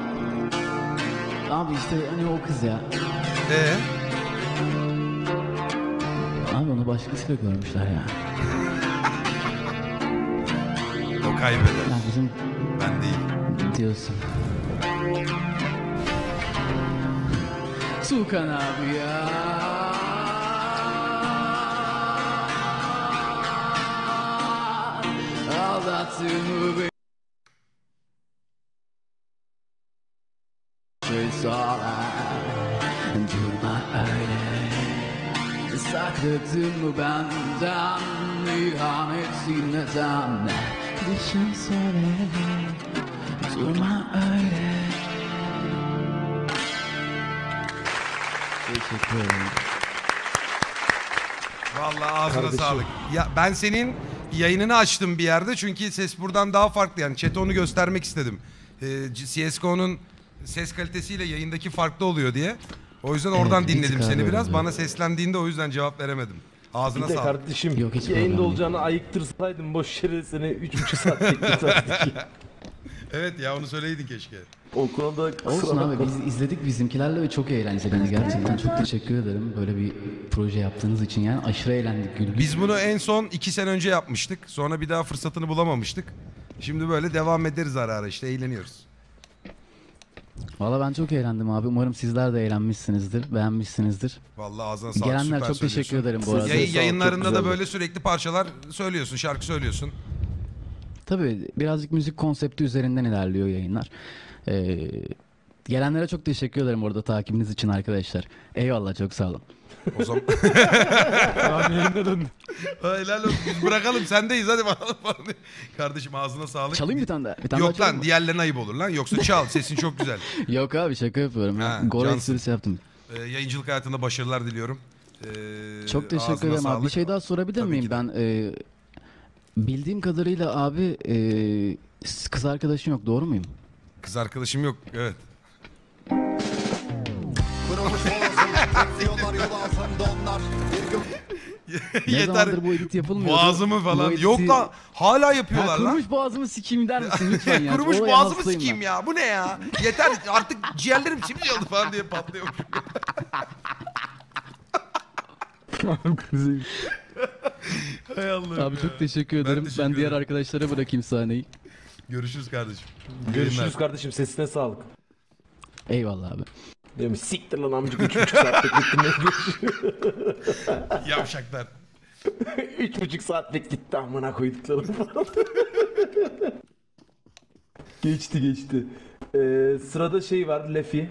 O: Abi işte hani o kız ya.
A: Ee?
O: Abi onu başkasıyla görmüşler ya.
A: O kaybeder.
O: Ya bizim...
A: Ben değil.
O: Diyorsun. Tukan abi ya. Aldattın beni. Şey sonra durma öyle. Sakladın mı benden ihaneti neden? Düşün söyle. Durma öyle. Teşekkür ederim.
A: Vallahi ağzına
B: Kardeşim.
A: sağlık. Ya ben senin yayınını açtım bir yerde çünkü ses buradan daha farklı yani chat'e onu göstermek istedim. Ee, C S G O'nun ses kalitesiyle yayındaki farklı oluyor diye. O yüzden oradan
O: Evet, bir
A: dinledim
O: tık
A: seni
O: abi
A: biraz.
O: öyle.
A: Bana seslendiğinde o yüzden cevap veremedim. Ağzına
B: Bir de
A: sağlık.
B: kardeşim
O: Yok, hiç
B: yayında
O: problem değil.
B: olacağını ayıktırsaydım boş yere seni üç buçuk saat bekletirdik.
A: Evet ya onu söyleydin keşke.
B: O konuda
O: Olsun abi biz izledik bizimkilerle ve çok eğlenceli. Gerçekten çok teşekkür ederim böyle bir proje yaptığınız için yani aşırı eğlendik güldük.
A: Biz bunu en son iki sene önce yapmıştık. Sonra bir daha fırsatını bulamamıştık. Şimdi böyle devam ederiz ara ara işte eğleniyoruz.
O: Valla ben çok eğlendim abi. Umarım sizler de eğlenmişsinizdir, beğenmişsinizdir.
A: Vallahi ağzına sağlık.
O: Gelenler
A: süper
O: çok teşekkür
A: söylüyorsun.
O: ederim bu arada.
A: Yayın,
B: Sağ ol,
A: yayınlarında
B: çok
A: da
B: güzeldi.
A: böyle sürekli parçalar söylüyorsun, şarkı söylüyorsun.
O: Tabii birazcık müzik konsepti üzerinden ilerliyor yayınlar. Ee, gelenlere çok teşekkür ederim orada takibiniz için arkadaşlar. Eyvallah çok sağ olun.
A: O zaman...
D: Abi yayına döndü.
A: Helal olsun biz bırakalım sendeyiz hadi bakalım falan. Kardeşim ağzına sağlık.
O: Çalayım bir tane daha. Bir tane
A: Yok
O: daha
A: lan diğerlerine ayıp olur lan. Yoksa çal sesin çok güzel.
O: Yok abi şaka yapıyorum.
A: Ha,
O: Gol
A: cansın.
O: esprisi yaptım.
A: Ee, yayıncılık hayatında başarılar diliyorum. Ee,
O: Çok teşekkür
A: ağzına
O: ederim abi.
A: sağlık.
O: Bir şey daha sorabilir
A: Tabii
O: miyim?
A: ki de.
O: Ben e, bildiğim kadarıyla abi e, kız arkadaşın yok doğru muyum?
A: Kız arkadaşım yok evet.
O: Ne
A: Yeter.
O: zamandır bu edit yapılmıyordu.
A: Boğazımı
O: Bu
A: falan.
O: editi-
A: Yok lan hala yapıyorlar
O: Ha,
A: lan.
O: kurumuş boğazımı sikeyim der misin lütfen ya?
A: Kurumuş
O: Olaya
A: boğazımı
O: hastayım
A: sikeyim
O: ben.
A: ya. Bu ne ya? Yeter artık ciğerlerim simit oldu falan diye patlıyor. Hay Allah'ım
O: Abi
A: ya.
O: çok teşekkür
A: Ben
O: ederim. Ben,
A: teşekkür
O: diğer
A: ederim.
O: arkadaşlara bırakayım sahneyi.
A: Görüşürüz kardeşim.
B: Görüşürüz
A: Yayınlar.
B: kardeşim sesine sağlık.
O: Eyvallah abi.
B: Demiş siktir lan amcık üç buçuk saat beklettim.
A: Yavşaklar.
B: Üç buçuk saat bekletti amına koyduklarım falan. Geçti geçti. Ee, sırada şey var Lefi.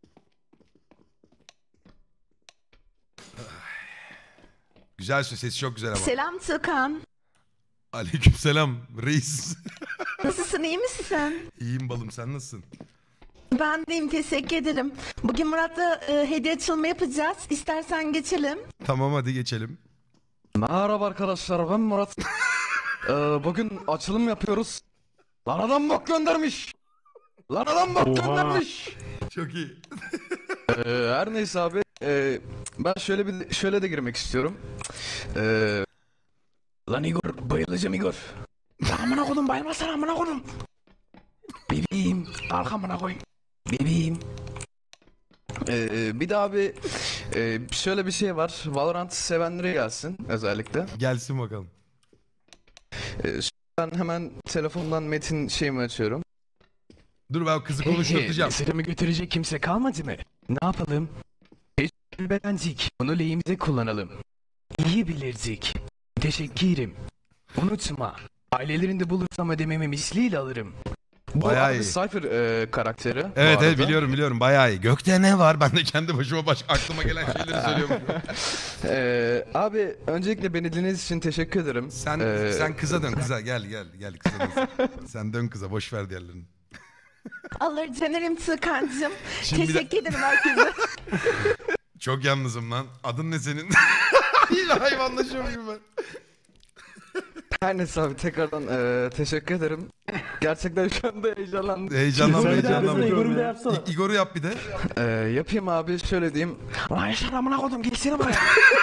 A: Güzel söz sesi çok güzel ama.
M: Selam Tukan.
A: Aleykümselam reis.
M: Nasılsın, iyi misin sen?
A: İyiyim balım sen nasılsın?
M: Ben deyim, teşekkür ederim. Bugün Murat'la e, hediye açılımı yapacağız. İstersen geçelim.
A: Tamam hadi geçelim.
P: Merhaba arkadaşlar ben Murat. ee, bugün açılım yapıyoruz. Lan adam bok göndermiş. Lan adam bok göndermiş.
A: Çok iyi.
P: ee, her neyse abi. ee, ben şöyle bir şöyle de girmek istiyorum. Ee, lan Igor bayılacağım Igor. Lan amına koydum bayılmasana amına koydum. Bebeğim kalk amına koyayım. Bebeğim. Ee, bir de abi e, şöyle bir şey var. Valorant sevenlere gelsin özellikle.
A: Gelsin bakalım.
P: Ee, ben hemen telefondan Metin şeyimi açıyorum.
A: Dur ben kızı konuşturacağım.
P: Mesajımı götürecek kimse kalmadı mı? Ne yapalım? Hiç beğendik. Onu lehimize kullanalım. İyi bilirdik. Teşekkürüm. Unutma. Ailelerinde bulursam ödememi misliyle alırım. Bu
A: Bayağı
P: abi
A: iyi.
P: Cypher e, karakteri. bu
A: Evet evet
P: arada.
A: biliyorum biliyorum bayağı iyi. Gökte ne var? Ben de kendi başıma baş aklıma gelen şeyleri söylüyorum.
P: Ee, abi öncelikle beni dinlediğiniz için teşekkür ederim.
A: Sen
P: Ee,
A: sen kıza dön kıza gel gel gel kıza dön. Sen dön kıza boş ver diğerlerini.
M: Alır canerim Tukan'cığım.
A: Şimdi bir de-
M: Teşekkür ederim herkese.
A: Çok yalnızım lan. Adın ne senin? Yine hayvanlaşıyorum gibi ben.
P: Her neyse abi tekrardan eee, teşekkür ederim. Gerçekten şu anda heyecanlandım.
A: Heyecanlanma heyecanlanma.
B: Igor'u da yapsana.
A: İ- Igor'u yap bir de.
P: Eee, yapayım abi şöyle diyeyim. Lan yaşar amına koydum gelsene buraya.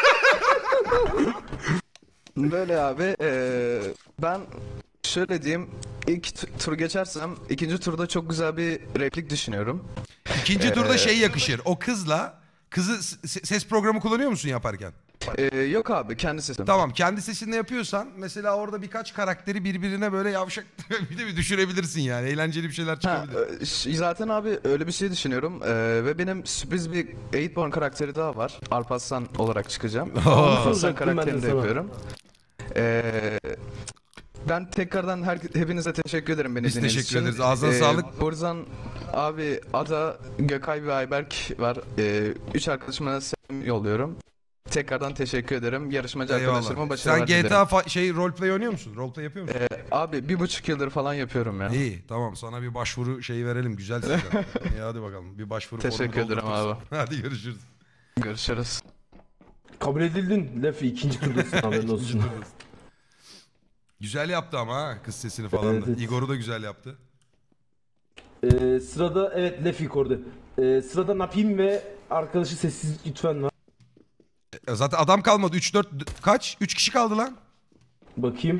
P: Böyle abi eee, ben şöyle diyeyim. İlk t- tur geçersem ikinci turda çok güzel bir replik düşünüyorum.
A: İkinci turda
P: Ee,
A: şey yakışır. O kızla kızı s- ses programı kullanıyor musun yaparken?
P: Eee, yok abi kendi sesim.
A: Tamam, kendi sesinde yapıyorsan mesela orada birkaç karakteri birbirine böyle yavşak bir de bir düşürebilirsin yani. Eğlenceli bir şeyler
P: Ha,
A: çıkabilir.
P: e, ş- zaten abi öyle bir şey düşünüyorum. Eee, ve benim sürpriz bir Eightborn karakteri daha var. Alparslan olarak çıkacağım.
A: Aa.
P: Alparslan
B: Soracaktım ben de
P: karakterini de
B: sana.
P: yapıyorum. Eee ben tekrardan her, hepinize teşekkür ederim beni
A: Biz
P: dinlediğiniz
A: teşekkür
P: için.
A: ederiz. Ağzına
P: Eee,
A: sağlık.
P: Borzan abi, Ada, Gökay ve Ayberk var. Eee, üç arkadaşıma selam yolluyorum. Tekrardan teşekkür ederim. Yarışmacı arkadaşlarıma
A: Eyvallah.
P: başarılar
A: Sen
P: dilerim.
A: G T A fa- şey roleplay oynuyor musun? Roleplay yapıyor musun?
P: Eee, abi bir buçuk yıldır falan yapıyorum ya.
A: İyi, tamam, sana bir başvuru şeyi verelim, güzel sizden. İyi, hadi bakalım, bir başvuru formu
P: Teşekkür ederim
A: doldurtursun.
P: abi.
A: Hadi görüşürüz.
P: Görüşürüz.
B: Kabul edildin. Lefi ikinci turdasın haberin olsun.
A: Güzel yaptı ama ha, kız sesini falan
B: Evet,
A: da.
B: evet.
A: Igor'u da güzel yaptı.
B: Ee, sırada evet Lefi orada. Ee, sırada Napim ve arkadaşı sessiz lütfen var.
A: E, Zaten adam kalmadı. üç dört kaç? üç kişi kaldı lan.
B: Bakayım.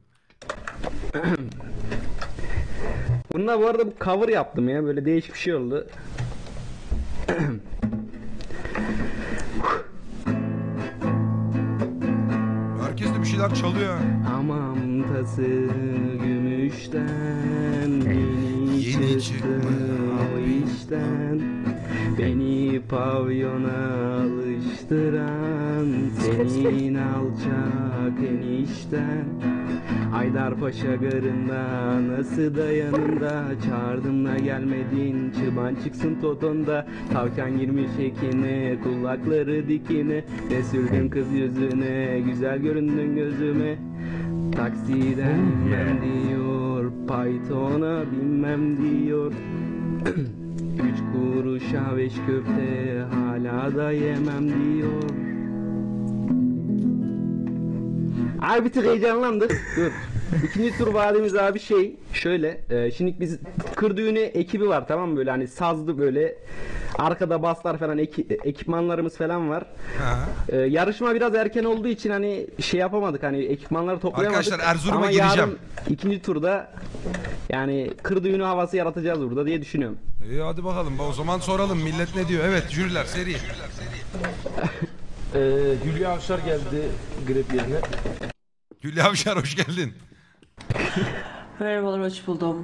Q: Bununla bu arada bu cover yaptım ya. Böyle değişik bir şey oldu.
A: Herkes de bir şeyler çalıyor. ha.
Q: Hamam tası gümüşten yeni,
A: Yeni
Q: çıktı
A: çıkmış
Q: o işten. Beni pavyona alıştıran senin alçak enişten. Haydarpaşa garında nasıl da yanında çağırdım da gelmedin, çıban çıksın totonda. Tavşan girmiş ekine, kulakları dikine, ne sürdün kız yüzüne, güzel göründün gözüme. Taksiden inmem diyor, Python'a binmem diyor. Üç kuruşa beş köfte hala da yemem diyor. Abi bir tık heyecanlandık. Dur. İkinci tur vadimiz abi şey şöyle. E, şimdi biz kır düğünü ekibi var, tamam mı, böyle hani sazlı böyle arkada baslar falan eki- ekipmanlarımız falan var. E, yarışma biraz erken olduğu için hani şey yapamadık, hani ekipmanları toplayamadık.
A: Arkadaşlar, Erzurum'a
Q: Ama
A: gideceğim.
Q: yarın ikinci turda yani kır düğünü havası yaratacağız burada diye düşünüyorum.
A: İyi, hadi bakalım. O zaman soralım millet ne diyor. Evet, jüriler seri.
B: Ee, Hülya Avşar geldi grep yerine.
A: Hülya Avşar hoş geldin.
S: Merhabalar, hoş buldum.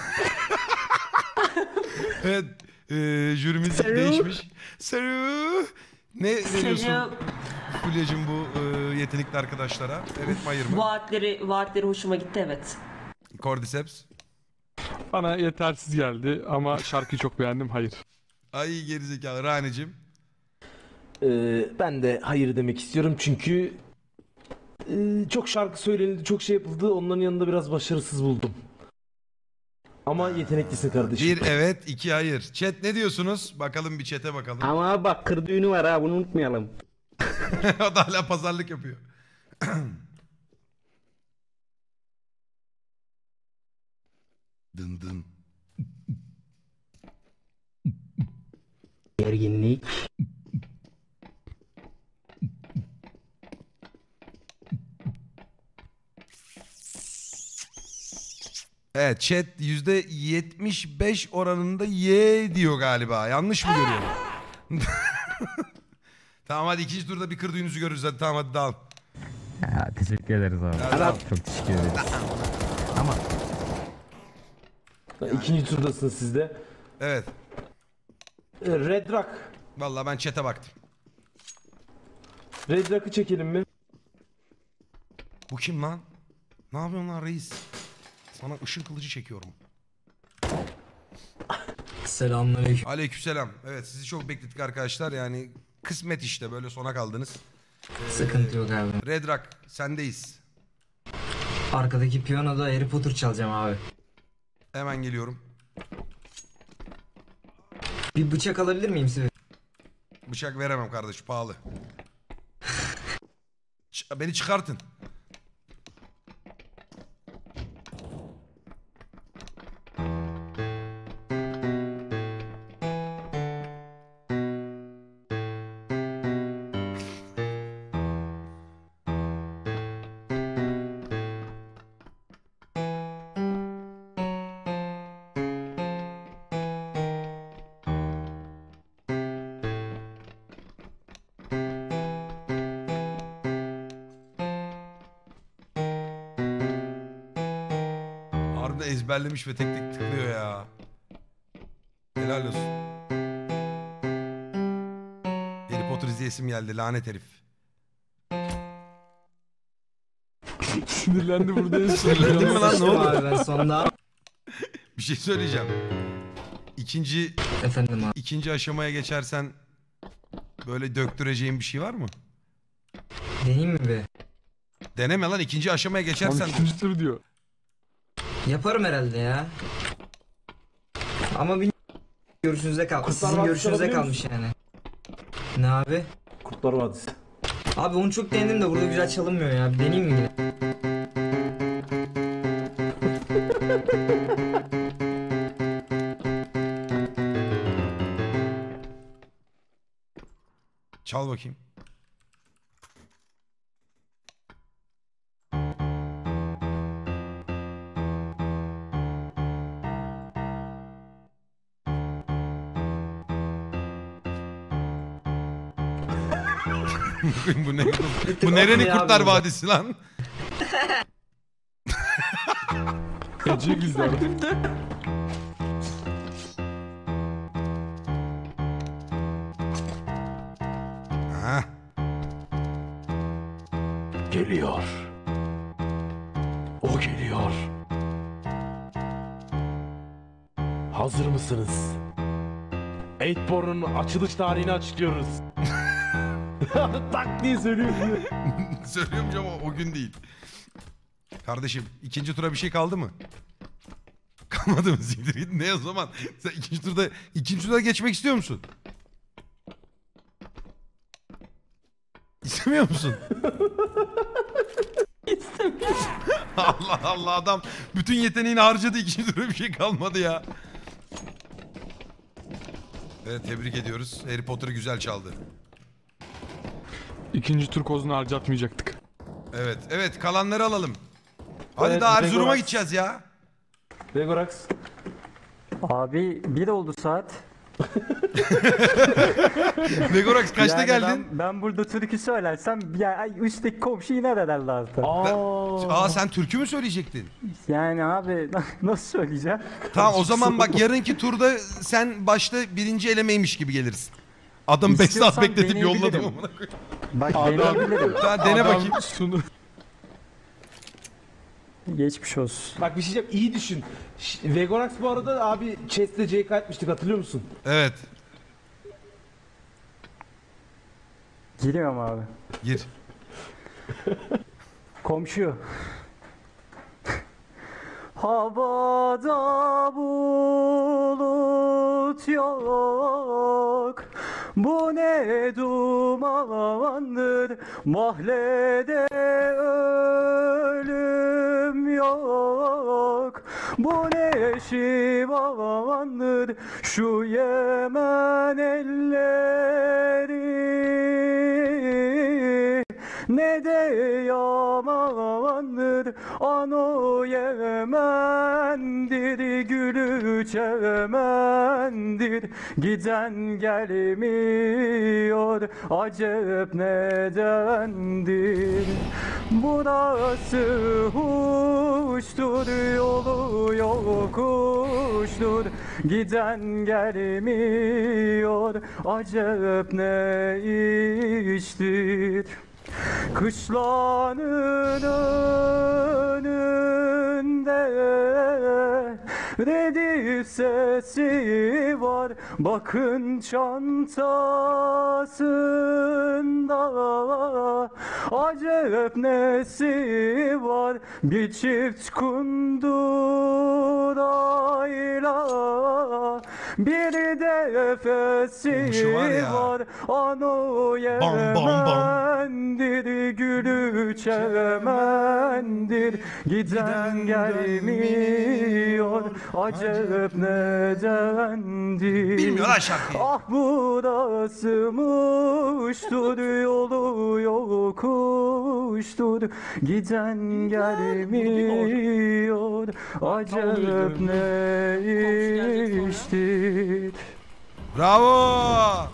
A: Evet, e, jürimiz
S: Salut.
A: değişmiş. Salut. Ne, ne diyorsun
S: Salut.
A: Hülya'cığım bu e, yetenekli arkadaşlara? Evet mi, hayır mı?
S: Vaatleri, vaatleri hoşuma gitti, evet.
A: Cordyceps.
D: Bana yetersiz geldi ama şarkıyı çok beğendim, hayır.
A: Ay gerizekalı. Raneciğim.
B: Ee, ben de hayır demek istiyorum çünkü e, çok şarkı söylenildi, çok şey yapıldı. Onların yanında biraz başarısız buldum. Ama yeteneklisin kardeşim.
A: Bir evet, iki hayır. Chat ne diyorsunuz? Bakalım bir chat'e bakalım.
Q: Ama bak kır düğünü var ha, bunu unutmayalım.
A: O da hala pazarlık yapıyor. Dın dın.
Q: Gerginlik.
A: Evet, chat yüzde yetmiş beş oranında ye diyor galiba. Yanlış mı görüyorum? Tamam, hadi ikinci turda bir kır düğünüzü görürüz. Hadi tamam, hadi dağılın.
T: Ya, teşekkür ederiz abi.
A: Hadi dağılın.
T: Çok teşekkür ederiz. Ama
B: İkinci turdasın siz de.
A: Evet.
B: Ee, Red Rock.
A: Vallahi ben chat'e baktım.
B: Red Rock'ı çekelim mi?
A: Bu kim lan? Ne yapıyorsun lan reis? Sana ışın kılıcı çekiyorum.
X: Selamünaleyküm.
A: Aleykümselam. Evet, sizi çok beklettik arkadaşlar. Yani kısmet işte, böyle sona kaldınız.
X: Sıkıntı yok abi.
A: Red Rock sendeyiz.
X: Arkadaki piyanoda Harry Potter çalacağım abi.
A: Hemen geliyorum.
X: Bir bıçak alabilir miyim size?
A: Bıçak veremem kardeş, pahalı. Ç- beni çıkartın. Harbiden ezberlemiş ve tek tek tıklıyor ya. Helal olsun. Harry Potter izleyesim geldi, lanet herif.
D: Sinirlendi burada.
A: Sinirlendin mi lan, ne oldu?
X: Abi ben sonunda...
A: Bir şey söyleyeceğim. İkinci
X: Efendim abi.
A: ikinci aşamaya geçersen böyle döktüreceğin bir şey var mı?
X: Deneyim mi be?
A: Deneme lan, ikinci aşamaya geçersen.
D: İkinci tur diyor.
X: Yaparım herhalde ya. Ama bir görüşünüze kal.
B: Kurtlar
X: Sizin
B: Vadisi
X: görüşünüze
B: alabiliyor
X: kalmış yani. Ne abi?
B: Kurtlar Vadisi.
X: Abi onu çok denedim de burada güzel çalınmıyor ya. Bir deneyeyim mi yine?
A: Çal bakayım. bu ne? Bu nerenin Kurtlar Vadisi lan?
D: Ece güzel.
A: Ha.
B: Geliyor. O geliyor. Hazır mısınız? Eightborn'un açılış tarihini açıklıyoruz. Tak diye söylüyorum.
A: Söylüyorum ama o gün değil. Kardeşim ikinci tura bir şey kaldı mı? Kalmadı mı? Siktir git. Ne o zaman? Sen ikinci turda ikinci turda geçmek istiyor musun? İstemiyor musun?
B: İstemiyorum.
A: Allah Allah, adam bütün yeteneğini harcadı, ikinci tura bir şey kalmadı ya. Evet, tebrik ediyoruz. Harry Potter'ı güzel çaldı.
D: İkinci tur kozunu harcatmayacaktık.
A: Evet, evet, kalanları alalım. Hadi
R: Evet,
A: daha Erzurum'a
R: Vegorax.
A: gideceğiz ya.
R: Vegorax. Abi bir oldu saat.
A: Vegorax kaçta
R: Yani
A: geldin?
R: Ben, ben burada türkü söylersem ya üstteki komşu yine ederler zaten.
A: Aa, sen türkü mü söyleyecektin?
R: Yani abi nasıl söyleyeceğim?
A: Tamam, o zaman bak yarınki turda sen başta birinci elemeymiş gibi gelirsin. Adam beş saat
R: İstiyorsan
A: bekletip yolladım
R: deneyebilirim.
A: amına koyayım.
R: Bak
A: Adam-
R: deneyebilirim.
A: Tamam, dene
D: Adam
A: bakayım.
D: Sunu...
R: Geçmiş olsun.
B: Bak bir şey diyeceğim, iyi düşün. Ş- Vegorax bu arada abi Chest'le J K etmiştik, hatırlıyor musun?
A: Evet,
R: Giriyorum abi.
A: gir.
R: Komşu. Havada bulut yok, bu ne dumandır, mahallede ölüm yok, bu ne şivandır, şu Yemen elleri, ne de yamandır, ano Yemen'dir, gülü çemendir, giden gelmiyor, acep nedendir, burası huştur, yolu yokuştur, giden gelmiyor, acep ne iştir. Kışlanın önünde
I: Redif sesi var bakın çantasında. Acayip nesi var bir çift kundurayla. Bir de efesi
A: var
I: var,
A: ya.
I: ano yemendir, gülü çemendir. Giden gelmiyor, acayip nedendir.
A: Bilmiyor lan şarkıyı.
I: Ah burasımıştur, yolu yokuştur. Giden gelmiyor, acayip ne iştir.
A: Bravo.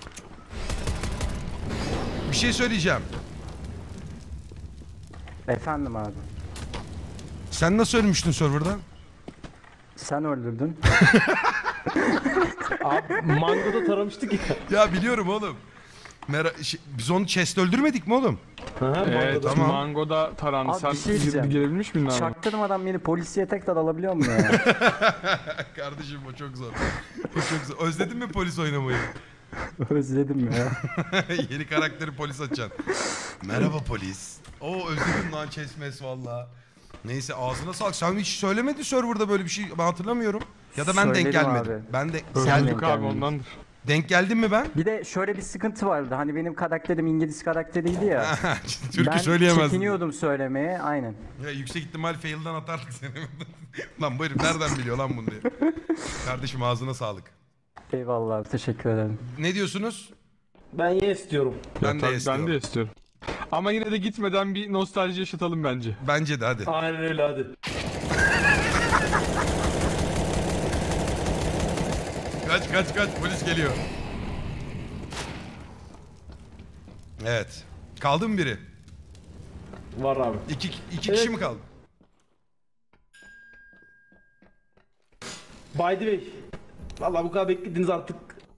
A: Bir şey söyleyeceğim.
I: Efendim abi.
A: Sen nasıl ölmüştün serverda?
I: Sen öldürdün.
B: Abi Mango'da taramıştık ya.
A: Ya biliyorum oğlum. Mera- şey, biz onu chest öldürmedik mi oğlum?
D: Evet,
A: tamam.
D: Mango'da tarandı.
I: Abi
D: Sen
I: bir şey
D: gir-
I: diyeceğim.
D: girebilmiş miydin abi?
I: Çaktırmadan beni polisiye tekrar alabiliyor mu ya?
A: Kardeşim o çok zor. O çok zor. Özledin mi polis oynamayı?
I: Özledim ya.
A: Yeni karakteri polis açacaksın. Merhaba polis. Oo özledim lan chess valla. Neyse ağzına sağlık. Sen hiç söylemedin serverda böyle bir şey. Ben hatırlamıyorum. Ya da ben denk
I: Söyledim
A: gelmedim.
I: abi.
A: Ben de
I: Öldük abi,
D: ondandır.
A: Denk geldim mi ben?
I: Bir de şöyle bir sıkıntı vardı. Hani benim karakterim İngiliz karakteriydi ya.
A: Türkü
I: ben
A: söyleyemezdim.
I: çekiniyordum söylemeye. Aynen.
A: Ya yüksek ihtimal fail'dan atardık seni. Lan bu herif nereden biliyor lan bunu diye. Kardeşim ağzına sağlık.
I: Eyvallah. Teşekkür ederim.
A: Ne diyorsunuz?
B: Ben yes diyorum.
A: Ben
D: Ya
A: de
D: tabii,
A: yes
D: ben
A: diyorum.
D: de istiyorum. Ama yine de gitmeden bir nostalji yaşatalım bence.
A: Bence de hadi.
B: Aynen öyle hadi.
A: Kaç kaç kaç polis geliyor. Evet. Kaldı mı biri?
B: Var abi.
A: İki, iki
B: Evet.
A: kişi mi kaldı?
B: By the way. Valla bu kadar beklediniz artık.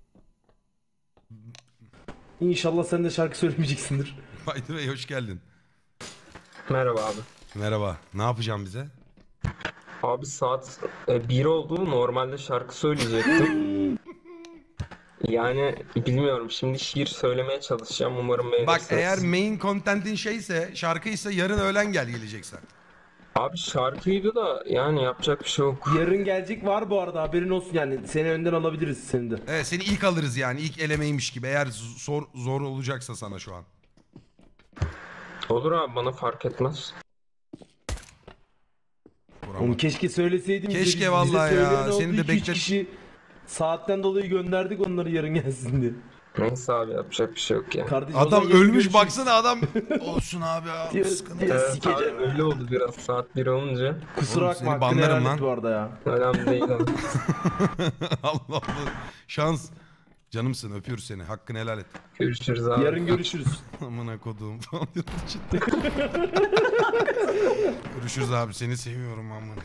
B: İnşallah sen de şarkı söylemeyeceksindir.
A: By the way hoş geldin.
U: Merhaba abi.
A: Merhaba. Ne yapacağım bize?
U: Abi saat e, bir oldu. Normalde şarkı söyleyecektim. Yani bilmiyorum. Şimdi şiir söylemeye çalışacağım. Umarım beğenirsiniz.
A: Bak eğer main content'in şeyse, şarkıysa yarın öğlen gel geleceksen.
U: Abi şarkıydı da yani yapacak bir şey yok.
B: Yarın gelecek var bu arada haberin olsun yani. Seni önden alabiliriz seni de.
A: Evet seni ilk alırız yani. İlk elemeymiş gibi. Eğer zor, zor olacaksa sana şu an.
U: Olur abi bana fark etmez.
B: Oğlum keşke söyleseydim.
A: Keşke
B: bize,
A: vallahi
B: bize
A: ya,
B: söyleyen
A: seni
B: oldu.
A: de
B: İki, üç
A: beklet-
B: kişi saatten dolayı gönderdik onları yarın gelsin diye.
U: Neyse abi yapacak bir şey yok ya.
B: Kardeşim, o
A: Adam
B: zaman yarın
A: ölmüş
B: görüşürüz.
A: baksana adam. Olsun abi ya.
B: Diyor-
A: Sıkıntı
B: diyor,
A: yok.
U: Evet abi öyle oldu biraz saat bir olunca.
B: Kusura
A: Oğlum,
B: bakma
A: seni
B: hakkını
A: banlarım
B: helal
A: lan.
B: et bu arada ya.
U: Önemli değil abi.
A: Allah Allah. Şans. Canımsın öpüyoruz seni. Hakkını helal et.
U: Görüşürüz abi.
B: Yarın görüşürüz.
A: Amına koduğum falan. Görüşürüz abi seni seviyorum amına.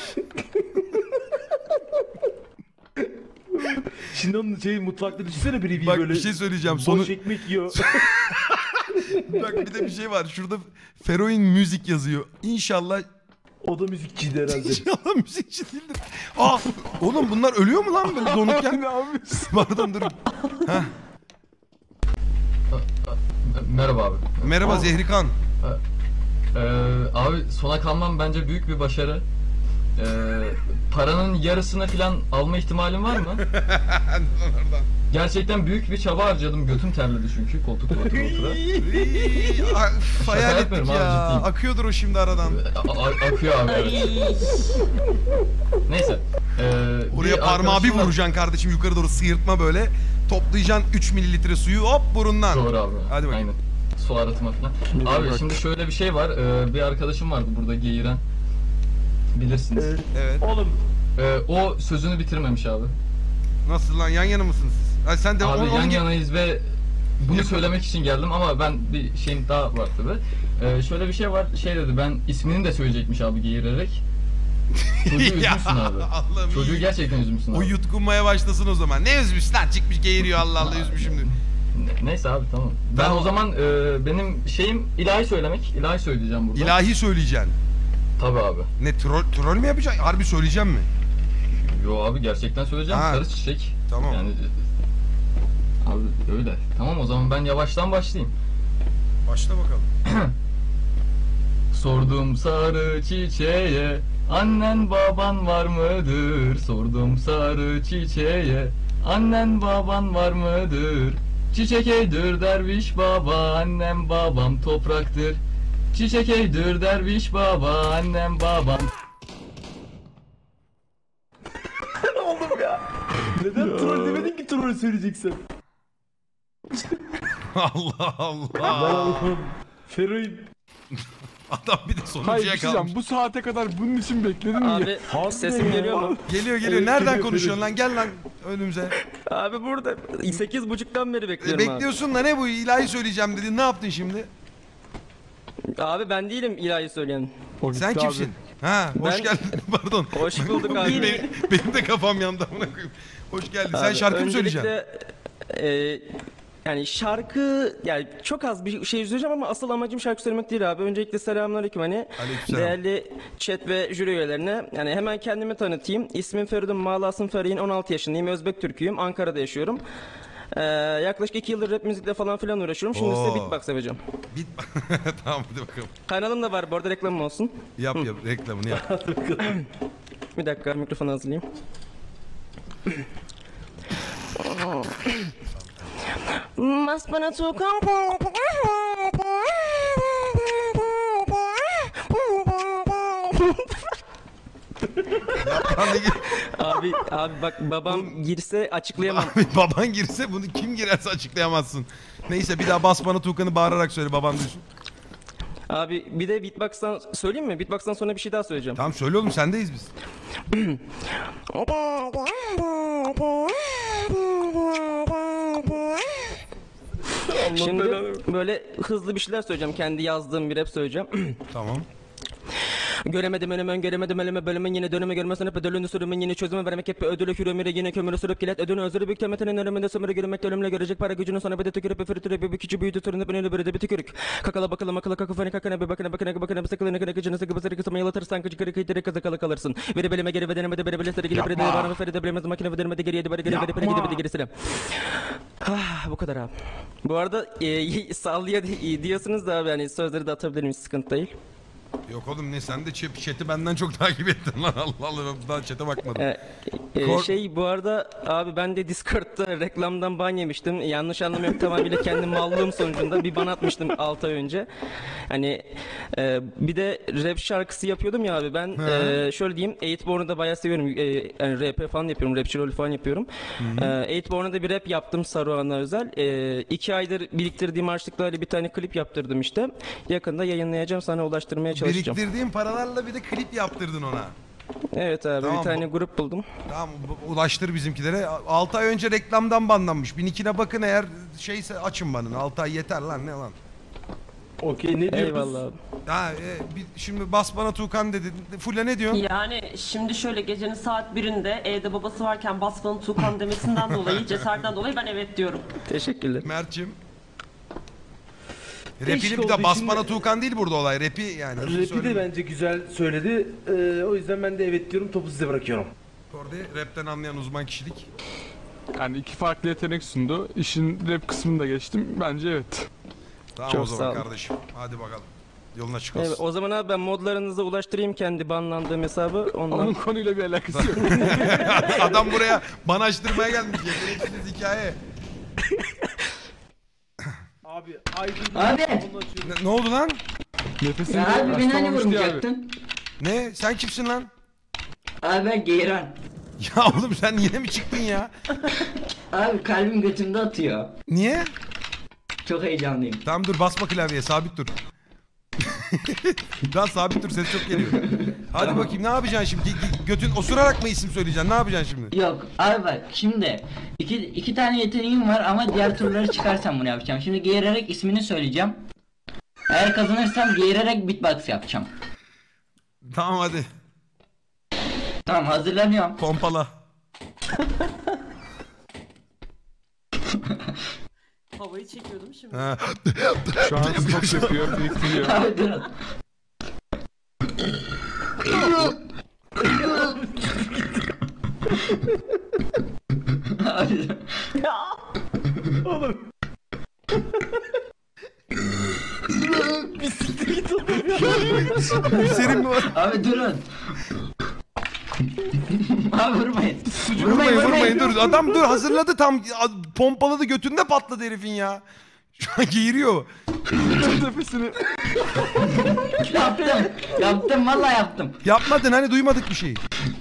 B: Şimdi onun şey mutfakta düşünsene biri
A: Bak
B: böyle.
A: bir şey söyleyeceğim.
B: Boş
A: Sonu...
B: ekmek yiyor.
A: Bak bir de bir şey var. Şurada Feroin müzik yazıyor. İnşallah
B: O da müzikçiydi herhalde.
A: İnşallah müzikçi değildir. Ah! Oğlum bunlar ölüyor mu lan böyle donukken? Pardon dur. Heh.
V: Merhaba abi.
A: Merhaba Zehrikan.
V: Ee, abi sona kalmam bence büyük bir başarı. Ee, paranın yarısını falan alma ihtimalim var mı? Gerçekten büyük bir çaba harcadım. Götüm terledi çünkü koltukta otura otura.
A: Ah, hayal ettik
V: yapmıyorum abi,
A: ya.
V: ciddiyim.
A: Akıyordur o şimdi aradan.
V: A- a- akıyor abi evet. Neyse. Ee,
A: Oraya
V: bir
A: parmağı bir
V: arkadaşım var.
A: vuracaksın kardeşim yukarı doğru sıyırtma böyle. Toplayacaksın üç mililitre suyu hop burundan.
V: Doğru abi.
A: Hadi bakayım.
V: Aynen. Su arıtma falan.
A: Şimdi
V: Abi
A: bak.
V: şimdi şöyle bir şey var. Ee, bir arkadaşım vardı burada geğiren. Bilirsiniz.
A: Evet.
B: Oğlum.
V: Ee, o sözünü bitirmemiş abi.
A: Nasıl lan yan yana mısınız siz? Ha, sen de
V: Abi
A: onu- onu
V: yan
A: ge-
V: yanayız ve bunu söylemek için geldim ama ben bir şeyim daha var tabi. Ee, şöyle bir şey var. Şey dedi ben ismini de söyleyecekmiş abi geğirerek. Çocuğu
A: Ya,
V: üzmüşsün abi.
A: Allah'ım
V: Çocuğu
A: iyi.
V: gerçekten üzmüşsün
A: O
V: abi.
A: yutkunmaya başlasın o zaman. Ne üzmüş lan çıkmış geğiriyor Allah Allah üzmüşüm diyor.
V: Ne- Neyse abi tamam. Ben
A: Tamam.
V: o zaman e, benim şeyim ilahi söylemek. İlahi söyleyeceğim burada.
A: İlahi söyleyeceksin.
V: Tabi abi.
A: Ne troll, troll mü yapacaksın? Harbi söyleyeceğim mi?
V: Yo abi gerçekten söyleyeceğim.
A: Ha.
V: Sarı çiçek.
A: Tamam.
V: Yani abi öyle. Tamam o zaman ben yavaştan başlayayım.
A: Başla bakalım.
V: Sordum sarı çiçeğe, annen baban var mıdır? Sordum sarı çiçeğe, annen baban var mıdır? Çiçek eydir derviş baba, annem babam topraktır. Çiçek eydir derviş baba, annem babam...
B: Oğlum ya. Neden troll demedin ki troll söyleyeceksin?
A: Allah Allah.
B: Ben Allah'ım. Fero'yu...
A: Adam bir de
D: Hayır
A: sonuncuya
D: bir şey diyeceğim,
A: kalmış.
D: bu saate kadar bunun için bekledin mi?
E: Abi sesim geliyor mu?
A: Geliyor geliyor. Nereden konuşuyorsun lan? Gel lan önümüze.
E: Abi burada sekiz buçuktan beri
A: E,
E: bekliyorum abi.
A: bekliyorsun da ne bu? İlahi söyleyeceğim dedin. Ne yaptın şimdi?
E: Abi ben değilim ilahi söyleyen.
A: Sen kimsin? Ha, hoş
E: Ben-
A: geldin. Pardon.
E: Hoş bulduk abi.
A: benim, benim de kafam yandı amına koyayım. Hoş geldin. Sen
E: Abi,
A: şarkı mı söyleyeceksin?
E: öncelikle, e, yani şarkı yani çok az bir şey söyleyeceğim ama asıl amacım şarkı söylemek değil abi. Öncelikle selamünaleyküm hani
A: Aleykümselam.
E: değerli chat ve jüri üyelerine. Yani hemen kendimi tanıtayım. İsmim Feridun Malasım Ferihin, on altı yaşındayım. Özbek Türküyüm. Ankara'da yaşıyorum. Ee, yaklaşık iki yıldır rap müzikle falan filan uğraşıyorum. Şimdi
A: Oo.
E: size beatbox yapacağım.
A: Tamam hadi bakalım.
E: Kanalım da var bu arada, reklamım olsun.
A: Yap yap reklamını yap.
E: Bir dakika mikrofonu hazırlayayım. Mas bana tukam Abi abi bak babam girse açıklayamam.
A: Abi baban girse bunu kim girerse açıklayamazsın. Neyse bir daha bas bana Tuğkan'ı bağırarak söyle baban duysun.
E: Abi bir de beatbox'tan söyleyeyim mi? Beatbox'tan sonra bir şey daha söyleyeceğim.
A: Tamam söyle oğlum sendeyiz biz.
E: Şimdi böyle hızlı bir şeyler söyleyeceğim. Kendi yazdığım bir rap söyleyeceğim.
A: Tamam.
E: Göremedim önüme göremedim elime bölümün yine döneme görmezsen hep ödülünü sürümün yine çözümü vermek hep bir ödülü hürümüre yine kömürü sürüp kilet ödülü özürü büyük temetenin önümünde sömürü görünmekte ölümle görecek para gücünü sonra bir de tükürüp üfürtürü bir küçü büyüdü turunu bir önü bir de bir tükürük kakala bakala makala kakafani kakana bir bakana bakana bakana bir sakılına kına kıcına sıkı basarı kısama yalatırsan kıcı kırı kıytırı kızı kalı kalırsın veri belime geri vedeneme de beri bile sarı gili biri de bana feride bilemez makine vedeneme de geriye de bari geri veri pere gidi bir de gerisine. Ah bu kadar abi. Bu arada e, sallıyor diyorsunuz da abi yani sözleri de atabilirim, hiç sıkıntı değil.
A: Yok oğlum ne sen de chat'i benden çok takip ettin lan Allah Allah ben daha chat'e bakmadım.
E: Ee, e,
A: Kor-
E: şey bu arada abi ben de Discord'da reklamdan ban yemiştim. Yanlış anlamıyorum tamamıyla kendi mallığım sonucunda bir ban atmıştım altı ay önce. Hani e, bir de rap şarkısı yapıyordum ya abi ben e, şöyle diyeyim Eightborn'u da bayağı seviyorum. E, yani rap falan yapıyorum, rapçi rolü falan yapıyorum. E, Eightborn'da da bir rap yaptım Saruhan'a özel. E, iki aydır biriktirdiğim harçlıklarla bir tane klip yaptırdım işte. Yakında yayınlayacağım, sana ulaştırmaya çalışacağım.
A: Biriktirdiğin paralarla bir de klip yaptırdın ona.
E: Evet abi
A: Tamam,
E: bir tane
A: bu-
E: grup buldum.
A: Tamam bu- ulaştır bizimkilere. altı ay önce reklamdan banlanmış. bin ikine bakın eğer şeyse açın banını. altı ay yeter lan ne lan.
B: Okey ne diyoruz?
E: Eyvallah abi.
A: Ha, e, bir- şimdi bas bana Tuğkan dedin. Fulya ne diyorsun?
S: Yani şimdi şöyle gecenin saat birinde evde babası varken Basman'ın Tuğkan demesinden dolayı, cesaretinden dolayı ben evet diyorum.
E: Teşekkürler.
A: Mert'cim.
B: Değişik
A: Rapini bir de
B: olduğu
A: bas
B: için
A: bana
B: de-
A: Tuğkan değil burada olay. Rapi yani.
B: Rap'i de bence güzel söyledi. Ee, o yüzden ben de evet diyorum, topu size bırakıyorum.
A: Orada rapten anlayan uzman kişilik.
D: Yani iki farklı yetenek sundu. İşin rap kısmını da geçtim. Bence evet.
A: Tamam
E: Çok
A: o
E: sağ
A: zaman
E: olun.
A: kardeşim. Hadi bakalım. Yoluna açık olsun.
E: Evet, o zaman abi ben modlarınıza ulaştırayım kendi banlandığım hesabı. Ondan...
D: Onun konuyla bir alakası yok.
A: Adam buraya bana açtırmaya gelmiş. Yeteneksiniz hikaye.
B: Abi Aydın
G: Abi.
A: Ne, ne oldu lan?
D: Nefesini
G: Ya abi beni hani
D: açtırmamıştı ya abi.
G: vurmayacaktın?
A: Ne? Sen kimsin lan?
G: Abi ben Geyran.
A: Ya oğlum sen yine mi çıktın ya?
G: Abi kalbim götümde atıyor.
A: Niye?
G: Çok heyecanlıyım.
A: Tamam dur basma klavyeye sabit dur. Daha sabit dur ses çok geliyor. Hadi
G: Tamam.
A: bakayım ne yapacaksın şimdi? G- Götün osurarak mı isim söyleyeceksin? Ne yapacaksın şimdi?
G: Yok abi bak şimdi iki, iki tane yeteneğim var ama diğer turları çıkarsam bunu yapacağım. Şimdi geğirerek ismini söyleyeceğim. Eğer kazanırsam geğirerek beatbox yapacağım.
A: Tamam hadi.
G: Tamam hazırlanıyorum.
A: Pompala.
S: Havayı çekiyordum şimdi.
A: Ha.
D: Şu an stok yapıyor, biriktiriyor.
G: Abi durun.
B: Oğlum. Bisiklet git oğlum ya.
A: Senin mi var?
G: Abi durun. Abi vurmayın.
A: Vurmayın vurmayın dur. Adam dur hazırladı tam pompaladı götünde patladı herifin ya. Şu an geğiriyor.
D: Nefesini.
G: Yaptım. Yaptım vallahi yaptım.
A: Yapmadın hani duymadık bir şey.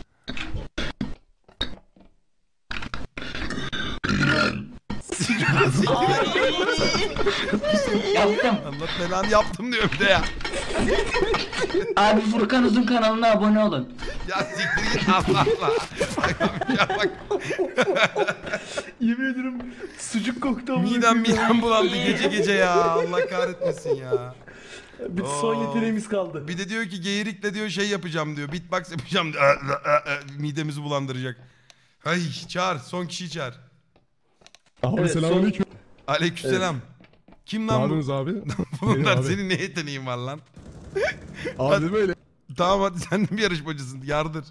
G: Yaptım.
A: Allah belanı yaptım diyor bir de ya.
G: Abi Furkan Uzun kanalına abone olun.
A: Ya siktir git Allah Allah. Ya bak.
B: Yemin ederim sucuk koktu ama.
A: Midem midem bulandı gece gece ya. Allah kahretmesin ya.
B: Bir son yeteneğimiz kaldı.
A: Bir de diyor ki geğirikle diyor şey yapacağım diyor. Beatbox yapacağım diyor. Midemizi bulandıracak. Ay çağır son kişiyi çağır.
C: Abi
B: Evet,
C: selamünaleyküm.
A: Aleykümselam. Kim
C: Ne
A: lan bu?
C: yapıyorsunuz abi?
A: Bunlar
C: Benim abi.
A: senin ne yeteneğin var lan?
C: Abi değil mi öyle?
A: Tamam hadi sen de bir yarışmacısın. Yardır.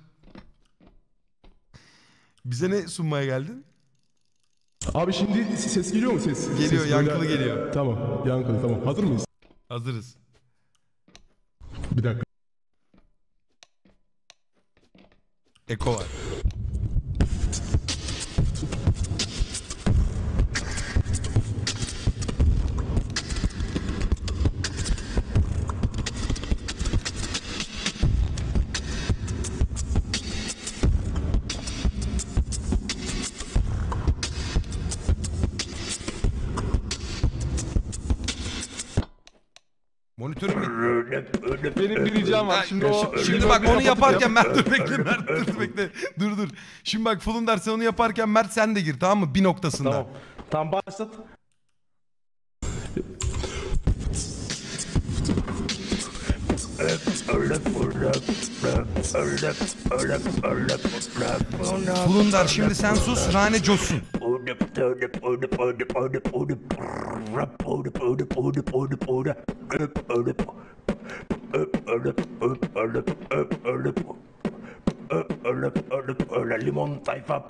A: Bize ne sunmaya geldin?
C: Abi şimdi ses geliyor mu ses?
A: Geliyor,
C: Ses
A: yankılı
C: böyle-
A: geliyor.
C: Tamam, yankılı tamam. Hazır mıyız?
A: Hazırız.
C: Bir dakika.
A: Eko var. Monitörüm mü?
D: Benim bir ricam var. Şimdi o...
A: Şimdi bak onu yaparken Mert dur bekle Mert dur bekle. Dur dur. Şimdi bak Fulundar sen onu yaparken Mert sen de gir tamam mı? Bir noktasında.
B: Tamam. Tamam başlat.
A: Fulundar şimdi sen sus Rane coşsun.
B: Limon tayfa.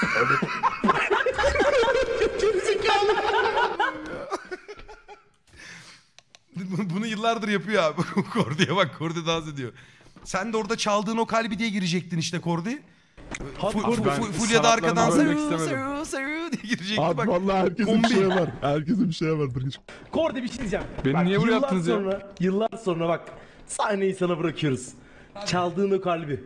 A: Bunu yıllardır yapıyor abi. Kordi'ye bak Kordi dans ediyor. Sen de orada çaldığın o kalbi diye girecektin işte Kordi. Fulya da arkadan sarı sarı sarı diye girecekti
C: Abi
A: bak.
C: vallahi herkesin
A: kombi.
C: bir şey var. Herkesin bir şey vardır. Hiç.
B: Kordi bir şey diyeceğim.
D: Beni
B: Bak,
D: niye buraya
B: yıllar
D: attınız ya?
B: sonra, Yıllar sonra bak sahneyi sana bırakıyoruz. Çaldığın o kalbi.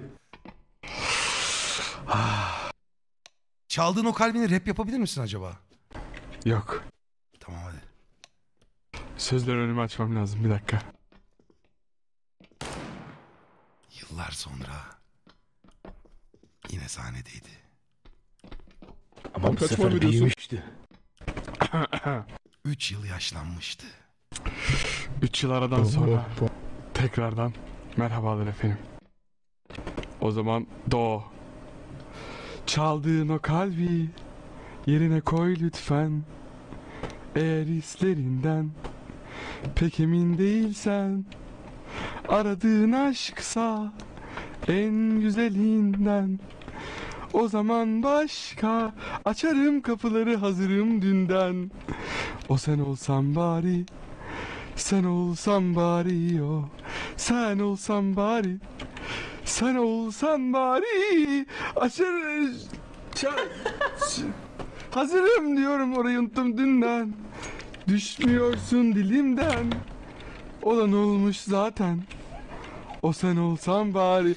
A: Çaldığın o kalbini rap yapabilir misin acaba?
D: Yok.
A: Tamam hadi.
D: Sözleri önümü açmam lazım bir dakika.
A: Yıllar sonra yine sahnedeydi.
B: Ama bu
C: Kaç
B: sefer
C: puan veriyorsun?
B: büyümüştü.
A: Üç yıl yaşlanmıştı.
D: Üç yıl aradan sonra tekrardan merhabalar efendim. O zaman do. Çaldığın o kalbi yerine koy lütfen. Eğer hislerinden pek emin değilsen, aradığın aşksa en güzelinden, o zaman başka açarım kapıları, hazırım dünden. O sen olsan bari, sen olsan bari, o sen olsan bari, sen olsan bari, açar ça- hazırım diyorum, orayı unuttum dünden. Düşmüyorsun dilimden, olan olmuş zaten. O sen olsan bari.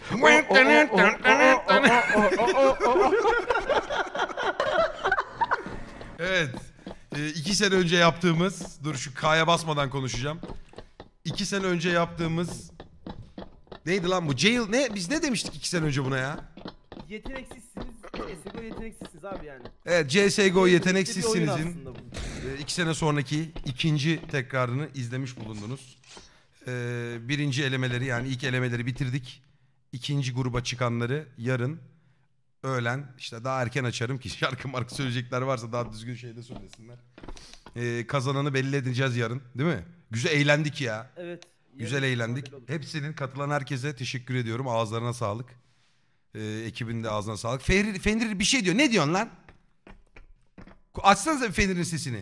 A: Evet. Ee, iki sene önce yaptığımız, dur şu K'ya basmadan konuşacağım. İki sene önce yaptığımız neydi lan bu? Jail ne? Biz ne demiştik iki sene önce buna ya?
B: Yeteneksizsiniz. C S G O yeteneksizsiniz abi yani.
A: Evet C S G O
B: Bir oyun
A: yeteneksizsinizin
B: aslında bu.
A: e, iki sene sonraki ikinci tekrarını izlemiş bulundunuz. Ee, birinci elemeleri yani ilk elemeleri bitirdik. İkinci gruba çıkanları yarın öğlen işte daha erken açarım ki şarkı markı söyleyecekler varsa daha düzgün şeyde söylesinler. Ee, kazananı belli edeceğiz yarın değil mi? Güzel eğlendik ya.
B: Evet.
A: Güzel eğlendik. Hepsinin katılan herkese teşekkür ediyorum. Ağızlarına sağlık. Ee, ekibin de ağzına sağlık. Fenrir, Fenrir bir şey diyor. Ne diyorsun lan? Açsanıza Fenrir'in sesini.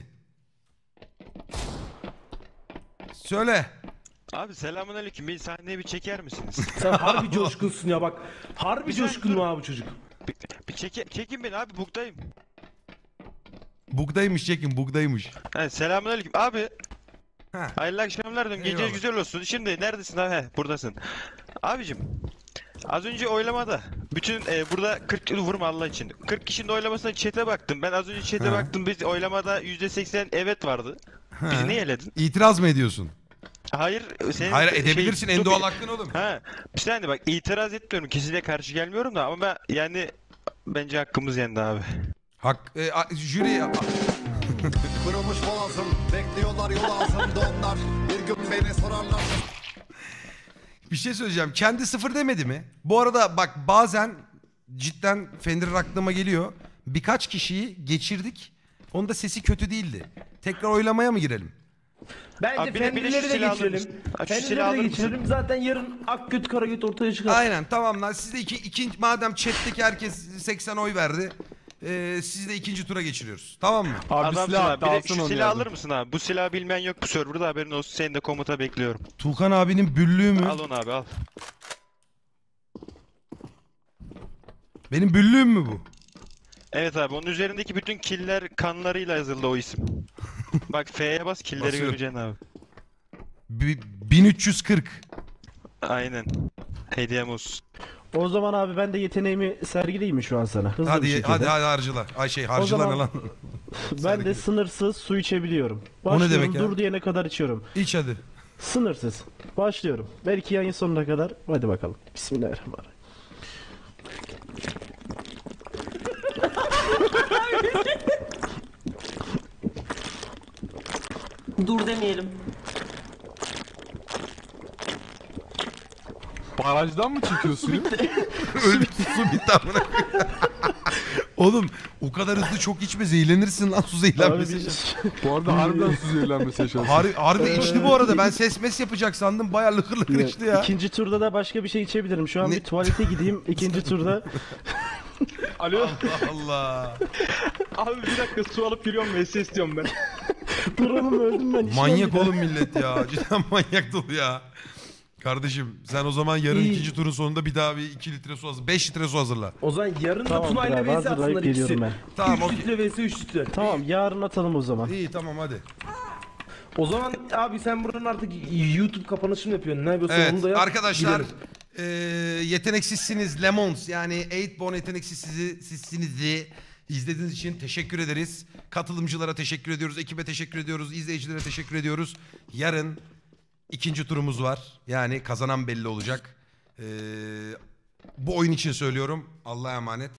A: Söyle.
H: Abi selamünaleyküm. Bir sahneye bir çeker misiniz?
B: Sen harbi coşkunsun ya bak. Harbi
H: Bir saniye,
B: coşkun
H: dur.
B: mu abi çocuk?
H: Bir, bir çeke, çekin beni abi, buktayım.
A: Bugdaymış çekin, bugdaymış.
H: He, selamünaleyküm abi. Hayırlı akşamlar diyorum. Geceniz
A: Eyvallah.
H: güzel olsun. Şimdi neredesin abi? He, buradasın. Abicim, az önce oylamada bütün e, burada kırk vurma Allah için. kırk kişinin oylamasına chat'e baktım. Ben az önce chat'e
A: Ha.
H: baktım. Biz oylamada yüzde seksen evet vardı. Bizi
A: Ha.
H: niye eledin?
A: İtiraz mı ediyorsun?
H: Hayır, senin
A: Hayır,
H: şey-
A: edebilirsin, en
H: dur
A: doğal
H: bir-
A: hakkın oğlum.
H: Ha, bir saniye bak, itiraz etmiyorum. Kesinlikle karşı gelmiyorum da ama ben yani bence hakkımız yendi abi.
A: Hak e, a- jüri
J: Kırılmış boğazım, bekliyorlar yol ağzımda onlar. Bir gün beni sorarlar.
A: bir şey söyleyeceğim. Kendi sıfır demedi mi? Bu arada bak bazen cidden Fenrir aklıma geliyor. Birkaç kişiyi geçirdik. Onun da sesi kötü değildi. Tekrar oylamaya mı girelim?
B: Bence
H: Abi bir de- bir de şu
B: Fenrir'leri de
H: silahı alır
B: geçirelim.
H: mısın? Abi şu
B: Fenrir'leri
H: silahı
B: de
H: alır
B: geçirelim.
H: mısın?
B: Zaten yarın ak göt kara göt ortaya çıkar.
A: Aynen tamam lan. Siz de iki, ikinci, madem chat'teki herkes seksen oy verdi. E, sizi de ikinci tura geçiriyoruz. Tamam mı?
H: Adamsın abi. Bir de şu silahı alır mısın abi? Bu silahı bilmeyen yok bu serverda, haberin olsun. Senin de komuta bekliyorum.
A: Tuğkan abinin büllüğü mü?
H: Al onu abi, al.
A: Benim büllüğüm mü bu?
H: Evet abi, onun üzerindeki bütün killer kanlarıyla yazıldı o isim. Bak F'ye bas, killeri
A: Basıyorum.
H: göreceksin abi.
A: Bi- bin üç yüz kırk.
H: Aynen. Hediyem olsun.
Q: O zaman abi ben de yeteneğimi sergileyeyim mi şu an sana? Hızlı bir
A: Hadi
Q: şekilde.
A: hadi hadi harcıla. Ay şey harcıla
Q: zaman-
A: ne lan?
Q: Ben de sınırsız su içebiliyorum.
A: O ne
Q: Başlıyorum,
A: demek ya?
Q: dur diyene kadar içiyorum.
A: İç hadi.
Q: Sınırsız. Başlıyorum. Belki yayın sonuna kadar. Hadi bakalım. Bismillahirrahmanirrahim.
S: Dur demeyelim.
D: Barajdan mı çekiyorsun?
A: Öldü su bitti amına koyayım. Oğlum o kadar hızlı çok içme, zehirlenirsin lan, su zehirlenmesi.
D: Bu arada harbiden su zehirlenmesi yaşarsın.
A: Harbi, harbi içti bu arada, ben ses mes yapacak sandım, baya lıkır lıkır içti ya.
Q: İkinci turda da başka bir şey içebilirim. Şu an bir tuvalete gideyim. İkinci turda.
A: Alo. Allah Allah.
Q: Abi bir dakika su alıp geliyorum. M S istiyorum ben. Dur oğlum, öldüm ben. içmem
A: Manyak
Q: bir daha.
A: oğlum millet ya. Cidden manyak dolu ya. Kardeşim sen o zaman yarın
B: İyi.
A: ikinci turun sonunda bir daha bir iki litre su hazır. beş litre su hazırla.
B: O zaman yarın da
Q: Tamamdır
B: Tuna'yla
Q: abi,
B: vs
Q: hazırlayıp
B: atsınlar ikisi.
Q: geliyorum ben.
A: Tamam,
B: üç
A: okey.
B: litre vs üç litre.
Q: Tamam, yarın atalım o zaman.
A: İyi tamam hadi.
B: O zaman abi sen buranın artık YouTube kapanışını yapıyorsun. Ne yapıyorsun onu da
A: Evet
B: yap.
A: arkadaşlar
B: gidelim.
A: e, yeteneksizsiniz Lemons, yani Eightborn yeteneksizsinizi izlediğiniz için teşekkür ederiz. Katılımcılara teşekkür ediyoruz, ekibe teşekkür ediyoruz, izleyicilere teşekkür ediyoruz. Yarın ikinci turumuz var. Yani kazanan belli olacak. E, bu oyun için söylüyorum. Allah'a emanet.